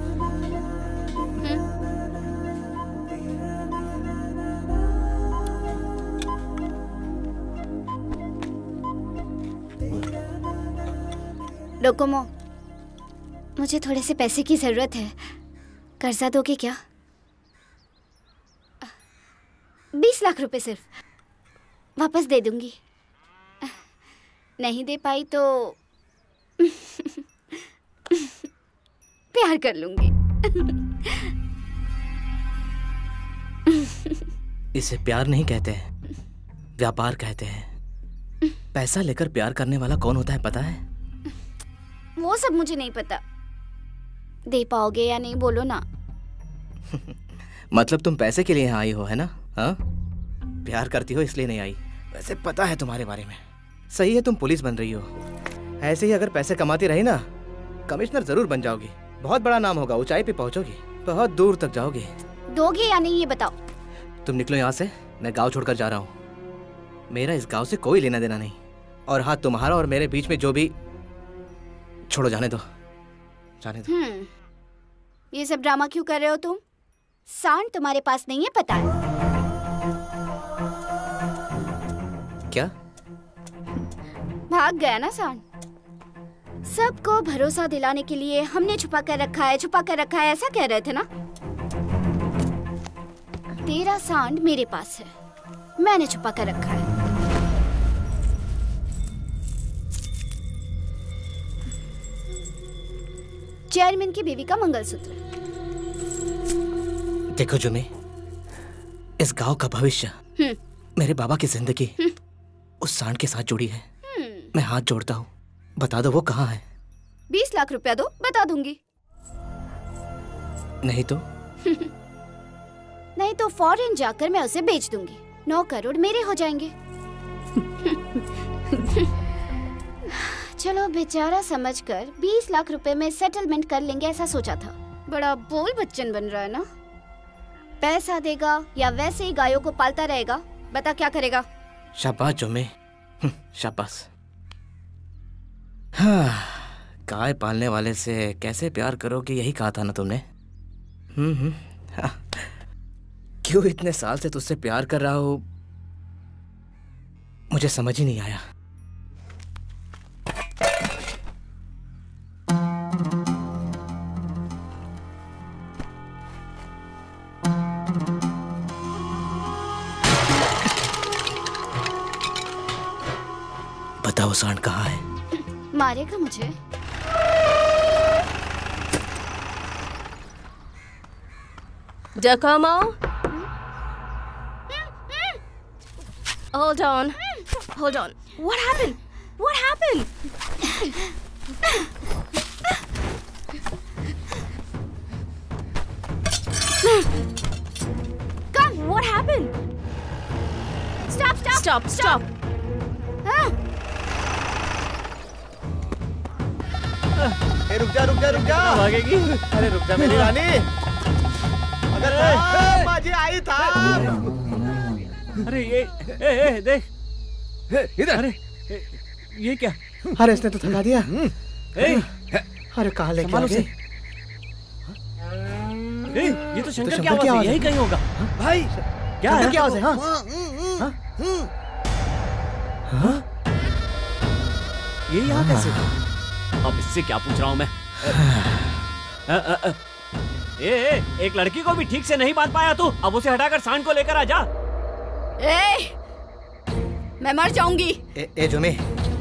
डोकोमो, मुझे थोड़े से पैसे की जरूरत है, कर्जा दोगे क्या? 20 लाख रुपए सिर्फ, वापस दे दूंगी। नहीं दे पाई तो प्यार कर लूंगी। इसे प्यार नहीं कहते हैं, व्यापार कहते हैं। पैसा लेकर प्यार करने वाला कौन होता है पता है? वो सब मुझे नहीं पता। दे पाओगे या नहीं बोलो ना। मतलब तुम पैसे के लिए यहाँ आई हो, है ना? हाँ, प्यार करती हो इसलिए नहीं आई। वैसे पता है तुम्हारे बारे में। सही है, तुम पुलिस बन रही हो। ऐसे ही अगर पैसे कमाती रही ना, कमिश्नर जरूर बन जाओगी। बहुत बड़ा नाम होगा, ऊंचाई पे पहुंचोगी, बहुत दूर तक जाओगी। दोगे या नहीं ये बताओ। तुम निकलो यहाँ से, मैं गांव छोड़कर जा रहा हूँ। मेरा इस गांव से कोई लेना देना नहीं। और हाँ, तुम्हारा और मेरे बीच में जो भी, छोड़ो, जाने दो, जाने दो। ये सब ड्रामा क्यों कर रहे हो तुम? सांड तुम्हारे पास नहीं है, पता है? क्या? भाग गया ना सांड। सबको भरोसा दिलाने के लिए हमने छुपा कर रखा है, छुपा कर रखा है, ऐसा कह रहे थे ना? तेरा सांड मेरे पास है, मैंने छुपा कर रखा है। चेयरमैन की बीवी का मंगलसूत्र। देखो जुमी, इस गांव का भविष्य, मेरे बाबा की जिंदगी उस सांड के साथ जुड़ी है। मैं हाथ जोड़ता हूँ, बता दो वो कहाँ है। 20 लाख रुपया दो, बता दूंगी। नहीं तो? नहीं तो फॉरेन जाकर मैं उसे बेच दूंगी। 9 करोड़ मेरे हो जाएंगे। चलो बेचारा समझकर 20 लाख रुपए में सेटलमेंट कर लेंगे, ऐसा सोचा था। बड़ा बोल बच्चन बन रहा है ना। पैसा देगा या वैसे ही गायों को पालता रहेगा? बता क्या करेगा? शाबाश जुमे, शाबाश। हाँ, गाय पालने वाले से कैसे प्यार करोगे, यही कहा था ना तुमने? हाँ। क्यों इतने साल से तुझसे प्यार कर रहा हूं, मुझे समझ ही नहीं आया। सांड कहाँ है? मारेगा मुझे? Giacomo? Hold on. Hold on. What happened? What happened? Come. What happened? Stop, stop. Stop, stop. रुक जा रुक जा रुक जा। भागेगी? अरे रुक जा मेरी रानी। अगर बाजी आई था। अरे ये देख इधर। अरे ये क्या? अरे इसने तो थका दिया। अरे कहाँ लेके आ गए? ये तो शंकर की आवाज है, यही कहीं होगा। भाई क्या है? क्या आवाज है? हाँ? ये यहाँ कैसे? अब इससे क्या पूछ रहा हूँ मैं? एक लड़की को भी ठीक से नहीं बांध पाया तू, अब उसे हटाकर सांड को लेकर आ जा। मैं मर जाऊंगी। ए जुमी,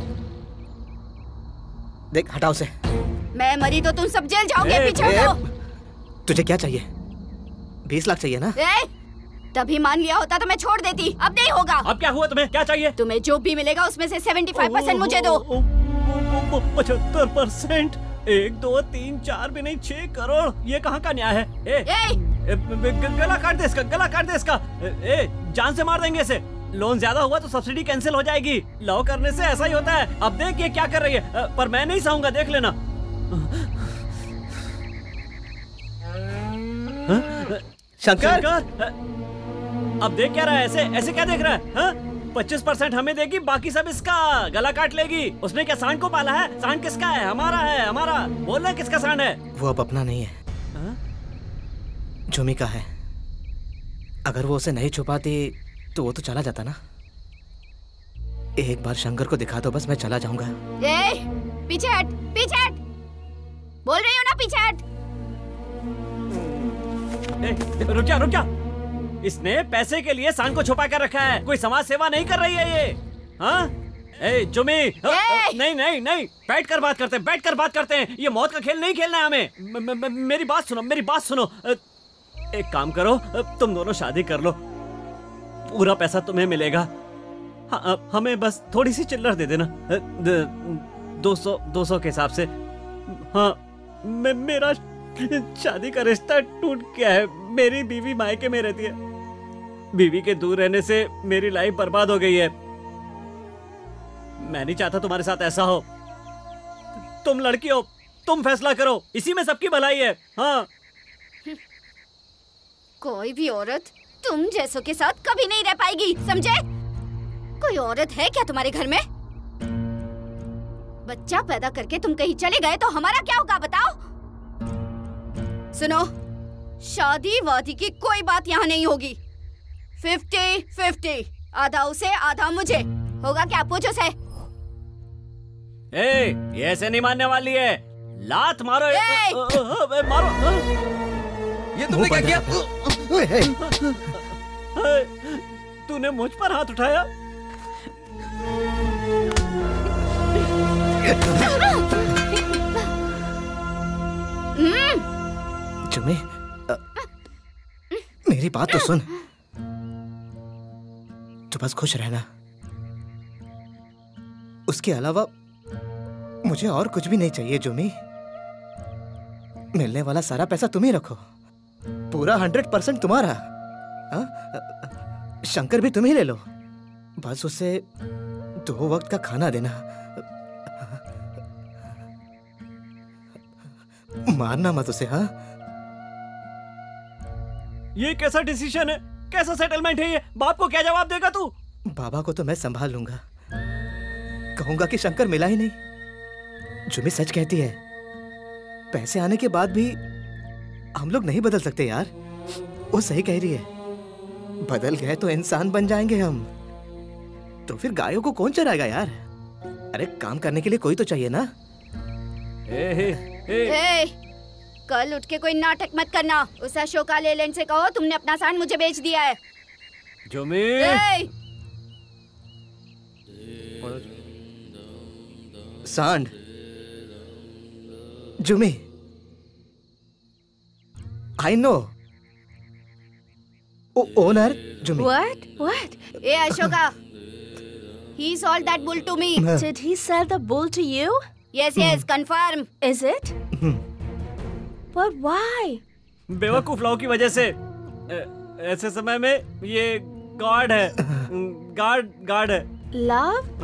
देख हटाओ उसे। मैं मरी तो तुम सब जेल जाओगे। पीछे हटो। तुझे क्या चाहिए? 20 लाख चाहिए ना? तभी मान लिया होता तो मैं छोड़ देती, अब नहीं होगा। अब क्या हुआ? तुम्हें क्या चाहिए? तुम्हें जो भी मिलेगा उसमें से 75% मुझे दो। 75%? 1 2 3 4 भी नहीं, 6 करोड़। ये कहाँ का न्याय है? गला काट दे इसका, गला काट दे इसका। जान से मार देंगे इसे। लोन ज्यादा हुआ तो सब्सिडी कैंसिल हो जाएगी। लव करने से ऐसा ही होता है। अब देख ये क्या कर रही है, पर मैं नहीं सहूंगा, देख लेना। शंकर, अब देख क्या रहा है? ऐसे क्या देख रहा है? 25% हमें देगी, बाकी सब इसका गला काट लेगी। उसने क्या सांड को पाला है? सांड किसका है? हमारा है, हमारा। बोलना किसका सांड है? वो अब अपना नहीं है, जुमी का है। अगर वो उसे नहीं छुपाती तो वो तो चला जाता ना। एक बार शंकर को दिखा दो बस, मैं चला जाऊंगा। पीछे हट, पीछे हट। बोल रही हूँ ना, पीछे हट। रुक जा। इसने पैसे के लिए सांड को छुपा कर रखा है। कोई समाज सेवा नहीं कर रही है ये। हाँ? जुमी, नहीं, बैठ कर बात करते हैं। ये मौत का खेल नहीं खेलना है हमें। मेरी बात सुनो। एक काम करो, तुम दोनों शादी कर लो, पूरा पैसा तुम्हें मिलेगा। हमें बस थोड़ी सी चिल्लर दे देना, 200 के हिसाब से। हाँ, मेरा शादी का रिश्ता टूट गया है। मेरी बीवी मायके में रहती है। बीवी के दूर रहने से मेरी लाइफ बर्बाद हो गई है। मैं नहीं चाहता तुम्हारे साथ ऐसा हो। तुम लड़की हो, तुम फैसला करो, इसी में सबकी भलाई है। हाँ। कोई भी औरत तुम जैसों के साथ कभी नहीं रह पाएगी, समझे? कोई औरत है क्या तुम्हारे घर में? बच्चा पैदा करके तुम कहीं चले गए तो हमारा क्या होगा बताओ? सुनो, शादी वादी की कोई बात यहाँ नहीं होगी। 50-50, आधा उसे आधा मुझे। होगा क्या? पूछो से। ये ऐसे नहीं मानने वाली है। लात मारो। मारो। ये तुमने क्या किया? तूने मुझ पर हाथ उठाया। जुमी, मेरी बात तो सुन। तो बस खुश रहना, उसके अलावा मुझे और कुछ भी नहीं चाहिए। जुमी, मिलने वाला सारा पैसा तुम ही रखो, पूरा 100% तुम्हारा। शंकर भी तुम ही ले लो, बस उसे 2 वक्त का खाना देना। मारना मत उसे। हाँ, ये कैसा डिसीजन है? कैसा सेटलमेंट है ये? बाप को क्या जवाब देगा तू? बाबा को तो मैं संभाल लूंगा, कहूंगा कि शंकर मिला ही नहीं। जुमी सच कहती है, पैसे आने के बाद भी हम लोग नहीं बदल सकते यार। वो सही कह रही है, बदल गए तो इंसान बन जाएंगे हम। तो फिर गायों को कौन चराएगा यार? अरे काम करने के लिए कोई तो चाहिए ना। कल उठ के कोई नाटक मत करना। उस अशोका लेलैंड से कहो तुमने अपना सांड मुझे बेच दिया है। जुमी, सांड। जुमी, I know. Owner, Jumi. What? Hey, Ashoka. He sold that bull to me. Did he sell the bull to you? Yes, confirm. Is it? But why? बेवकूफ लोगों की वजह से ऐसे समय में ये गॉड है, गार्ड है। Love?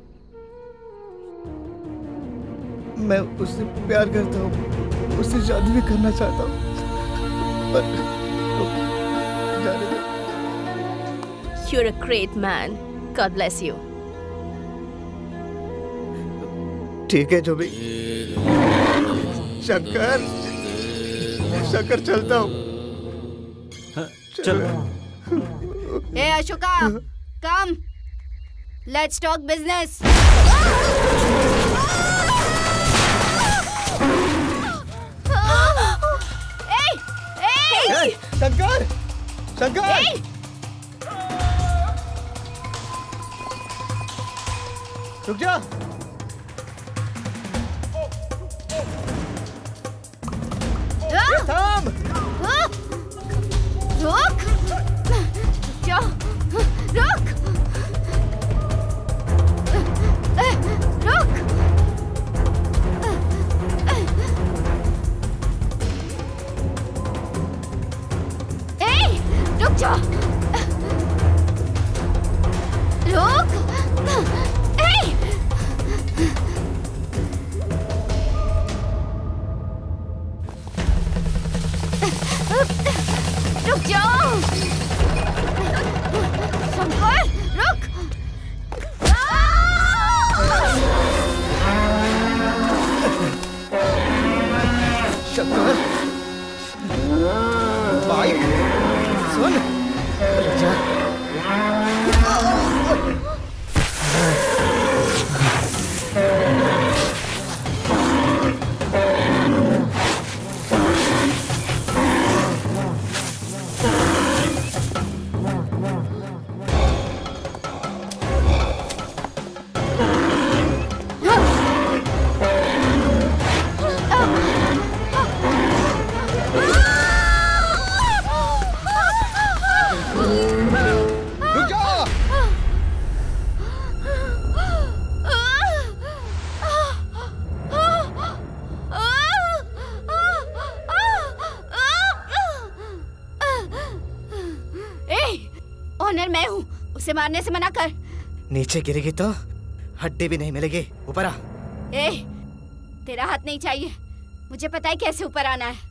मैं उससे प्यार करता हूँ, उससे शादी भी करना चाहता हूँ, पर जाने दो। You're a great man. God bless you. ठीक है जो भी। शंकर चलता हूँ। चलो। Hey, Ashoka, come. Let's talk business. Hey, Shankar! रुक जा। थाम। रुक। रुक जा। रुक जाओ। शंकर, रुक। शंकर, बाइक सुन। ऑनर मैं हूँ, उसे मारने से मना कर। नीचे गिरेगी तो हड्डी भी नहीं मिलेगी। ऊपर आ। ए, तेरा हाथ नहीं चाहिए, मुझे पता है कैसे ऊपर आना है।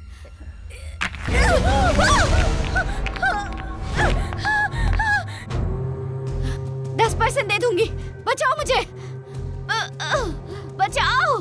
10% दे दूंगी, बचाओ मुझे, बचाओ।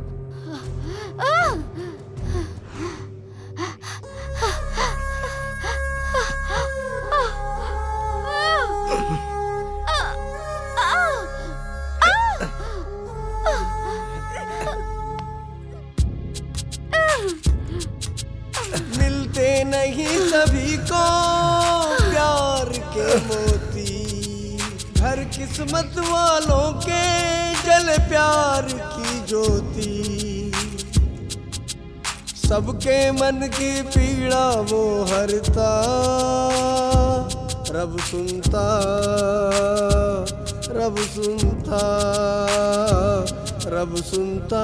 मिलते नहीं सभी को प्यार के मोती, हर किस्मत वालों के जल प्यार की ज्योति। सबके मन की पीड़ा वो हरता, रब सुनता, रब सुनता, रब सुनता।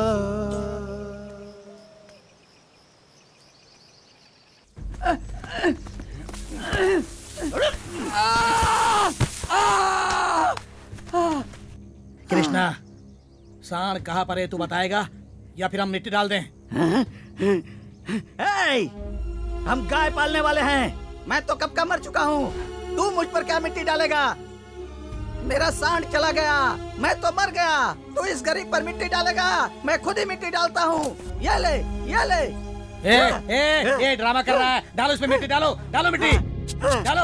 कृष्णा, सांड कहाँ पर है तू बताएगा या फिर हम मिट्टी डाल दें? हम गाय पालने वाले हैं, मैं तो कब का मर चुका हूँ, तू मुझ पर क्या मिट्टी डालेगा? मेरा सांड चला गया, मैं तो मर गया, तू इस गरीब पर मिट्टी डालेगा? मैं खुद ही मिट्टी डालता हूँ। ये ले, ये ले। ए, ड्रामा कर रहा है, डालो इसमें मिट्टी, डालो, डालो मिट्टी, डालो।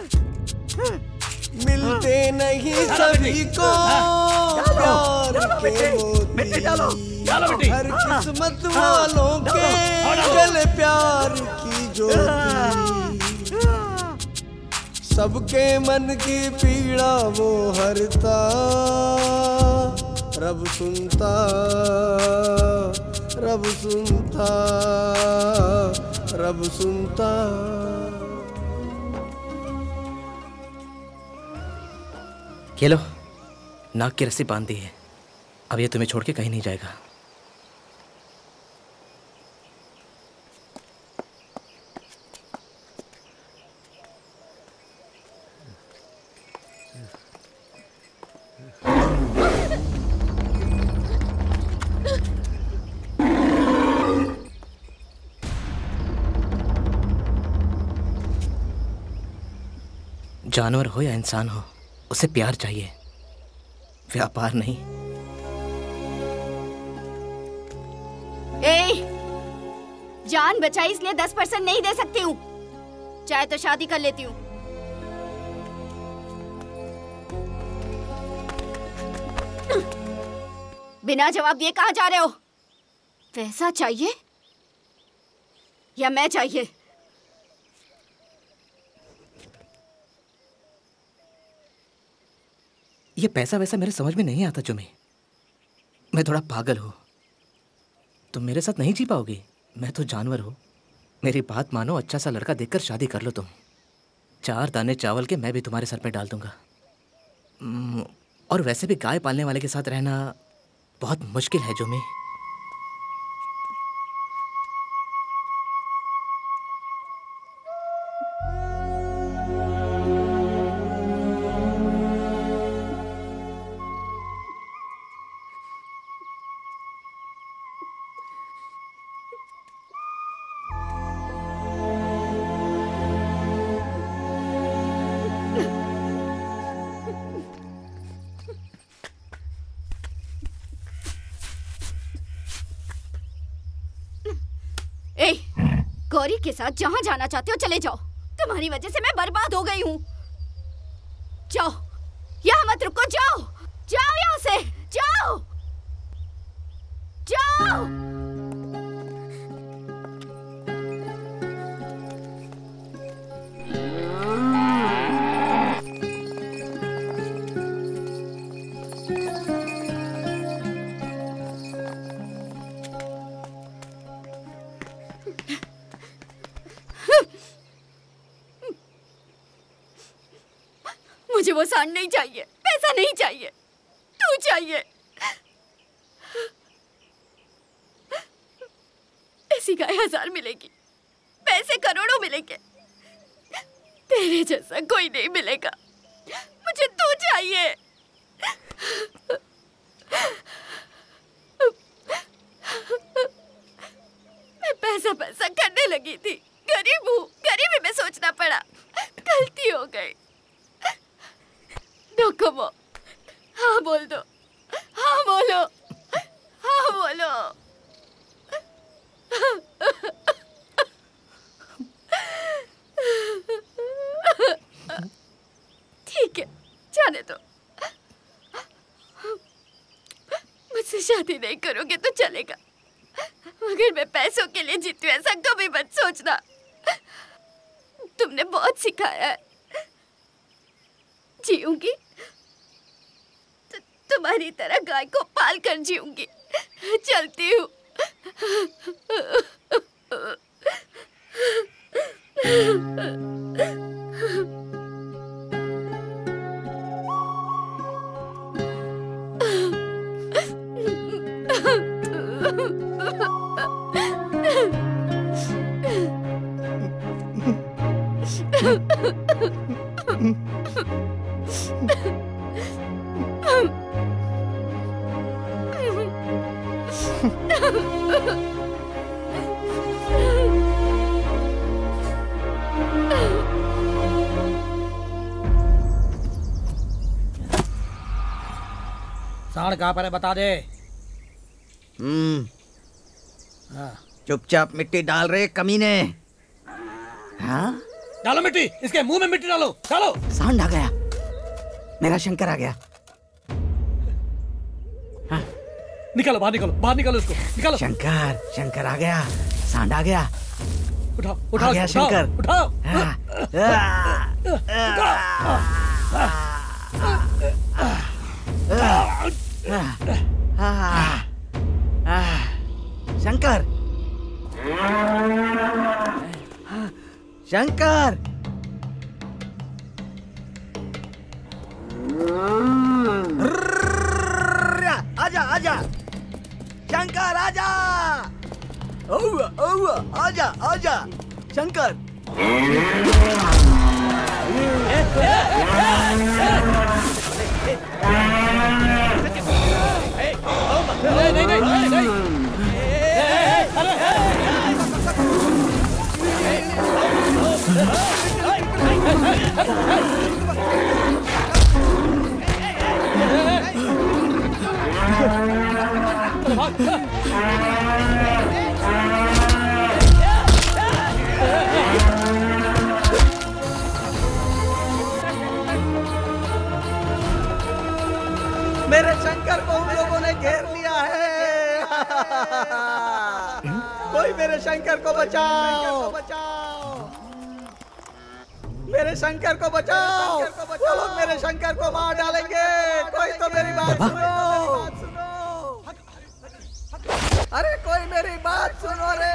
मिलते नहीं सभी को प्यार के मिट्टी डालो, डालो मिट्टी। हर किस्मत वालों के जल प्यार की ज्योति। सबके मन की पीड़ा वो हरता, रब सुनता, रब सुनता, रब सुनता। ये लो, नाक की रस्सी बांध दी है। अब ये तुम्हें छोड़ के कहीं नहीं जाएगा। जानवर हो या इंसान हो, उसे प्यार चाहिए, व्यापार नहीं। जान बचाई इसलिए 10% नहीं दे सकती हूँ। चाहे तो शादी कर लेती हूँ। बिना जवाब दिए कहाँ जा रहे हो? पैसा चाहिए या मैं चाहिए? ये पैसा वैसा मेरे समझ में नहीं आता जुमी। मैं थोड़ा पागल हूँ। तुम मेरे साथ नहीं जी पाओगी। मैं तो जानवर हूँ। मेरी बात मानो, अच्छा सा लड़का देखकर शादी कर लो तुम। 4 दाने चावल के मैं भी तुम्हारे सर पे डाल दूंगा। और वैसे भी गाय पालने वाले के साथ रहना बहुत मुश्किल है जुमी। गौरी के साथ जहाँ जाना चाहते हो चले जाओ। तुम्हारी वजह से मैं बर्बाद हो गई हूँ। जाओ, यहाँ मत रुको, जाओ जाओ यहाँ से, जाओ जाओ। मुझे वो सांड नहीं चाहिए, पैसा नहीं चाहिए, तू चाहिए। ऐसी गाय 1000 मिलेगी, पैसे करोड़ों मिलेंगे, तेरे जैसा कोई नहीं मिलेगा। मुझे तू चाहिए। मैं पैसा पैसा करने लगी थी। गरीब हूँ, गरीबी में सोचना पड़ा, गलती हो गई। डोकोमो, हाँ बोल दो, हाँ बोलो, हाँ बोलो। ठीक है, जाने दो। मुझसे शादी नहीं करोगे तो चलेगा, मगर मैं पैसों के लिए जीती हूँ ऐसा कभी मत सोचना। तुमने बहुत सिखाया है। जीऊंगी तो तुम्हारी तरह गाय को पाल कर जीऊंगी। चलती हूँ। सांड कहाँ पर है बता दे। चुपचाप मिट्टी डाल रहे कमीने। हाँ? डालो मिट्टी, इसके मुंह में मिट्टी डालो, डालो। सांड आ गया, मेरा शंकर आ गया। हाँ। निकालो बाहर, निकालो बाहर, निकालो इसको, निकालो। शंकर, शंकर आ गया, सांड आ गया। उठाओ, उठाओ, आ गया शंकर, उठाओ। शंकर, शंकर, आजा आजा, शंकर आजा, आजा आजा, शंकर। नहीं नहीं नहीं। मेरे शंकर को उन लोगों ने घेर लिया है। कोई मेरे शंकर को बचाओ, मेरे शंकर को बचाओ। वो लोग मेरे शंकर को मार डालेंगे। कोई तो मेरी बात सुनो। अरे कोई मेरी बात सुनो रे।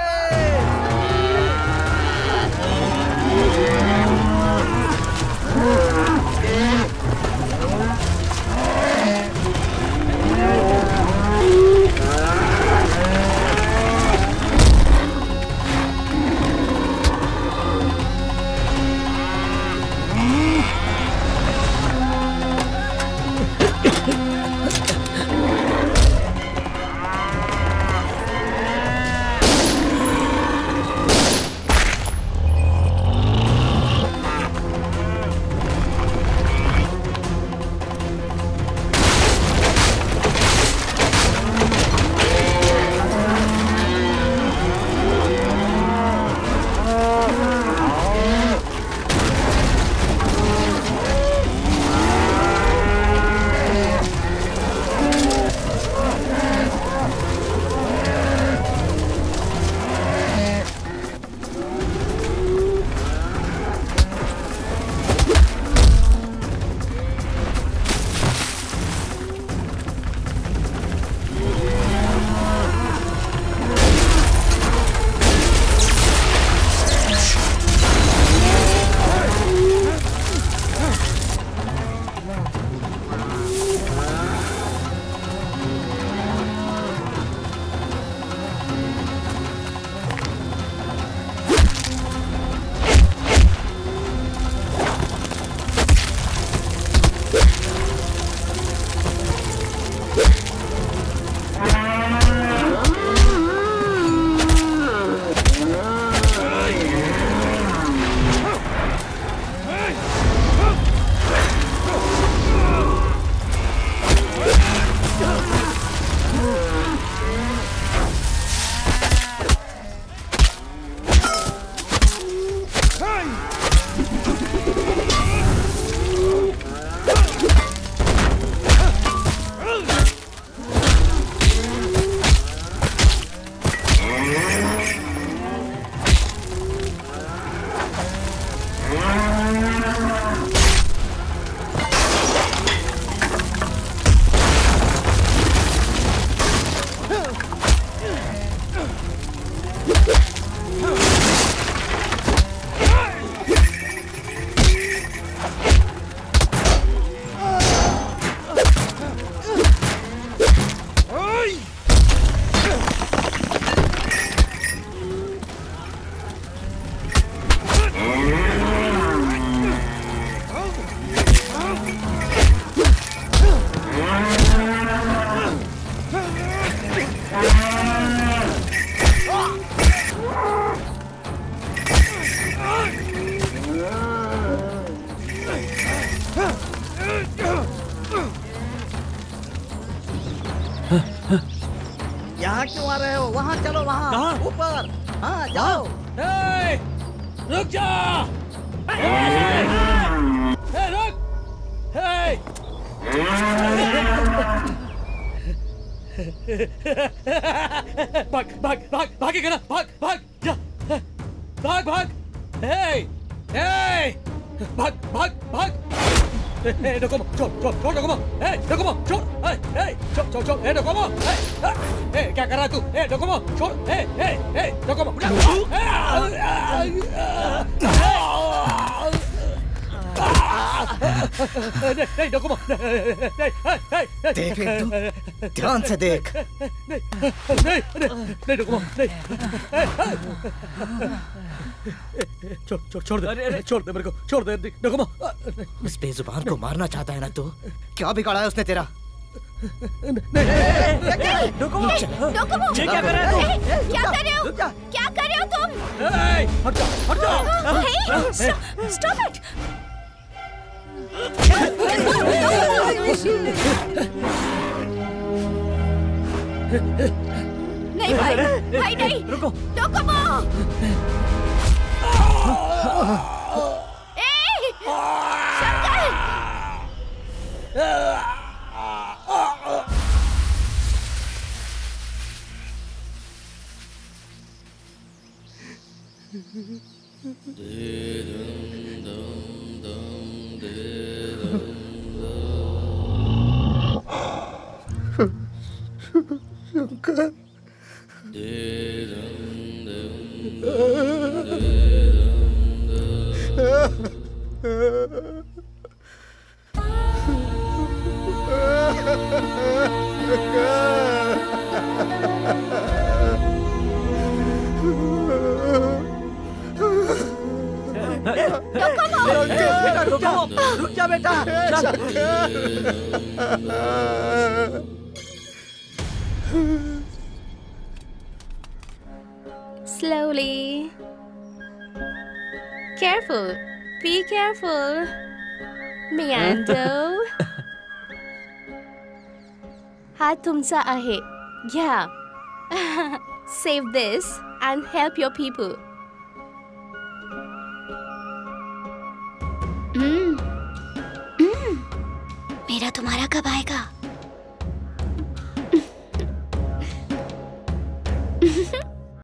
यहाँ क्यों आ रहे हो? वहाँ चलो, वहाँ ऊपर। हाँ जाओ। रुक जा। रुक। भाग भाग भाग भागेगा ना? भाग भाग जा। भाग भाग। भाग भाग भाग। डोकोमो छोड़ डोकोमो, डोकोमो छोड़, छोड़ डोकोमो, क्या कर रहा है तू? डोकोमो छोड़, डोकोमो नहीं डोकोमो, देख तू, ध्यान से देख। नहीं डोकोमो नहीं, छोड़ दे मेरे को, छोड़ दे डोकोमो। उस बेजुबान को मारना चाहता है ना तू? क्या बिगाड़ा है उसने तेरा? डोकोमो, ये क्या कर रहे हो तुम? क्या कर रहे हो? क्या कर रहे हो तुम? हट जाओ। Stop it. नहीं भाई नहीं, रुको। डोकोमो। शंकर। शंकर रुक जा बेटा। Slowly. Careful. Be careful. Miando. हा तुमचा आहे. घ्या. Save this and help your people. मेरा तुम्हारा कब आएगा?